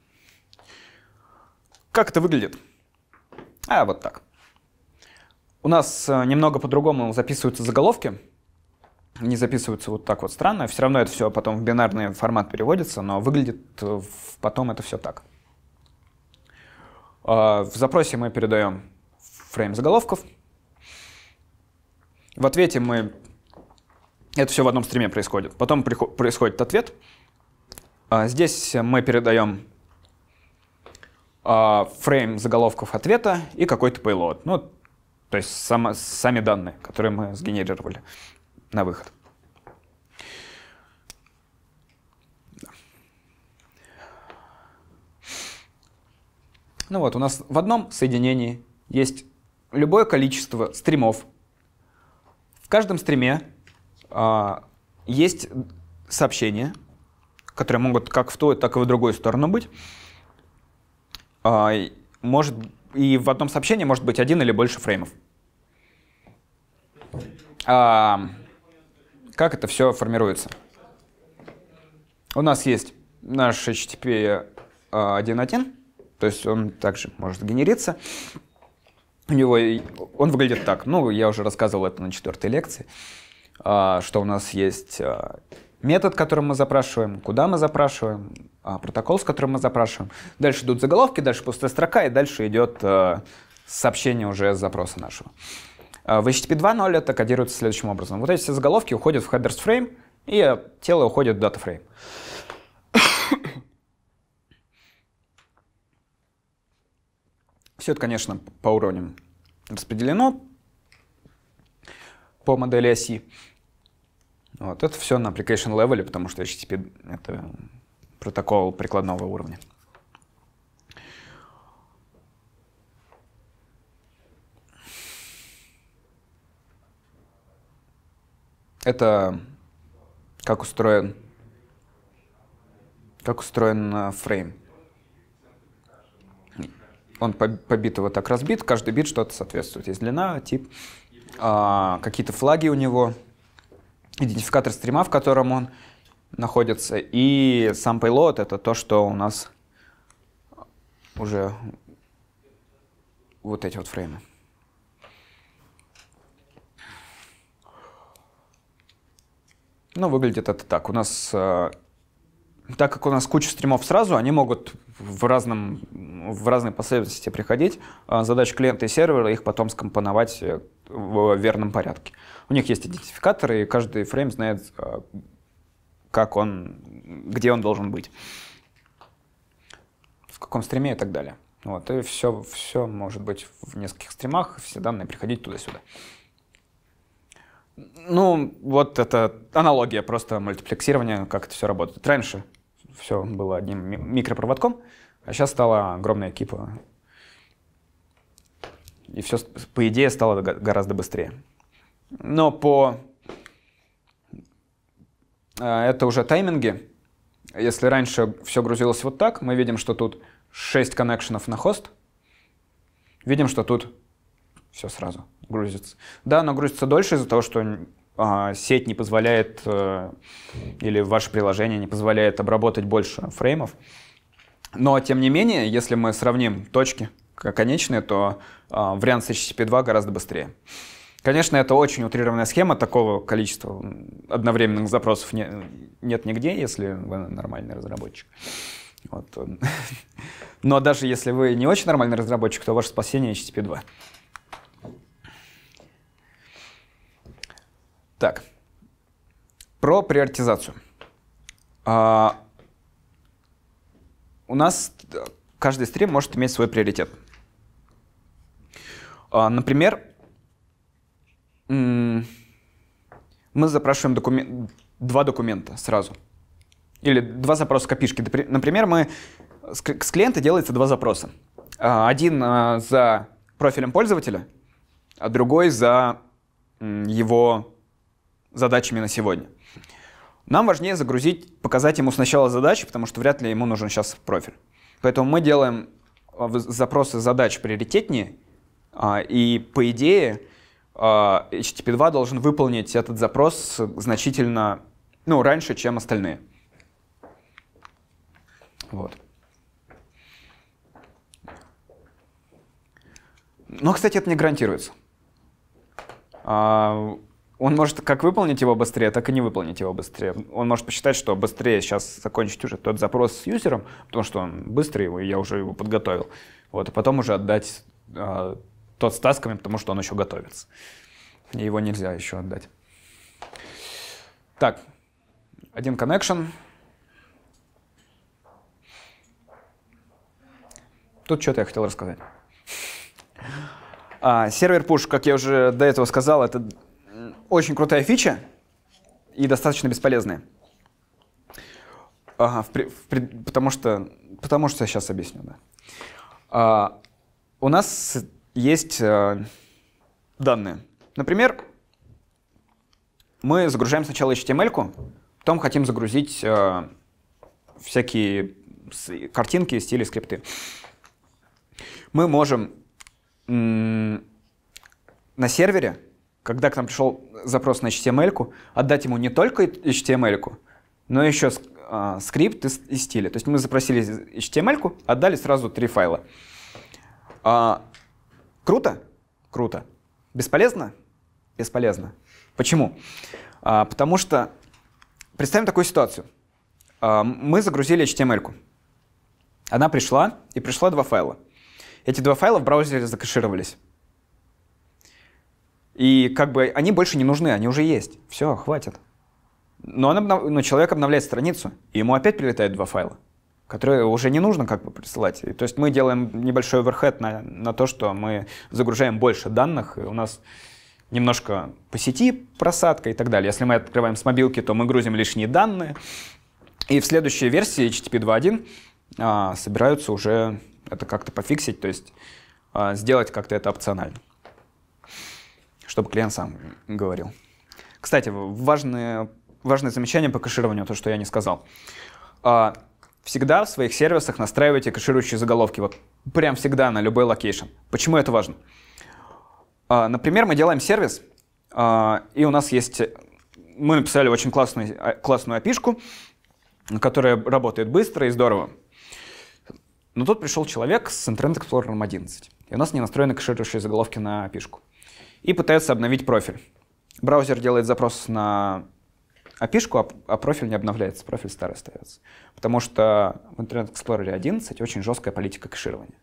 Как это выглядит? А, вот так. У нас немного по-другому записываются заголовки. Они записываются вот так вот странно. Все равно это все потом в бинарный формат переводится, но выглядит потом это все так. В запросе мы передаем фрейм заголовков. В ответе мы... Это все в одном стриме происходит. Потом происходит ответ. Здесь мы передаем а, фрейм заголовков ответа и какой-то payload. Ну, то есть само, сами данные, которые мы сгенерировали на выход. Ну вот, у нас в одном соединении есть любое количество стримов. В каждом стриме а, есть сообщения, которые могут как в ту, так и в другую сторону быть. А, может, и в одном сообщении может быть один или больше фреймов. А, как это все формируется? У нас есть наш эйч ти ти пи один точка один, то есть он также может генериться. У него он выглядит так. Ну, я уже рассказывал это на четвертой лекции, что у нас есть метод, которым мы запрашиваем, куда мы запрашиваем, протокол, с которым мы запрашиваем. Дальше идут заголовки, дальше пустая строка, и дальше идет сообщение уже с запроса нашего. В эйч ти ти пи два точка ноль это кодируется следующим образом. Вот эти все заголовки уходят в headers frame, и тело уходит в data frame. Все это, конечно, по уровням распределено по модели оси. Вот. Это все на application level, потому что эйч ти ти пи — это протокол прикладного уровня. Это как устроен, как устроен фрейм. Он по, по биту вот так разбит, каждый бит что-то соответствует. Есть длина, тип, а, какие-то флаги у него, идентификатор стрима, в котором он находится, и сам payload — это то, что у нас уже вот эти вот фреймы. Ну, выглядит это так. У нас, э, так как у нас куча стримов сразу, они могут в, разном, в разной последовательности приходить. Э, задача клиента и сервера их потом скомпоновать в верном порядке. У них есть идентификаторы, и каждый фрейм знает, э, как он, где он должен быть, в каком стриме и так далее. Вот, и все, все может быть в нескольких стримах, все данные приходить туда-сюда. Ну, вот это аналогия, просто мультиплексирование, как это все работает. Раньше все было одним микропроводком, а сейчас стала огромная экипа. И все, по идее, стало гораздо быстрее. Но по... Это уже тайминги. Если раньше все грузилось вот так, мы видим, что тут шесть коннекшенов на хост. Видим, что тут все сразу грузится. Да, оно грузится дольше из-за того, что а, сеть не позволяет, а, или ваше приложение не позволяет обработать больше фреймов. Но, тем не менее, если мы сравним точки конечные, то а, вариант с эйч ти ти пи два гораздо быстрее. Конечно, это очень утрированная схема, такого количества одновременных запросов не, нет нигде, если вы нормальный разработчик. Вот. Но даже если вы не очень нормальный разработчик, то ваше спасение эйч ти ти пи два. Так, про приоритизацию. А, у нас каждый стрим может иметь свой приоритет. А, например, мы запрашиваем документ, два документа сразу. Или два запроса копишки. Например, мы, с клиента делается два запроса. Один за профилем пользователя, а другой за его задачами на сегодня. Нам важнее загрузить, показать ему сначала задачи, потому что вряд ли ему нужен сейчас профиль. Поэтому мы делаем запросы задач приоритетнее, и по идее эйч ти ти пи два должен выполнить этот запрос значительно, ну, раньше, чем остальные. Вот. Но, кстати, это не гарантируется. Он может как выполнить его быстрее, так и не выполнить его быстрее. Он может посчитать, что быстрее сейчас закончить уже тот запрос с юзером, потому что он быстрый, и я уже его подготовил. Вот, а потом уже отдать э, тот с тасками, потому что он еще готовится. И его нельзя еще отдать. Так, один connection. тут что-то я хотел рассказать. А, сервер push, как я уже до этого сказал, это очень крутая фича и достаточно бесполезная. Ага, в, в, потому что, потому что я сейчас объясню. Да. А, у нас есть а, данные. Например, мы загружаем сначала эйч ти эм эль-ку, потом хотим загрузить а, всякие картинки, стили, скрипты. Мы можем м- на сервере, когда к нам пришел запрос на эйч ти эм эль-ку, отдать ему не только эйч ти эм эль-ку, но еще а, скрипт и, и стили. То есть мы запросили эйч ти эм эль-ку, отдали сразу три файла. А, круто? Круто. Бесполезно? Бесполезно. Почему? А, потому что представим такую ситуацию. А, мы загрузили эйч ти эм эль-ку. Она пришла, и пришла два файла. Эти два файла в браузере закэшировались. И как бы они больше не нужны, они уже есть. Все, хватит. Но, он обнов... Но человек обновляет страницу, и ему опять прилетают два файла, которые уже не нужно как бы присылать. И, то есть мы делаем небольшой оверхед на, на то, что мы загружаем больше данных, и у нас немножко по сети просадка и так далее. Если мы открываем с мобилки, то мы грузим лишние данные. И в следующей версии эйч ти ти пи два точка один а, собираются уже это как-то пофиксить, то есть а, сделать как-то это опционально, чтобы клиент сам говорил. Кстати, важное, важное замечание по кэшированию, то, что я не сказал. А, всегда в своих сервисах настраивайте кэширующие заголовки. Вот прям всегда на любой локейшн. Почему это важно? А, например, мы делаем сервис, а, и у нас есть... Мы написали очень классную, классную эй пи ай-шку, которая работает быстро и здорово. Но тут пришел человек с Internet Explorer одиннадцать, и у нас не настроены кэширующие заголовки на эй пи ай-шку. И пытается обновить профиль. Браузер делает запрос на эй пи ай-шку, а профиль не обновляется, профиль старый остается. Потому что в Internet Explorer одиннадцать очень жесткая политика кэширования.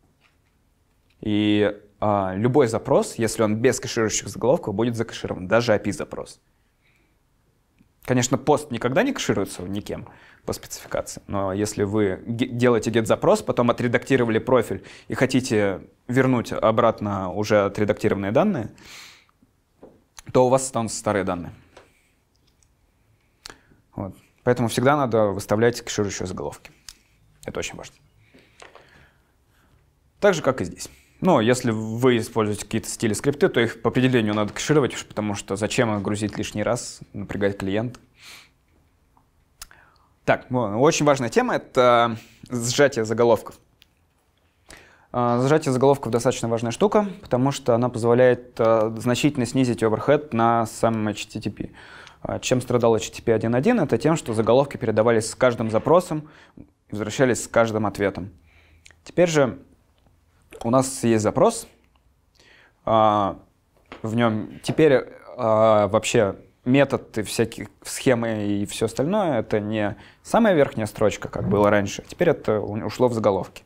И а, любой запрос, если он без кэширующих заголовков, будет закэширован, даже эй пи ай-запрос. Конечно, пост никогда не кэшируется никем по спецификации, но если вы делаете get-запрос, потом отредактировали профиль и хотите вернуть обратно уже отредактированные данные, то у вас останутся старые данные. Вот. Поэтому всегда надо выставлять кэширующие заголовки. Это очень важно. Так же, как и здесь. Но если вы используете какие-то стили скрипты, то их по определению надо кэшировать, потому что зачем их грузить лишний раз, напрягать клиента. Так, очень важная тема — это сжатие заголовков. Сжатие заголовков достаточно важная штука, потому что она позволяет значительно снизить оверхед на самом эйч ти ти пи. Чем страдал эйч ти ти пи один точка один, это тем, что заголовки передавались с каждым запросом и возвращались с каждым ответом. Теперь же у нас есть запрос, в нем теперь вообще метод и всякие схемы и все остальное — это не самая верхняя строчка, как было раньше, теперь это ушло в заголовки.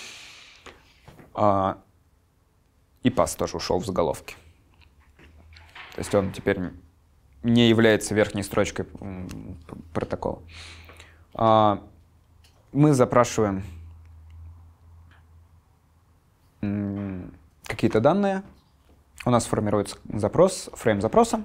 И пас тоже ушел в заголовки. То есть он теперь не является верхней строчкой протокола. Мы запрашиваем какие-то данные, у нас формируется запрос, фрейм запроса,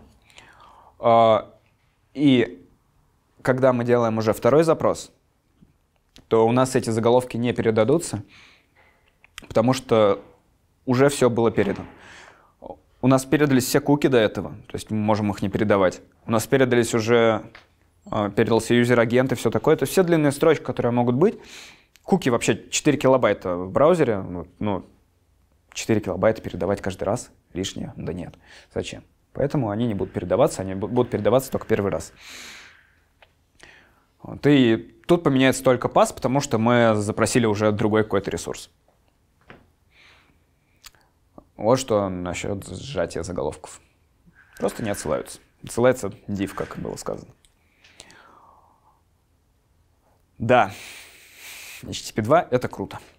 и когда мы делаем уже второй запрос, то у нас эти заголовки не передадутся, потому что уже все было передано. У нас передались все куки до этого, то есть мы можем их не передавать. У нас передались уже, передался юзер-агент и все такое. То есть все длинные строчки, которые могут быть. Куки вообще четыре килобайта в браузере, ну, четыре килобайта передавать каждый раз лишнее? Да нет. Зачем? Поэтому они не будут передаваться, они будут передаваться только первый раз. Вот. И тут поменяется только пас, потому что мы запросили уже другой какой-то ресурс. Вот что насчет сжатия заголовков. Просто не отсылаются. Отсылается div, как было сказано. Да, эйч ти ти пи два — это круто.